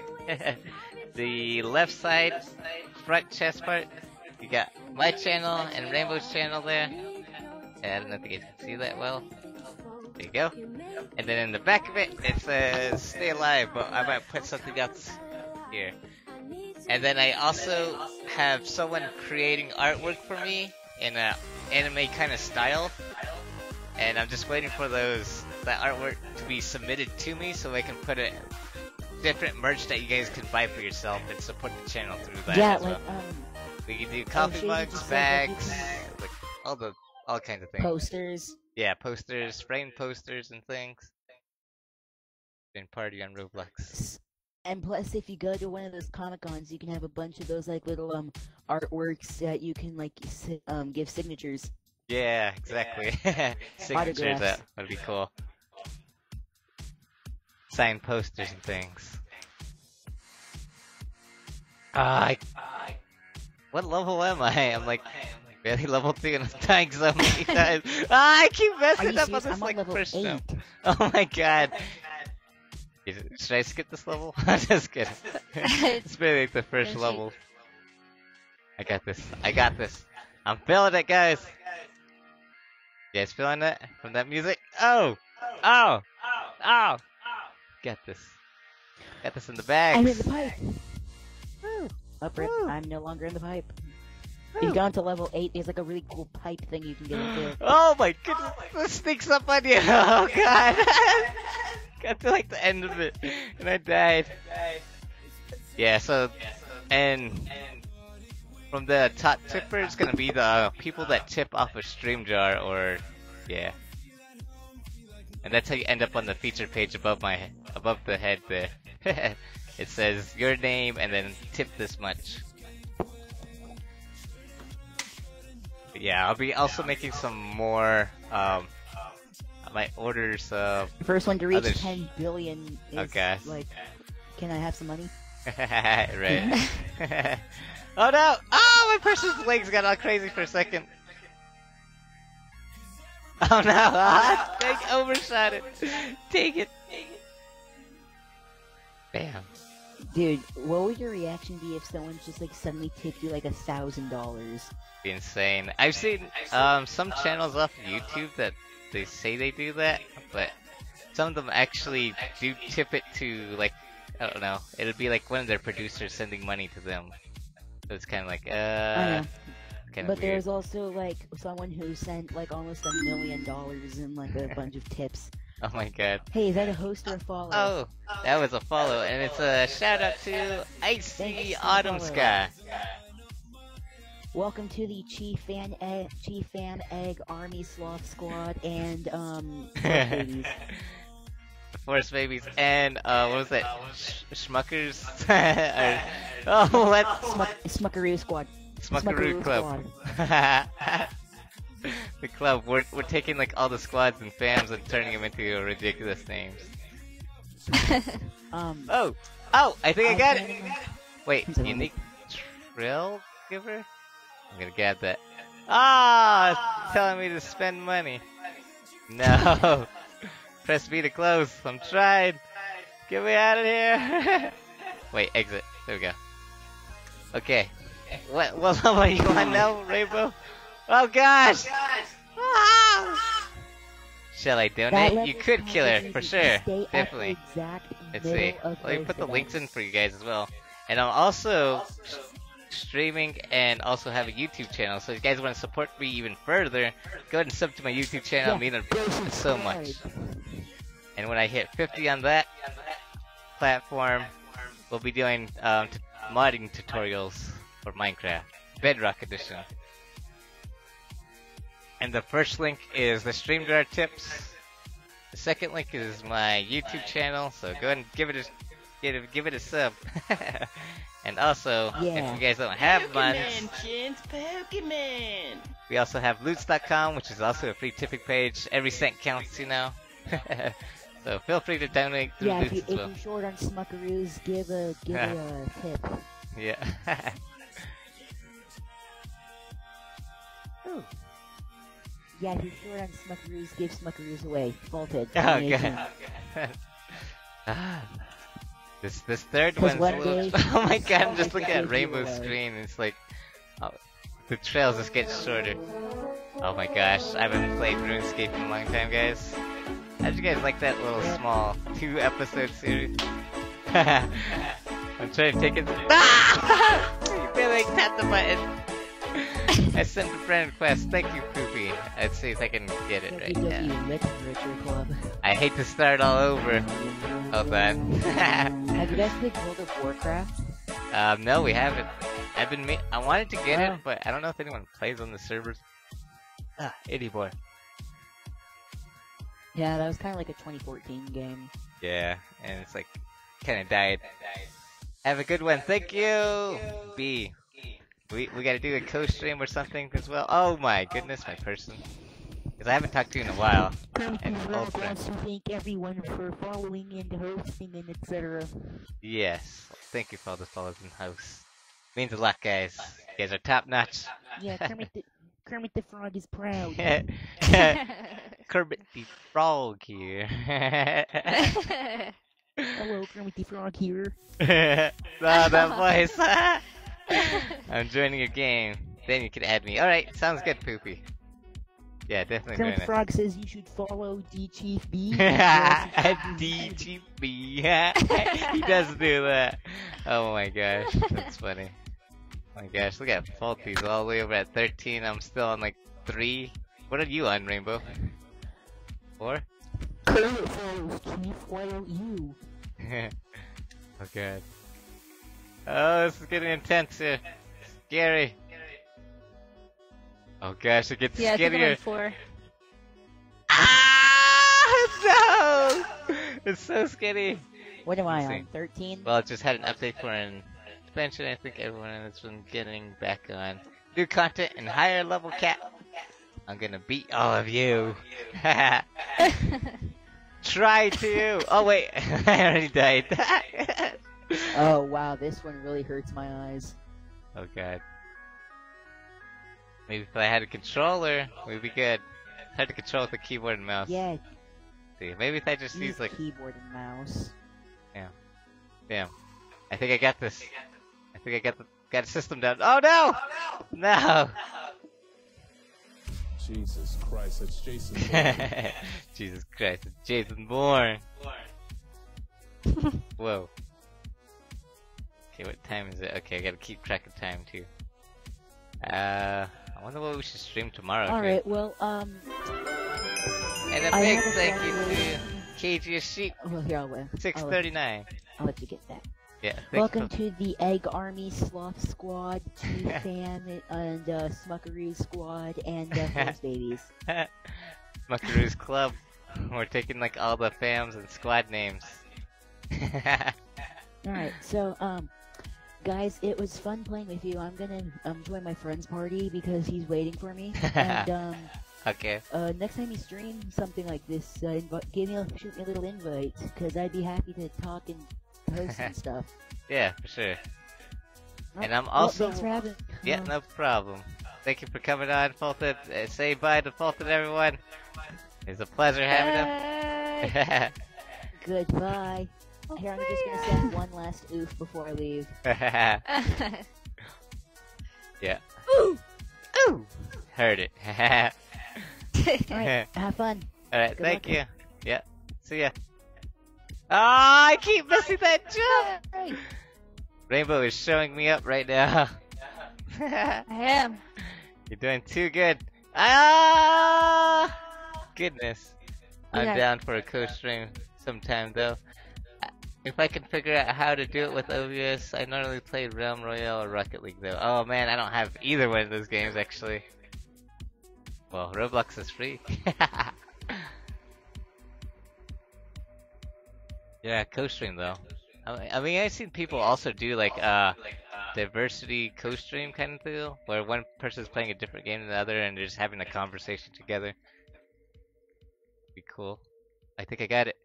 Speaker 1: The left side, front chest part, you got my channel and Rainbow's channel there. And I don't know if you guys can see that well. There you go. And then in the back of it, it says stay alive, but I might put something else here. And then I also have someone creating artwork for me in a anime kind of style. And I'm just waiting for that artwork to be submitted to me so I can put it different merch that you guys can buy for yourself and support the channel through that as well. We can do coffee mugs, bags, like all kinds of things.
Speaker 3: Posters.
Speaker 1: Yeah, posters, framed posters and things. Been party on Roblox.
Speaker 3: And plus, if you go to one of those Comic-Cons, you can have a bunch of those like little artworks that you can like give signatures.
Speaker 1: Yeah, exactly. Signatures, that would be cool. Signed posters and things. What level am I? I'm like barely level 2 and I'm dying so many times. I keep messing up on this like first jump. Oh my god. Should I skip this level? I'm just kidding. It's barely like the first level. I got this. I got this. I'm feeling it, guys. You guys feeling that? From that music? Oh! Oh! Oh! Got this. Got this in the bag.
Speaker 3: I'm in the pipe. Up, Rip. I'm no longer in the pipe. You've gone to level 8. There's like a really cool pipe thing you can get into.
Speaker 1: Oh my goodness! This sneaks up on you! Oh god! Got to like the end of it, and I died. Yeah, so, and from the top tipper, it's gonna be the people that tip off a stream jar, or, yeah. And that's how you end up on the feature page above the head there. It says your name and then tip this much. But yeah, I'll be also making some more, my orders of
Speaker 3: The first one to reach 10 billion is
Speaker 1: okay.
Speaker 3: like, can I have some money?
Speaker 1: Right. Oh no! Oh, my person's legs got all crazy for a second. Oh no! Ah, I overshot it. Take it. Bam.
Speaker 3: Dude, what would your reaction be if someone just like suddenly tipped you like $1,000?
Speaker 1: Be insane. I've seen some channels off of YouTube that they say they do that, but some of them actually do tip it to, like, I don't know. It'll be like one of their producers sending money to them. So it's kind of like
Speaker 3: I know.
Speaker 1: kind of
Speaker 3: But
Speaker 1: weird.
Speaker 3: there's also like someone who sent like almost $1 million in like a bunch of tips.
Speaker 1: Oh my god.
Speaker 3: Hey, is that a host or a follow?
Speaker 1: Oh, that was a follow, and it's a shout out to Icy
Speaker 3: Thanks for
Speaker 1: Autumn
Speaker 3: follow.
Speaker 1: Sky.
Speaker 3: Welcome to the Chief Fan Egg Army Sloth Squad and Force Babies.
Speaker 1: Force Babies and what was that? Schmuckers? Or, oh, what?
Speaker 3: Smuckaroo Squad.
Speaker 1: Smuckaroo Club. The club. We're taking like all the squads and fams and turning them into ridiculous names. Oh, I think I got it. Wait, unique Trill Giver? I'm gonna grab that. Ah, it's telling me to spend money. No. Press B to close. I'm trying. Get me out of here. Wait, exit. There we go. Okay. What level are you on now, Rainbow? Oh gosh! Ah! Shall I donate? You could kill her, for sure. Definitely. Let's see. Let me put the links in for you guys as well. And I'm also streaming and also have a YouTube channel. So if you guys want to support me even further, go ahead and sub to my YouTube channel. It means so much. And when I hit 50 on that platform, we'll be doing modding tutorials for Minecraft, Bedrock Edition. And the first link is the StreamYard tips. The second link is my YouTube channel, so go ahead and give it a sub. And also, if you guys don't have mods, we also have loots.com, which is also a free tipping page. Every cent counts, you know. So feel free to donate through Loots as well.
Speaker 3: If you're short on Smuckaroos, give a tip.
Speaker 1: Yeah.
Speaker 3: Ooh. Yeah, if you're short on Smuckaroos, give Smuckaroos away. Faulted.
Speaker 1: Oh god. This third one's a little... Oh my god, I'm just looking at Rainbow's screen. It's like... Oh, the trails just get shorter. Oh my gosh, I haven't played RuneScape in a long time, guys. How'd you guys like that little small 2-episode series? I'm trying to take it... Ah! You barely tapped the button. I sent a friend request. Thank you, Poopy. Let's see if I can get it right now. I hate to start all over. Hold on.
Speaker 3: Have you guys played World of Warcraft?
Speaker 1: No, we haven't. I wanted to get it, but I don't know if anyone plays on the servers. Ah, itty boy.
Speaker 3: Yeah, that was kind of like a 2014 game.
Speaker 1: Yeah, and it's like, kind of died. Have a good one. Thank you, B. We gotta do a co-stream or something as well. Oh my goodness, my person. Because I haven't talked to you in a while. And old friend.
Speaker 3: wants to thank everyone for following and hosting and etc.
Speaker 1: Yes. Thank you for all the follows and hosts. Means a lot, guys. You guys are top notch.
Speaker 3: Yeah, Kermit the Frog is proud.
Speaker 1: Kermit the Frog here.
Speaker 3: Hello, Kermit the Frog here.
Speaker 1: That voice. I'm joining your game. Then you can add me. Alright, sounds good, Poopy. Yeah, definitely
Speaker 3: Kermit
Speaker 1: doing
Speaker 3: the
Speaker 1: it.
Speaker 3: Frog says you should follow D Chief B.
Speaker 1: DGB. He does do that. Oh my gosh, that's funny. Oh my gosh, look at Faulty's all the way over at 13. I'm still on like 3. What are you on, Rainbow? 4?
Speaker 3: Kermit follows Chief. Why don't you?
Speaker 1: Oh god. Oh, this is getting intense here. Scary. Oh gosh, it gets
Speaker 2: Yeah, I think I'm on
Speaker 1: scarier.
Speaker 2: 4.
Speaker 1: Ah, no! It's so scary.
Speaker 3: What am I
Speaker 1: Let's see.
Speaker 3: on? 13?
Speaker 1: Well, it just had an update for an expansion. I think everyone has been getting back on new content and higher level cap. I'm gonna beat all of you. Try to. Oh wait, I already died.
Speaker 3: Oh wow, this one really hurts my eyes.
Speaker 1: Oh god. Maybe if I had a controller, we'd be good. It's hard to control with the keyboard and mouse.
Speaker 3: Yeah,
Speaker 1: See, maybe if I just use like,
Speaker 3: keyboard and mouse.
Speaker 1: damn. I think I got this. I think I got the system down. Oh no! No!
Speaker 4: Jesus Christ, it's Jason Bourne.
Speaker 1: Jesus Christ, it's Jason Bourne. Whoa. Okay, what time is it? Okay, I gotta keep track of time too. I wonder what we should stream tomorrow.
Speaker 3: Alright, well,
Speaker 1: And a
Speaker 3: I
Speaker 1: big
Speaker 3: have a
Speaker 1: thank
Speaker 3: friend
Speaker 1: you
Speaker 3: with-
Speaker 1: to KG Sheep
Speaker 3: well, here, I'll
Speaker 1: 639.
Speaker 3: let you get that.
Speaker 1: Yeah,
Speaker 3: Welcome to the Egg Army Sloth Squad, Two Fan, and Smuckaroo Squad, and First Babies.
Speaker 1: Smuckaroo's Club. We're taking like all the fams and squad names.
Speaker 3: Alright, so, guys, it was fun playing with you. I'm gonna join my friend's party because he's waiting for me. And,
Speaker 1: Okay.
Speaker 3: next time you stream something like this, shoot me a little invite, because I'd be happy to talk and host and stuff.
Speaker 1: Yeah, for sure.
Speaker 3: Oh,
Speaker 1: And I'm
Speaker 3: well,
Speaker 1: also...
Speaker 3: thanks for having.
Speaker 1: Yeah, no problem. Thank you for coming on, Fulton. Say bye to Fulton, everyone. It's a pleasure having him.
Speaker 3: Goodbye. Here, I'm just gonna send one last oof before I leave.
Speaker 1: Yeah.
Speaker 2: Ooh!
Speaker 1: Ooh! Heard it.
Speaker 3: Alright, have fun.
Speaker 1: Alright,
Speaker 3: Good
Speaker 1: thank
Speaker 3: luck.
Speaker 1: you. Yeah. See ya. Ah, I keep missing that jump!
Speaker 3: Hey,
Speaker 1: Rainbow is showing me up right now.
Speaker 2: I am.
Speaker 1: You're doing too good. Ah! Goodness. I'm
Speaker 2: Yeah.
Speaker 1: down for a co-stream sometime though. If I can figure out how to do it with OBS, I normally play Realm Royale or Rocket League though. Oh man, I don't have either one of those games actually. Well, Roblox is free. Yeah, co-stream though. I mean, I've seen people also do like diversity co-stream kind of deal, where one person's playing a different game than the other, and they're just having a conversation together. Be cool. I think I got it.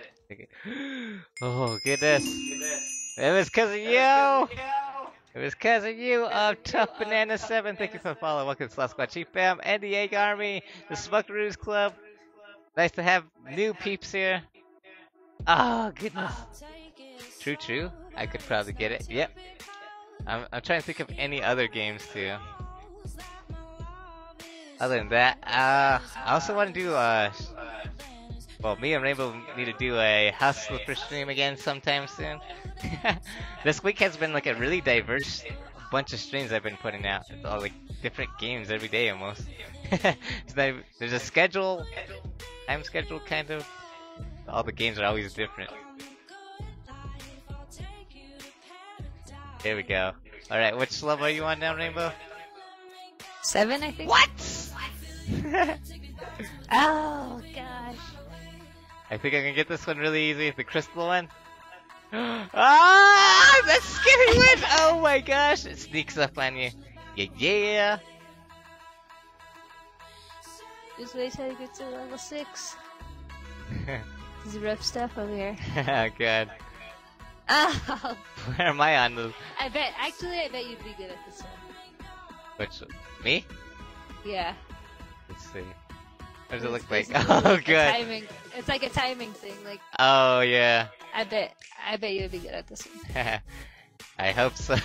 Speaker 1: Oh goodness! It was cause of you. It was cause of you. Tough Banana 7. Thank you for the follow. Welcome to Sloth Squad Chief Fam and the Egg Army, the Smuckaroos Club. Nice to have new peeps here. Oh goodness. True. I could probably get it. Yep. I'm trying to think of any other games too. Other than that, I also want to do well, me and Rainbow need to do a House Flipper stream again sometime soon. This week has been like a really diverse bunch of streams I've been putting out. It's all like different games every day almost. There's a schedule, time schedule kind of. All the games are always different. There we go. Alright, which level are you on now, Rainbow?
Speaker 2: 7, I think.
Speaker 1: What?
Speaker 2: Oh gosh.
Speaker 1: I think I can get this one really easy, the crystal one. Ah, that scary one! Oh my gosh, it sneaks up on you. Yeah.
Speaker 2: This way's how to get to level 6. This is rough stuff over here.
Speaker 1: Oh god.
Speaker 2: Oh,
Speaker 1: Where am I on the...
Speaker 2: I bet you'd be good at this one.
Speaker 1: Which... me?
Speaker 2: Yeah.
Speaker 1: Let's see. What does it look
Speaker 2: It's
Speaker 1: like?
Speaker 2: basically
Speaker 1: Oh
Speaker 2: like a
Speaker 1: god.
Speaker 2: timing. It's like a timing thing. Like
Speaker 1: Oh yeah.
Speaker 2: I bet you'd be good at this one.
Speaker 1: I hope so.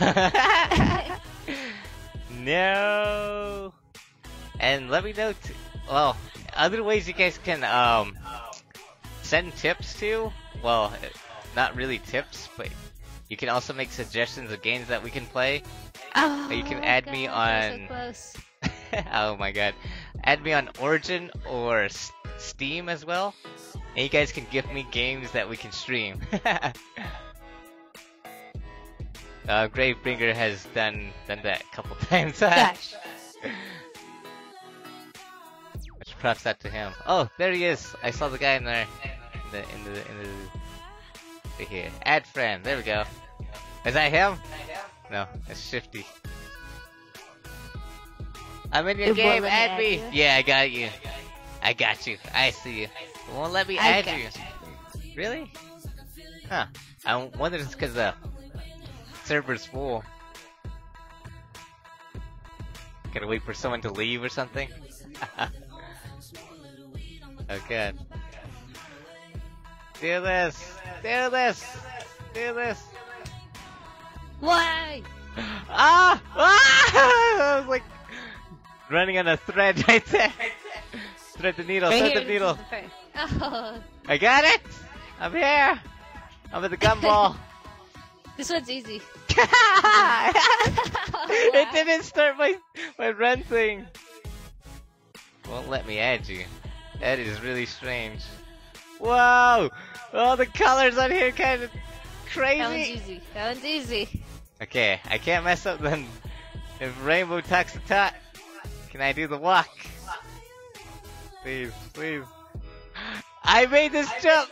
Speaker 1: No. And let me know. Well, other ways you guys can send tips to. Well, not really tips, but you can also make suggestions of games that we can play.
Speaker 2: Oh,
Speaker 1: You can add me
Speaker 2: gosh,
Speaker 1: on-
Speaker 2: we're so close.
Speaker 1: Oh my god. Add me on Origin or Steam as well. And you guys can gift me games that we can stream. Gravebringer has done that a couple times.
Speaker 2: Gosh.
Speaker 1: Which props out to him. Oh, there he is. I saw the guy in there. In the right here. Add friend. There we go. Is that him? No, it's Shifty. I'm in your
Speaker 3: It won't
Speaker 1: game.
Speaker 3: let me
Speaker 1: Add
Speaker 3: add
Speaker 1: me.
Speaker 3: you?
Speaker 1: Yeah, I got you. I got you. I see you. It won't let me
Speaker 2: I
Speaker 1: add
Speaker 2: got
Speaker 1: you. Really? Huh. I wonder if it's because server's full. Gotta wait for someone to leave or something. Oh god. Do this! Do this! Do this!
Speaker 2: Why?
Speaker 1: Ah! Ah! I was like running on a thread right there. Thread the needle,
Speaker 2: Right
Speaker 1: thread
Speaker 2: here,
Speaker 1: the needle.
Speaker 2: this is the part. Oh,
Speaker 1: I got it! I'm here! I'm at the gumball.
Speaker 2: this one's easy.
Speaker 1: It didn't start my run thing. Won't let me add you. That is really strange. Whoa! Oh, the colors on here kind of crazy.
Speaker 2: That one's easy. That one's easy.
Speaker 1: Okay, I can't mess up then. If Rainbow talks the talk, can I do the walk? Please, please. I made this jump!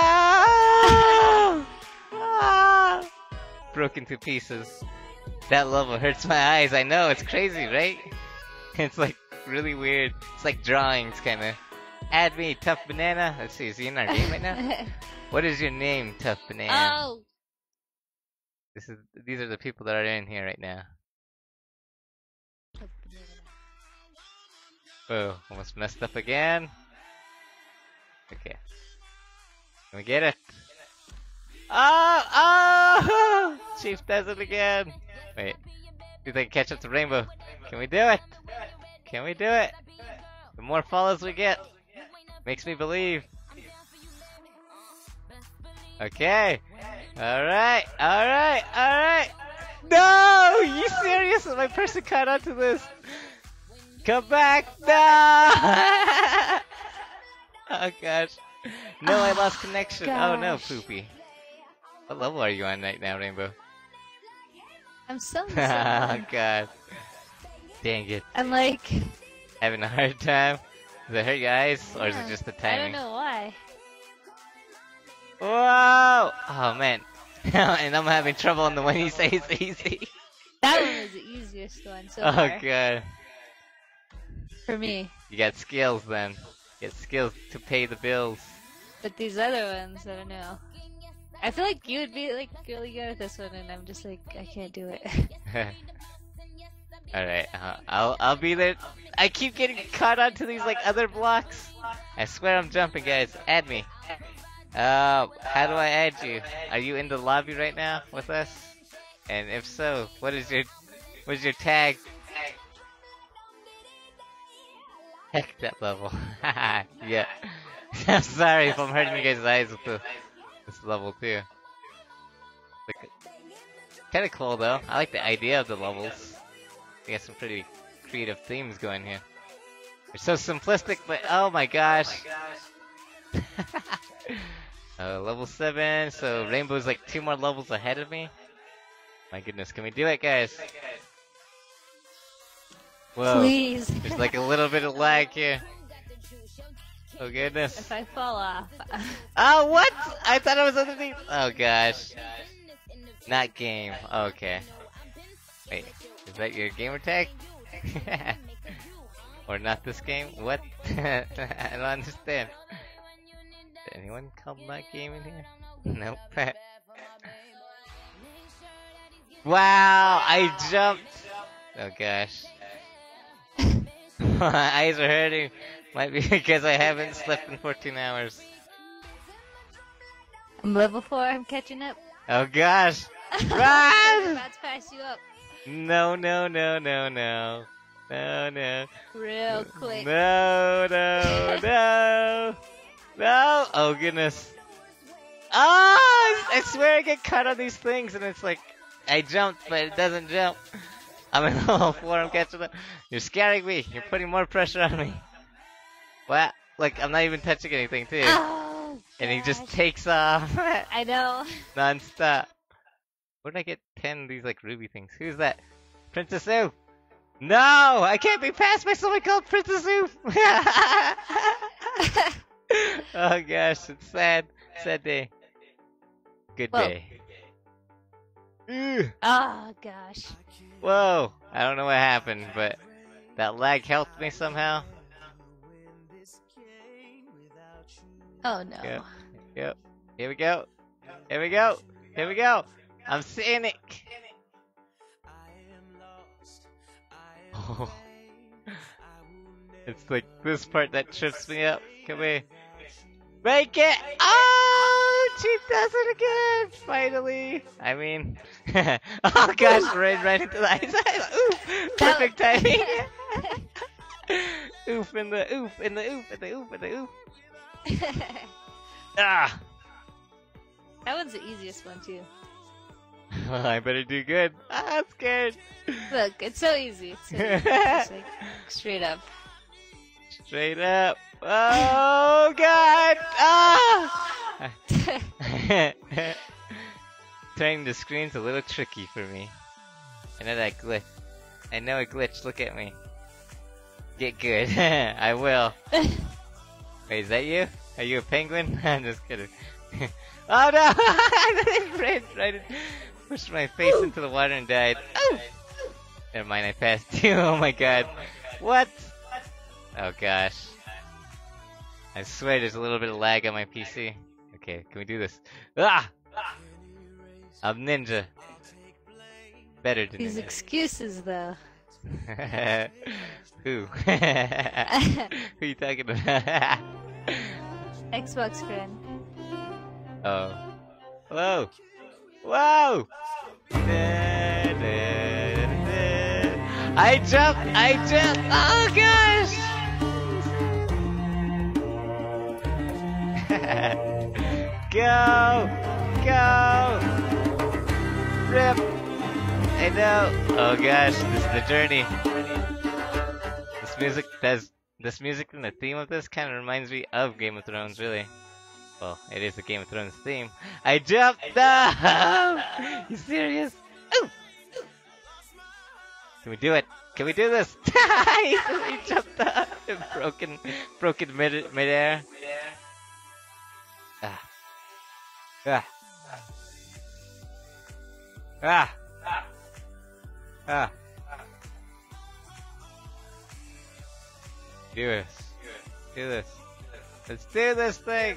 Speaker 1: No! Ah! Broken to pieces. That level hurts my eyes. I know, it's crazy, right? It's like really weird. It's like drawings, kinda. Add me, Tough Banana. Let's see, is he in our game right now? What is your name, Tough Banana?
Speaker 2: Oh!
Speaker 1: These are the people that are in here right now. Oh, almost messed up again. Okay. Can we get it? Oh! Oh! Chief does it again. Wait. See if they can catch up to Rainbow. Can we do it? Can we do it? The more follows we get, makes me believe. Okay. Alright, alright, alright. No! You serious? Is my person caught onto this? Come back! No! Oh gosh. No, I lost connection.
Speaker 2: Gosh.
Speaker 1: Oh no, Poopy. What level are you on right now, Rainbow?
Speaker 2: I'm so
Speaker 1: Oh god. Dang it.
Speaker 2: I'm like,
Speaker 1: Having a hard time? Does it hurt your eyes? Or is it just the
Speaker 2: I
Speaker 1: timing?
Speaker 2: don't know why.
Speaker 1: Whoa! Oh man. And I'm having trouble on the one you say is easy.
Speaker 2: That one was the easiest one so
Speaker 1: Oh
Speaker 2: far.
Speaker 1: god.
Speaker 2: For me.
Speaker 1: You got skills then. You got skills to pay the bills.
Speaker 2: But these other ones, I don't know. I feel like you would be like really good at this one, and I'm just like, I can't do it.
Speaker 1: Alright, I'll be there. I keep getting caught onto these like other blocks. I swear I'm jumping, guys. Add me. How do I add you? Are you in the lobby right now with us? And if so, what is your tag? Heck, that level. Yeah. I'm sorry if I'm hurting you guys' eyes with this level too. Kind of cool though. I like the idea of the levels. They got some pretty creative themes going here. They're so simplistic, but oh my gosh. Level 7, so Rainbow's like 2 more levels ahead of me. My goodness, can we do it, guys? Whoa.
Speaker 2: Please.
Speaker 1: There's like a little bit of lag here. Oh goodness.
Speaker 2: If I fall off.
Speaker 1: Oh, what? I thought I was underneath. Oh gosh. Not game. Okay. Wait, is that your gamer tag? Or not this game? What? I don't understand. Did anyone call my game in here? Nope. Wow, I jumped. Oh gosh. My eyes are hurting. Might be because I haven't slept in 14 hours.
Speaker 2: I'm level 4, I'm catching up.
Speaker 1: Oh gosh.
Speaker 2: I'm
Speaker 1: Run!
Speaker 2: about to pass you up.
Speaker 1: No, no, no, no, no. No, no.
Speaker 2: Real quick.
Speaker 1: No, no, no. No! Oh goodness. Oh! I swear I get caught on these things and it's like, I jumped but it doesn't jump. I'm in level 4, I'm catching up. You're scaring me. You're putting more pressure on me. What? Like, I'm not even touching anything too.
Speaker 2: Oh,
Speaker 1: And he just
Speaker 2: gosh.
Speaker 1: takes off.
Speaker 2: I know.
Speaker 1: Non-stop. Where did I get 10 of these like ruby things? Who's that? Princess Oof! No! I can't be passed by someone called Princess Oof! Oh gosh, it's sad. Sad day. Good
Speaker 2: Whoa.
Speaker 1: day. Ooh.
Speaker 2: Oh, gosh.
Speaker 1: Whoa! I don't know what happened, but that lag helped me somehow.
Speaker 2: Oh, no.
Speaker 1: Yep. Yep. Here we go. Here we go. Here we go. I'm seeing it. Oh. It's like this part that trips me up. Come here. Make it! Oh! She does it again! Finally! I mean... oh gosh, right into the ice. Oof! Perfect timing! Oof in the oof in the oof in the oof in the oof. Ah!
Speaker 2: That one's the easiest one too.
Speaker 1: Well, I better do good. Ah, I'm scared.
Speaker 2: Look, it's so easy. It's so easy. Just like straight up.
Speaker 1: Straight up. Oh god! Ah! Turning the screen's a little tricky for me. I know that glitch. I know a glitch. Look at me. Get good. I will. Wait, is that you? Are you a penguin? I'm just kidding. Oh no! I pushed my face into the water and died. Oh! Never mind, I passed you. Oh my god. What? Oh gosh. I swear there's a little bit of lag on my PC. Okay, can we do this? Ah! I'm ninja. Better than
Speaker 2: These
Speaker 1: ninja.
Speaker 2: excuses though.
Speaker 1: Who? Who are you talking about?
Speaker 2: Xbox friend.
Speaker 1: Oh. Whoa! Whoa! I jumped! I jumped! Oh gosh! Go! Go! Rip! I know! Oh gosh, this is the journey. This music and the theme of this kind of reminds me of Game of Thrones, really. Well, it is a Game of Thrones theme. I jumped! No! You serious? Ooh! Can we do it? Can we do this? He jumped up and broken midair. Ah. Ah. Ah. Ah. Do this. Do this. Let's do this thing!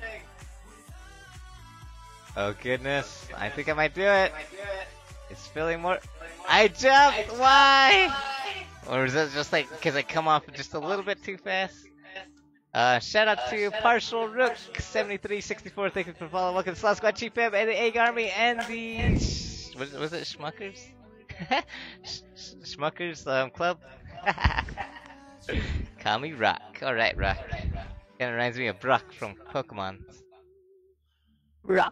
Speaker 1: Oh goodness, I think I might do it. It's feeling more. I jumped! Why? Or is it just like because I come off just a little bit too fast? Shout out to Partial Rook 7364. Thank you for following. Welcome to Slot Squad, Chief Pep, and the Egg Army, and the was it Schmuckers? Schmuckers Club. Call me Rock. All right, Rock. Kind of reminds me of Brock from Pokemon.
Speaker 2: Rock.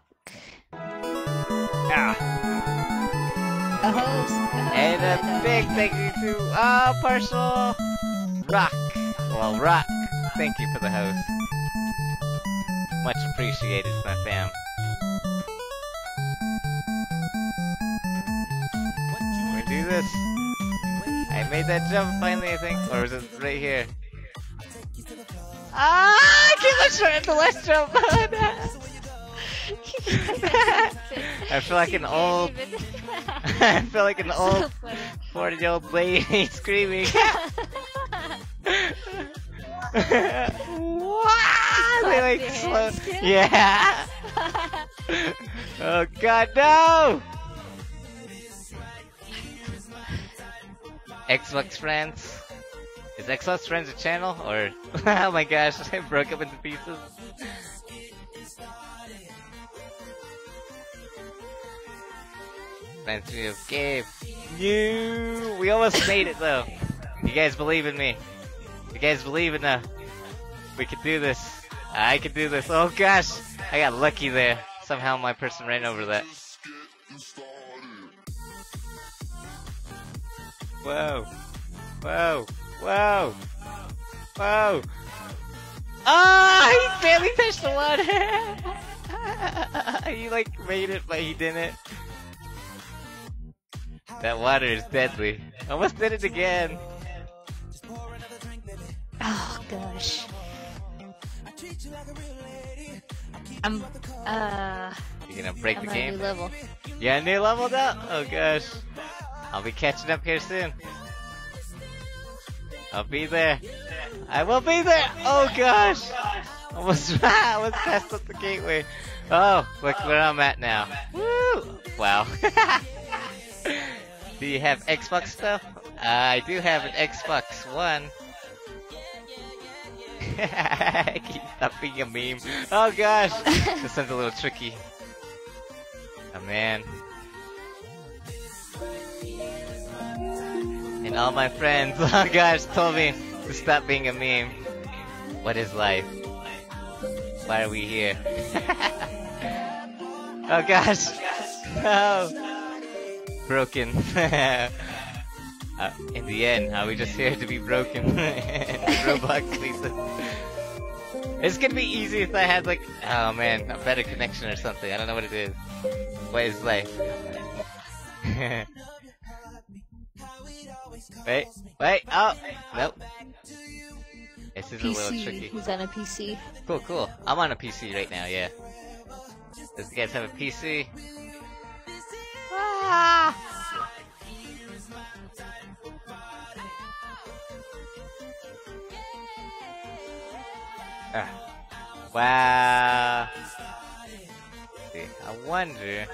Speaker 1: Ah.
Speaker 2: A host.
Speaker 1: And a big thank you to Partial Rock. Well, Rock, thank you for the host. Much appreciated, my fam. Can we do this? I made that jump finally, I think. Or is it right here? Ah! I came much short at the last jump! I feel like an old... I feel like an old 40-year-old lady screaming. They like slow... Yeah! Oh god, no! Xbox Friends? Is Xbox Friends a channel? Or... oh my gosh, I broke up into pieces. Reminds me of Gabe. You! We almost made it though. You guys believe in me. You guys believe enough. We could do this. I could do this. Oh gosh! I got lucky there. Somehow my person ran over that. Whoa. Whoa. Whoa. Whoa. Oh! He barely touched the water! He like made it, but he didn't. That water is deadly. Almost did it again.
Speaker 2: Oh gosh. I'm
Speaker 1: You gonna break
Speaker 2: I'm
Speaker 1: the
Speaker 2: on a
Speaker 1: game?
Speaker 2: new level.
Speaker 1: You got a new level now? Oh gosh. I'll be catching up here soon. I'll be there. I will be there! Oh gosh! Almost passed up the gateway. Oh, look where I'm at now. Woo! Woo! Wow. Do you have Xbox stuff? I do have an Xbox One. Stop being a meme. Oh gosh! This sounds a little tricky. Oh man. And all my friends, oh gosh, told me to stop being a meme. What is life? Why are we here? Oh gosh! No! Broken. In the end, are we just here to be broken? Roblox, Lisa. It's gonna be easy if I had like, oh man, a better connection or something. I don't know what it is. What is life? Wait, oh! Nope. This is a little
Speaker 2: PC.
Speaker 1: tricky.
Speaker 2: He's on a PC.
Speaker 1: Cool. I'm on a PC right now, yeah. Does you guys have a PC? Ah! Wow. Let's see, I wonder.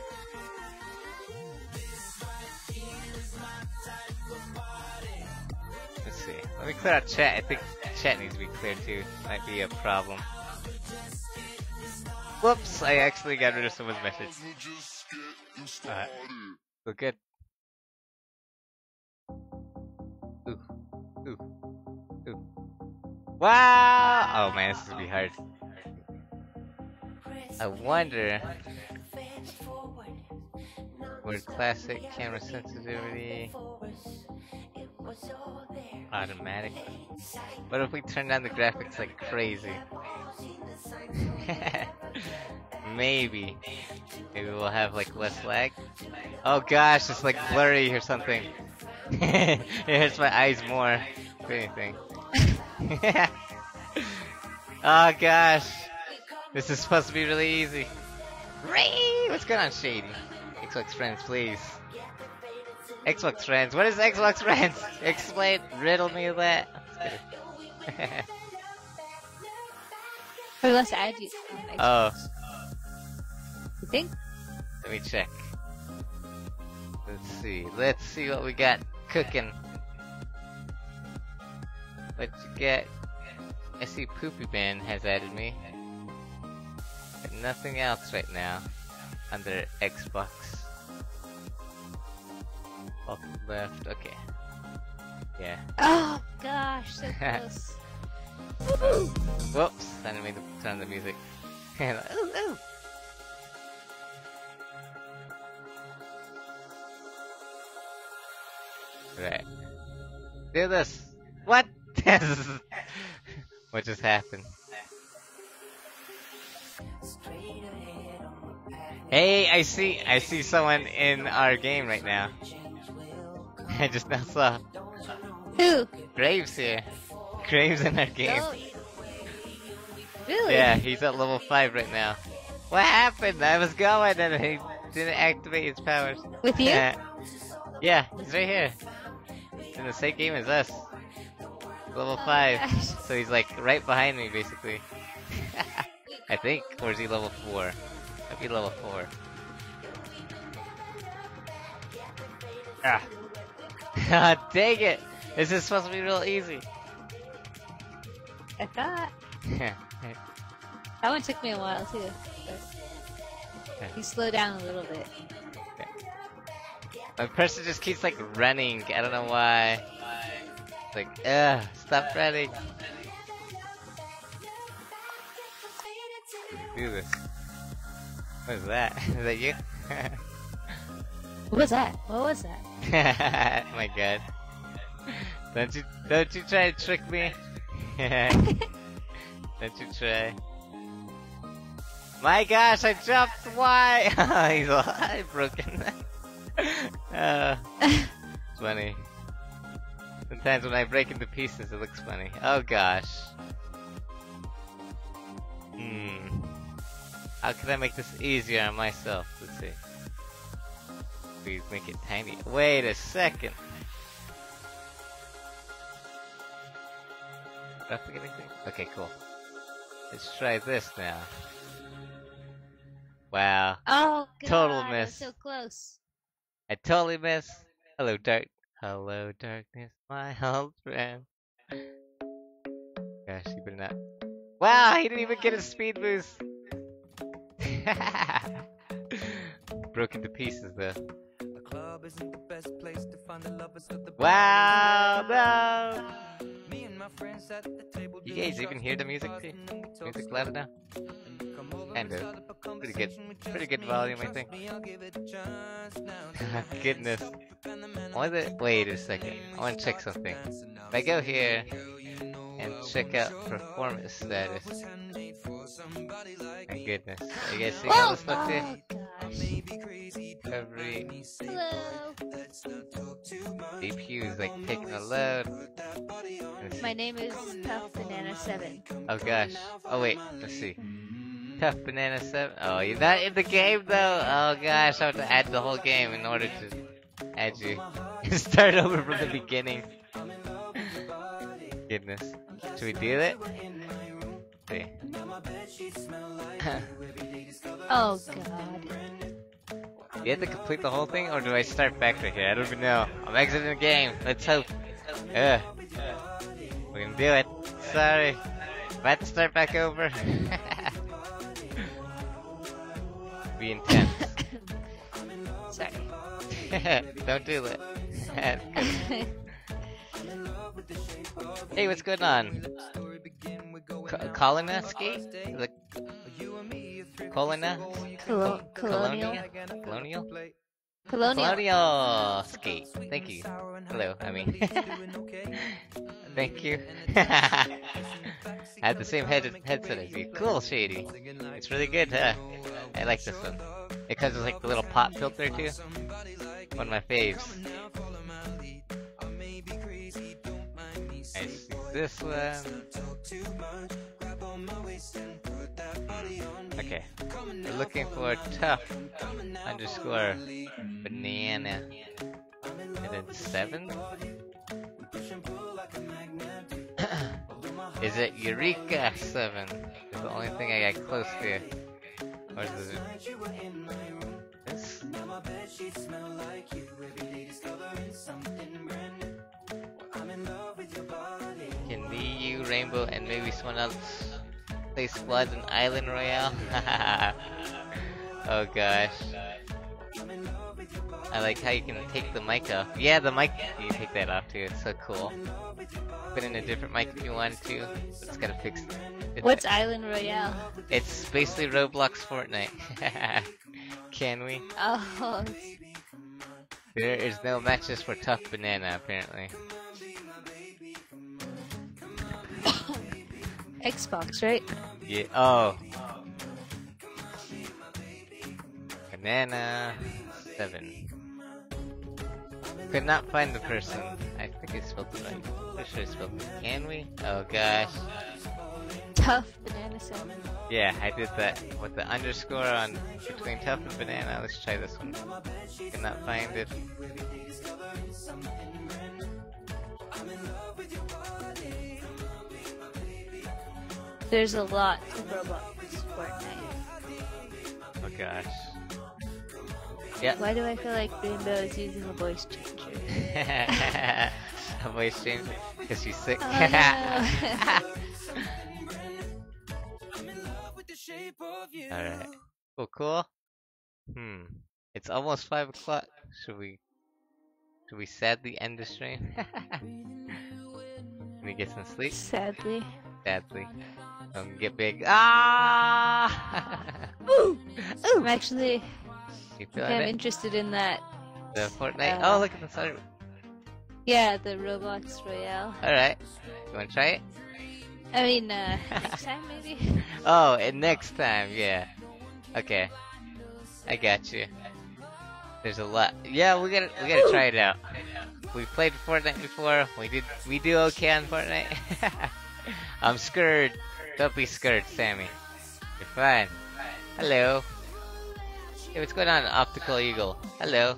Speaker 1: Let's see. Let me clear out chat. I think chat needs to be clear too. Might be a problem. Whoops! I actually got rid of someone's message. Alright. We're good. Ooh. Wow! Oh man, this is gonna be hard. I wonder. Word classic, camera sensitivity. Automatic. What if we turn down the graphics like crazy? Maybe we'll have like less lag. Oh gosh, it's like blurry or something. It hurts my eyes more, if anything. Oh gosh, this is supposed to be really easy. Ray, what's going on, Shady? Xbox friends, please. Xbox friends, what is Xbox friends? Explain, riddle me that.
Speaker 2: Or let's add you.
Speaker 1: Oh,
Speaker 2: You think?
Speaker 1: let me check. Let's see what we got cooking. What you get? I see Poopy Man has added me. But nothing else right now under Xbox. Up left, okay. Yeah.
Speaker 2: Oh gosh, so close.
Speaker 1: Whoops, I didn't mean to turn on the music. Ooh. Right. Do this! What? What just happened? Hey, I see someone in our game right now. I just now saw.
Speaker 2: Who?
Speaker 1: Graves here. Graves in our game.
Speaker 2: Oh. Really?
Speaker 1: Yeah, he's at level 5 right now. What happened? I was going and he didn't activate his powers.
Speaker 2: With you?
Speaker 1: Yeah, he's right here. He's in the same game as us. Level 5.
Speaker 2: Gosh.
Speaker 1: So he's like right behind me basically. I think. Or is he level 4? Might be level 4. Ah. Dang it! This is supposed to be real easy.
Speaker 2: I thought. That one took me a while too. But he slowed down a little bit.
Speaker 1: My person just keeps like running. I don't know why. It's like, stop running. Do this. What is that? Is that you?
Speaker 2: What was that? What was that?
Speaker 1: Oh my god. Don't you try to trick me. Don't you try. My gosh, I jumped! Why? He's all broken. It's funny. Sometimes when I break into pieces, it looks funny. Oh gosh. How can I make this easier on myself? Let's see. Please make it tiny. Wait a second. Did I forget anything? Okay, cool. Let's try this now. Wow.
Speaker 2: Oh god,
Speaker 1: Total
Speaker 2: I was
Speaker 1: miss.
Speaker 2: so close.
Speaker 1: I totally miss. Hello, Hello, darkness, my old friend. Gosh, he better not. Wow, he didn't even get a speed boost. Broke into pieces though. Wow, no! You guys even hear the music too? Music loud enough? Kind of. Pretty good volume, I think. Goodness. Wait a second. I want to check something. If I go here and check out performance status. My goodness. Are you guys seeing all this stuff here? Recovery.
Speaker 2: Hello.
Speaker 1: CPU is like taking a load.
Speaker 2: My name is Tough Banana 7.
Speaker 1: Oh gosh. Oh wait, let's see. Tough Banana 7. Oh, you're not in the game though? Oh gosh, I have to add the whole game in order to add you. Start over from the beginning. Goodness. Should we do it? See.
Speaker 2: Oh god.
Speaker 1: You have to complete the whole thing, or do I start back right here? I don't even know. I'm exiting the game. Let's hope. We're gonna do it. Sorry. I have to start back over. Be intense.
Speaker 2: Sorry.
Speaker 1: Don't do that. Hey, what's going on? Colina skate? Colina?
Speaker 2: Colonial?
Speaker 1: Colonial?
Speaker 2: Colonial.
Speaker 1: Skate. Thank you. Hello, I mean. Thank you. I have the same headset as you. Cool, Shady. It's really good, huh? I like this one. It comes with like the little pop filter too. One of my faves. I see this one. Okay. We're looking for tough underscore banana. And then 7? Is it Eureka 7? It's the only thing I got close to. Or is it this? Can me, you, Rainbow, and maybe someone else play squads in Island Royale? Oh gosh. I like how you can take the mic off. Yeah, the mic, you can take that off too. It's so cool. Put in a different mic if you wanted to. It's gotta fix it.
Speaker 2: What's Island Royale?
Speaker 1: It's basically Roblox Fortnite. Can we?
Speaker 2: Oh.
Speaker 1: There is no matches for Tough Banana, apparently.
Speaker 2: Xbox, right?
Speaker 1: Yeah. Oh. Banana 7. Could not find the person. I think I spelled it right. Pretty sure I spelled it. Can we? Oh gosh.
Speaker 2: Tough Banana 7.
Speaker 1: Yeah, I did that with the underscore on between Tough and Banana. Let's try this one. Could not find it.
Speaker 2: There's a lot of Roblox Fortnite.
Speaker 1: Oh gosh. Yeah.
Speaker 2: Why do I feel like Rainbow is using a voice changer?
Speaker 1: A voice changer? Because she's sick.
Speaker 2: Oh, no.
Speaker 1: Alright. Cool. It's almost 5 o'clock. Should we sadly end the stream? Can we get some sleep?
Speaker 2: Sadly.
Speaker 1: Don't get big. Ah!
Speaker 2: Ooh! I'm actually
Speaker 1: You feeling
Speaker 2: I'm
Speaker 1: it?
Speaker 2: interested in that.
Speaker 1: The Fortnite? Oh, look at the start.
Speaker 2: Yeah, the Roblox Royale.
Speaker 1: Alright. You wanna try it?
Speaker 2: I mean, next time maybe?
Speaker 1: Oh, and next time, yeah. Okay. I got you. There's a lot. Yeah, we gotta try it out. We played Fortnite before. We do okay on Fortnite. I'm scared. Don't be scared, Sammy. You're fine. Hello. Hey, what's going on, Optical Eagle? Hello.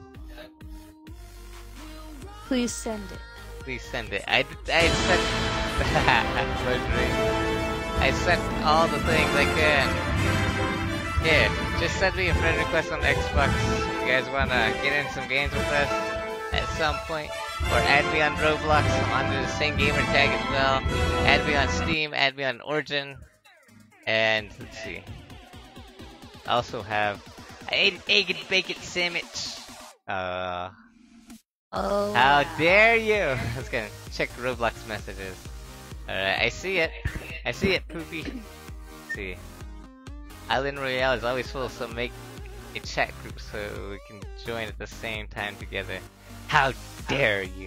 Speaker 2: Please send it.
Speaker 1: Please send it. I sent. I sent all the things I can. Yeah, just send me a friend request on Xbox if you guys wanna get in some games with us at some point. Or add me on Roblox, I'm under the same gamer tag as well. Add me on Steam, add me on Origin. And let's see. I also have I ate an egg and bacon sandwich.
Speaker 2: Oh.
Speaker 1: How dare you! Let's go check Roblox messages. Alright, I see it. I see it, Poopy. Let's see. Island Royale is always full, so make a chat group so we can join at the same time together. How dare you!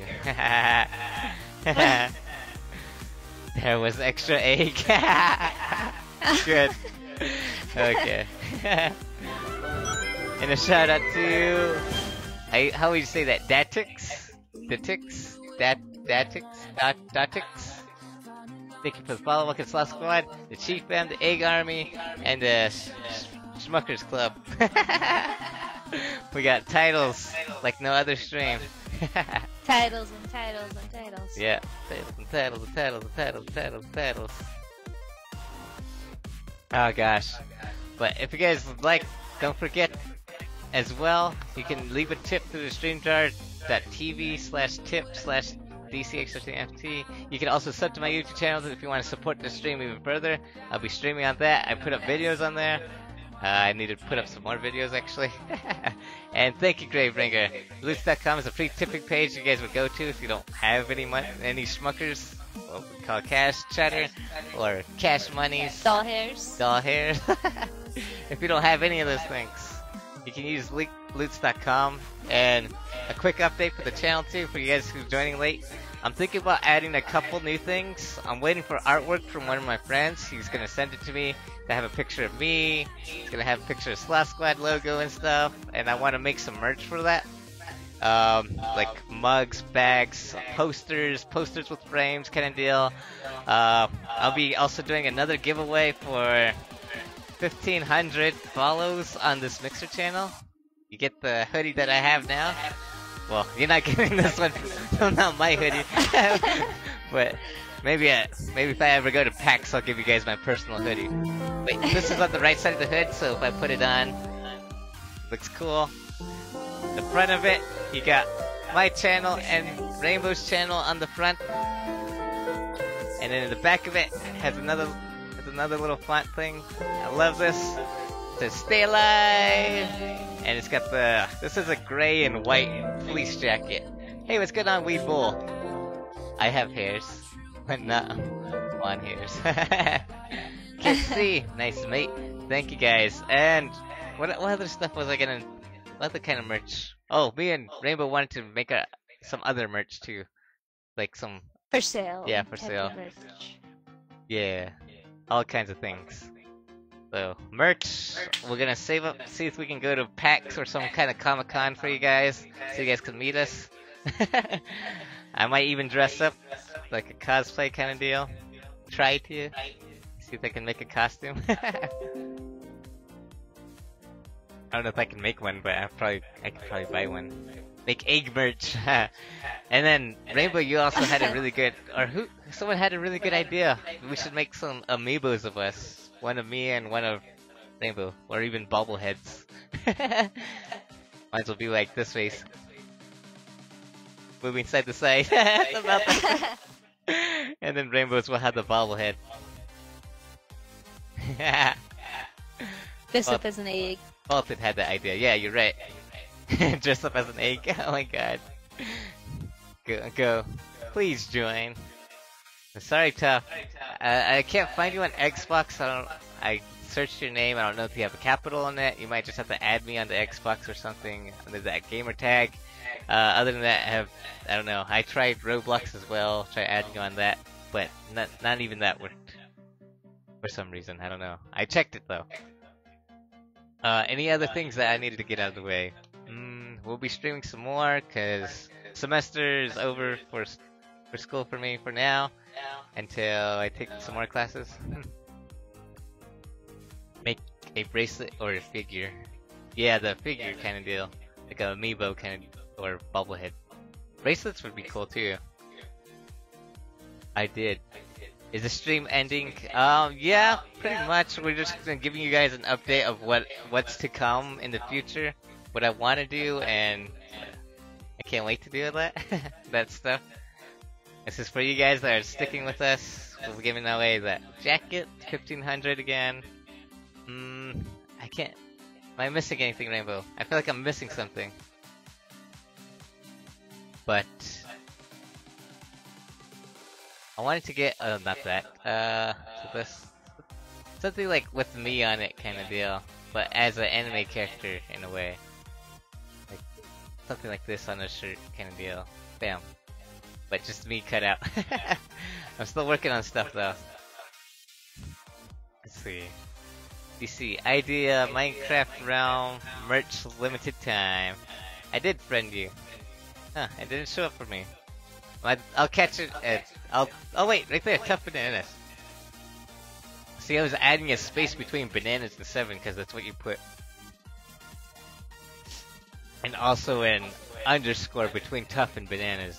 Speaker 1: There was extra egg. Good. Okay. And a shout out to how would you say that? Datix? Datix? Datix? Thank you for the follow. Welcome to Sloth Squad, the Chief Fam, the Egg Army, and the Schmuckers Club. We got titles like no other stream.
Speaker 2: Titles and titles and titles.
Speaker 1: Yeah, titles and titles and titles and titles and titles and titles. Oh gosh. But if you guys would like, don't forget as well, you can leave a tip through the streamjar.tv/tip/DCX13FT. You can also sub to my YouTube channel if you want to support the stream even further. I'll be streaming on that. I put up videos on there. I need to put up some more videos actually. And thank you, Gravebringer. Loots.com is a free tipping page you guys would go to if you don't have any schmuckers. What we call cash cheddar or cash monies.
Speaker 2: Doll hairs.
Speaker 1: Doll hairs. If you don't have any of those things, you can use Loots.com. And a quick update for the channel too, for you guys who's joining late. I'm thinking about adding a couple new things. I'm waiting for artwork from one of my friends. He's gonna send it to me to have a picture of me. He's gonna have a picture of Sloth Squad logo and stuff. And I want to make some merch for that. Like mugs, bags, posters with frames kind of deal. I'll be also doing another giveaway for 1,500 follows on this Mixer channel. You get the hoodie that I have now. Well, you're not getting this one, not my hoodie. But maybe if I ever go to PAX, I'll give you guys my personal hoodie. Wait, this is on the right side of the hood, so if I put it on, looks cool. The front of it, you got my channel and Rainbow's channel on the front, and then in the back of it has another little font thing. I love this. It says "Stay Alive," and it's got this is a gray and white fleece jacket. Hey, what's going on, Weed Bull? I have hairs, but not on hairs. Can't see. Nice, mate. Thank you guys. And what other stuff was I gonna? What other kind of merch? Oh, me and Rainbow wanted to make some other merch too, like some
Speaker 2: for sale.
Speaker 1: Yeah, for sale. Yeah, all kinds of things. So merch, we're gonna save up, see if we can go to PAX or some kind of Comic-Con for you guys, so you guys can meet us. I might even dress up like a cosplay kind of deal. Try to see if I can make a costume. I don't know if I can make one, but I could probably buy one. Make egg merch. And then Rainbow, you also had a really good, someone had a really good idea. We should make some amiibos of us. One of me and one of Rainbow, or even bobbleheads. Might as well be like this face, moving side to side. And then Rainbows will have the bobblehead.
Speaker 2: Dress up as an egg.
Speaker 1: Alton had that idea. Yeah, you're right. Dress up as an egg. Oh my god. Go. Please join. Sorry, Tough. I can't find you on Xbox. I searched your name. I don't know if you have a capital on it. You might just have to add me on the Xbox or something under that gamer tag. Other than that, I don't know. I tried Roblox as well. Try adding you on that, but not even that worked for some reason. I don't know. I checked it though. Any other things that I needed to get out of the way? We'll be streaming some more because semester is over for school for me for now until I take some more classes. Make a bracelet or a figure. Yeah, the figure kind of deal, like a amiibo kind of, or bobblehead. Bracelets would be cool too. I did. Is the stream ending? Yeah, pretty much. We're just giving you guys an update of what's to come in the future, what I want to do, and I can't wait to do that that stuff. This is for you guys that are sticking with us. We're giving away that jacket, 1500 again. I can't. Am I missing anything, Rainbow? I feel like I'm missing something. But I wanted to get not that. So this something like with me on it kind of deal, but as an anime character in a way. Like something like this on a shirt kind of deal. Bam. But just me cut out. I'm still working on stuff though. Let's see. DC idea Minecraft realm merch limited time. I did friend you. Huh, it didn't show up for me. I'll catch it at oh wait, right there, tough bananas. See, I was adding a space between bananas and 7 because that's what you put. And also an underscore between tough and bananas.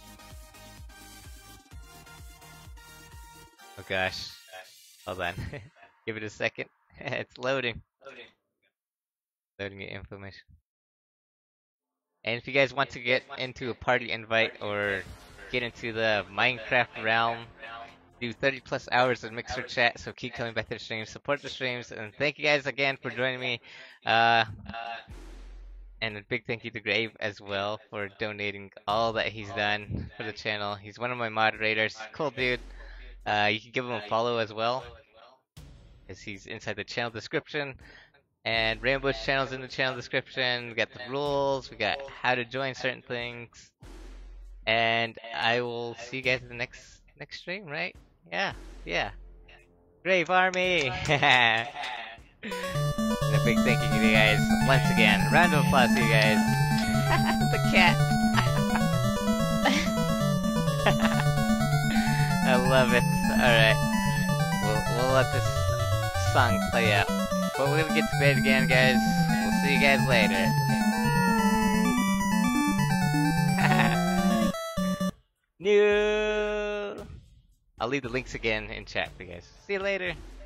Speaker 1: Oh gosh. Hold on. Give it a second. It's loading. Loading your information. And if you guys want to get into a party invite or get into the Minecraft realm, do 30 plus hours of Mixer chat, so keep coming back to the streams, support the streams, and thank you guys again for joining me. And a big thank you to Grave as well for donating all that he's done for the channel. He's one of my moderators. Cool dude. You can give him a follow as well, as he's inside the channel description. And Rainbow's channel's in the channel description. We got the rules, we got how to join certain things. And I will see you guys in the next stream, right? Yeah. Grave Army! And a big thank you to you guys once again. Round of applause to you guys. The cat. I love it. Alright. We'll let this song play out. But we're gonna get to bed again, guys. We'll see you guys later. New. I'll leave the links again in chat for you guys. See you later.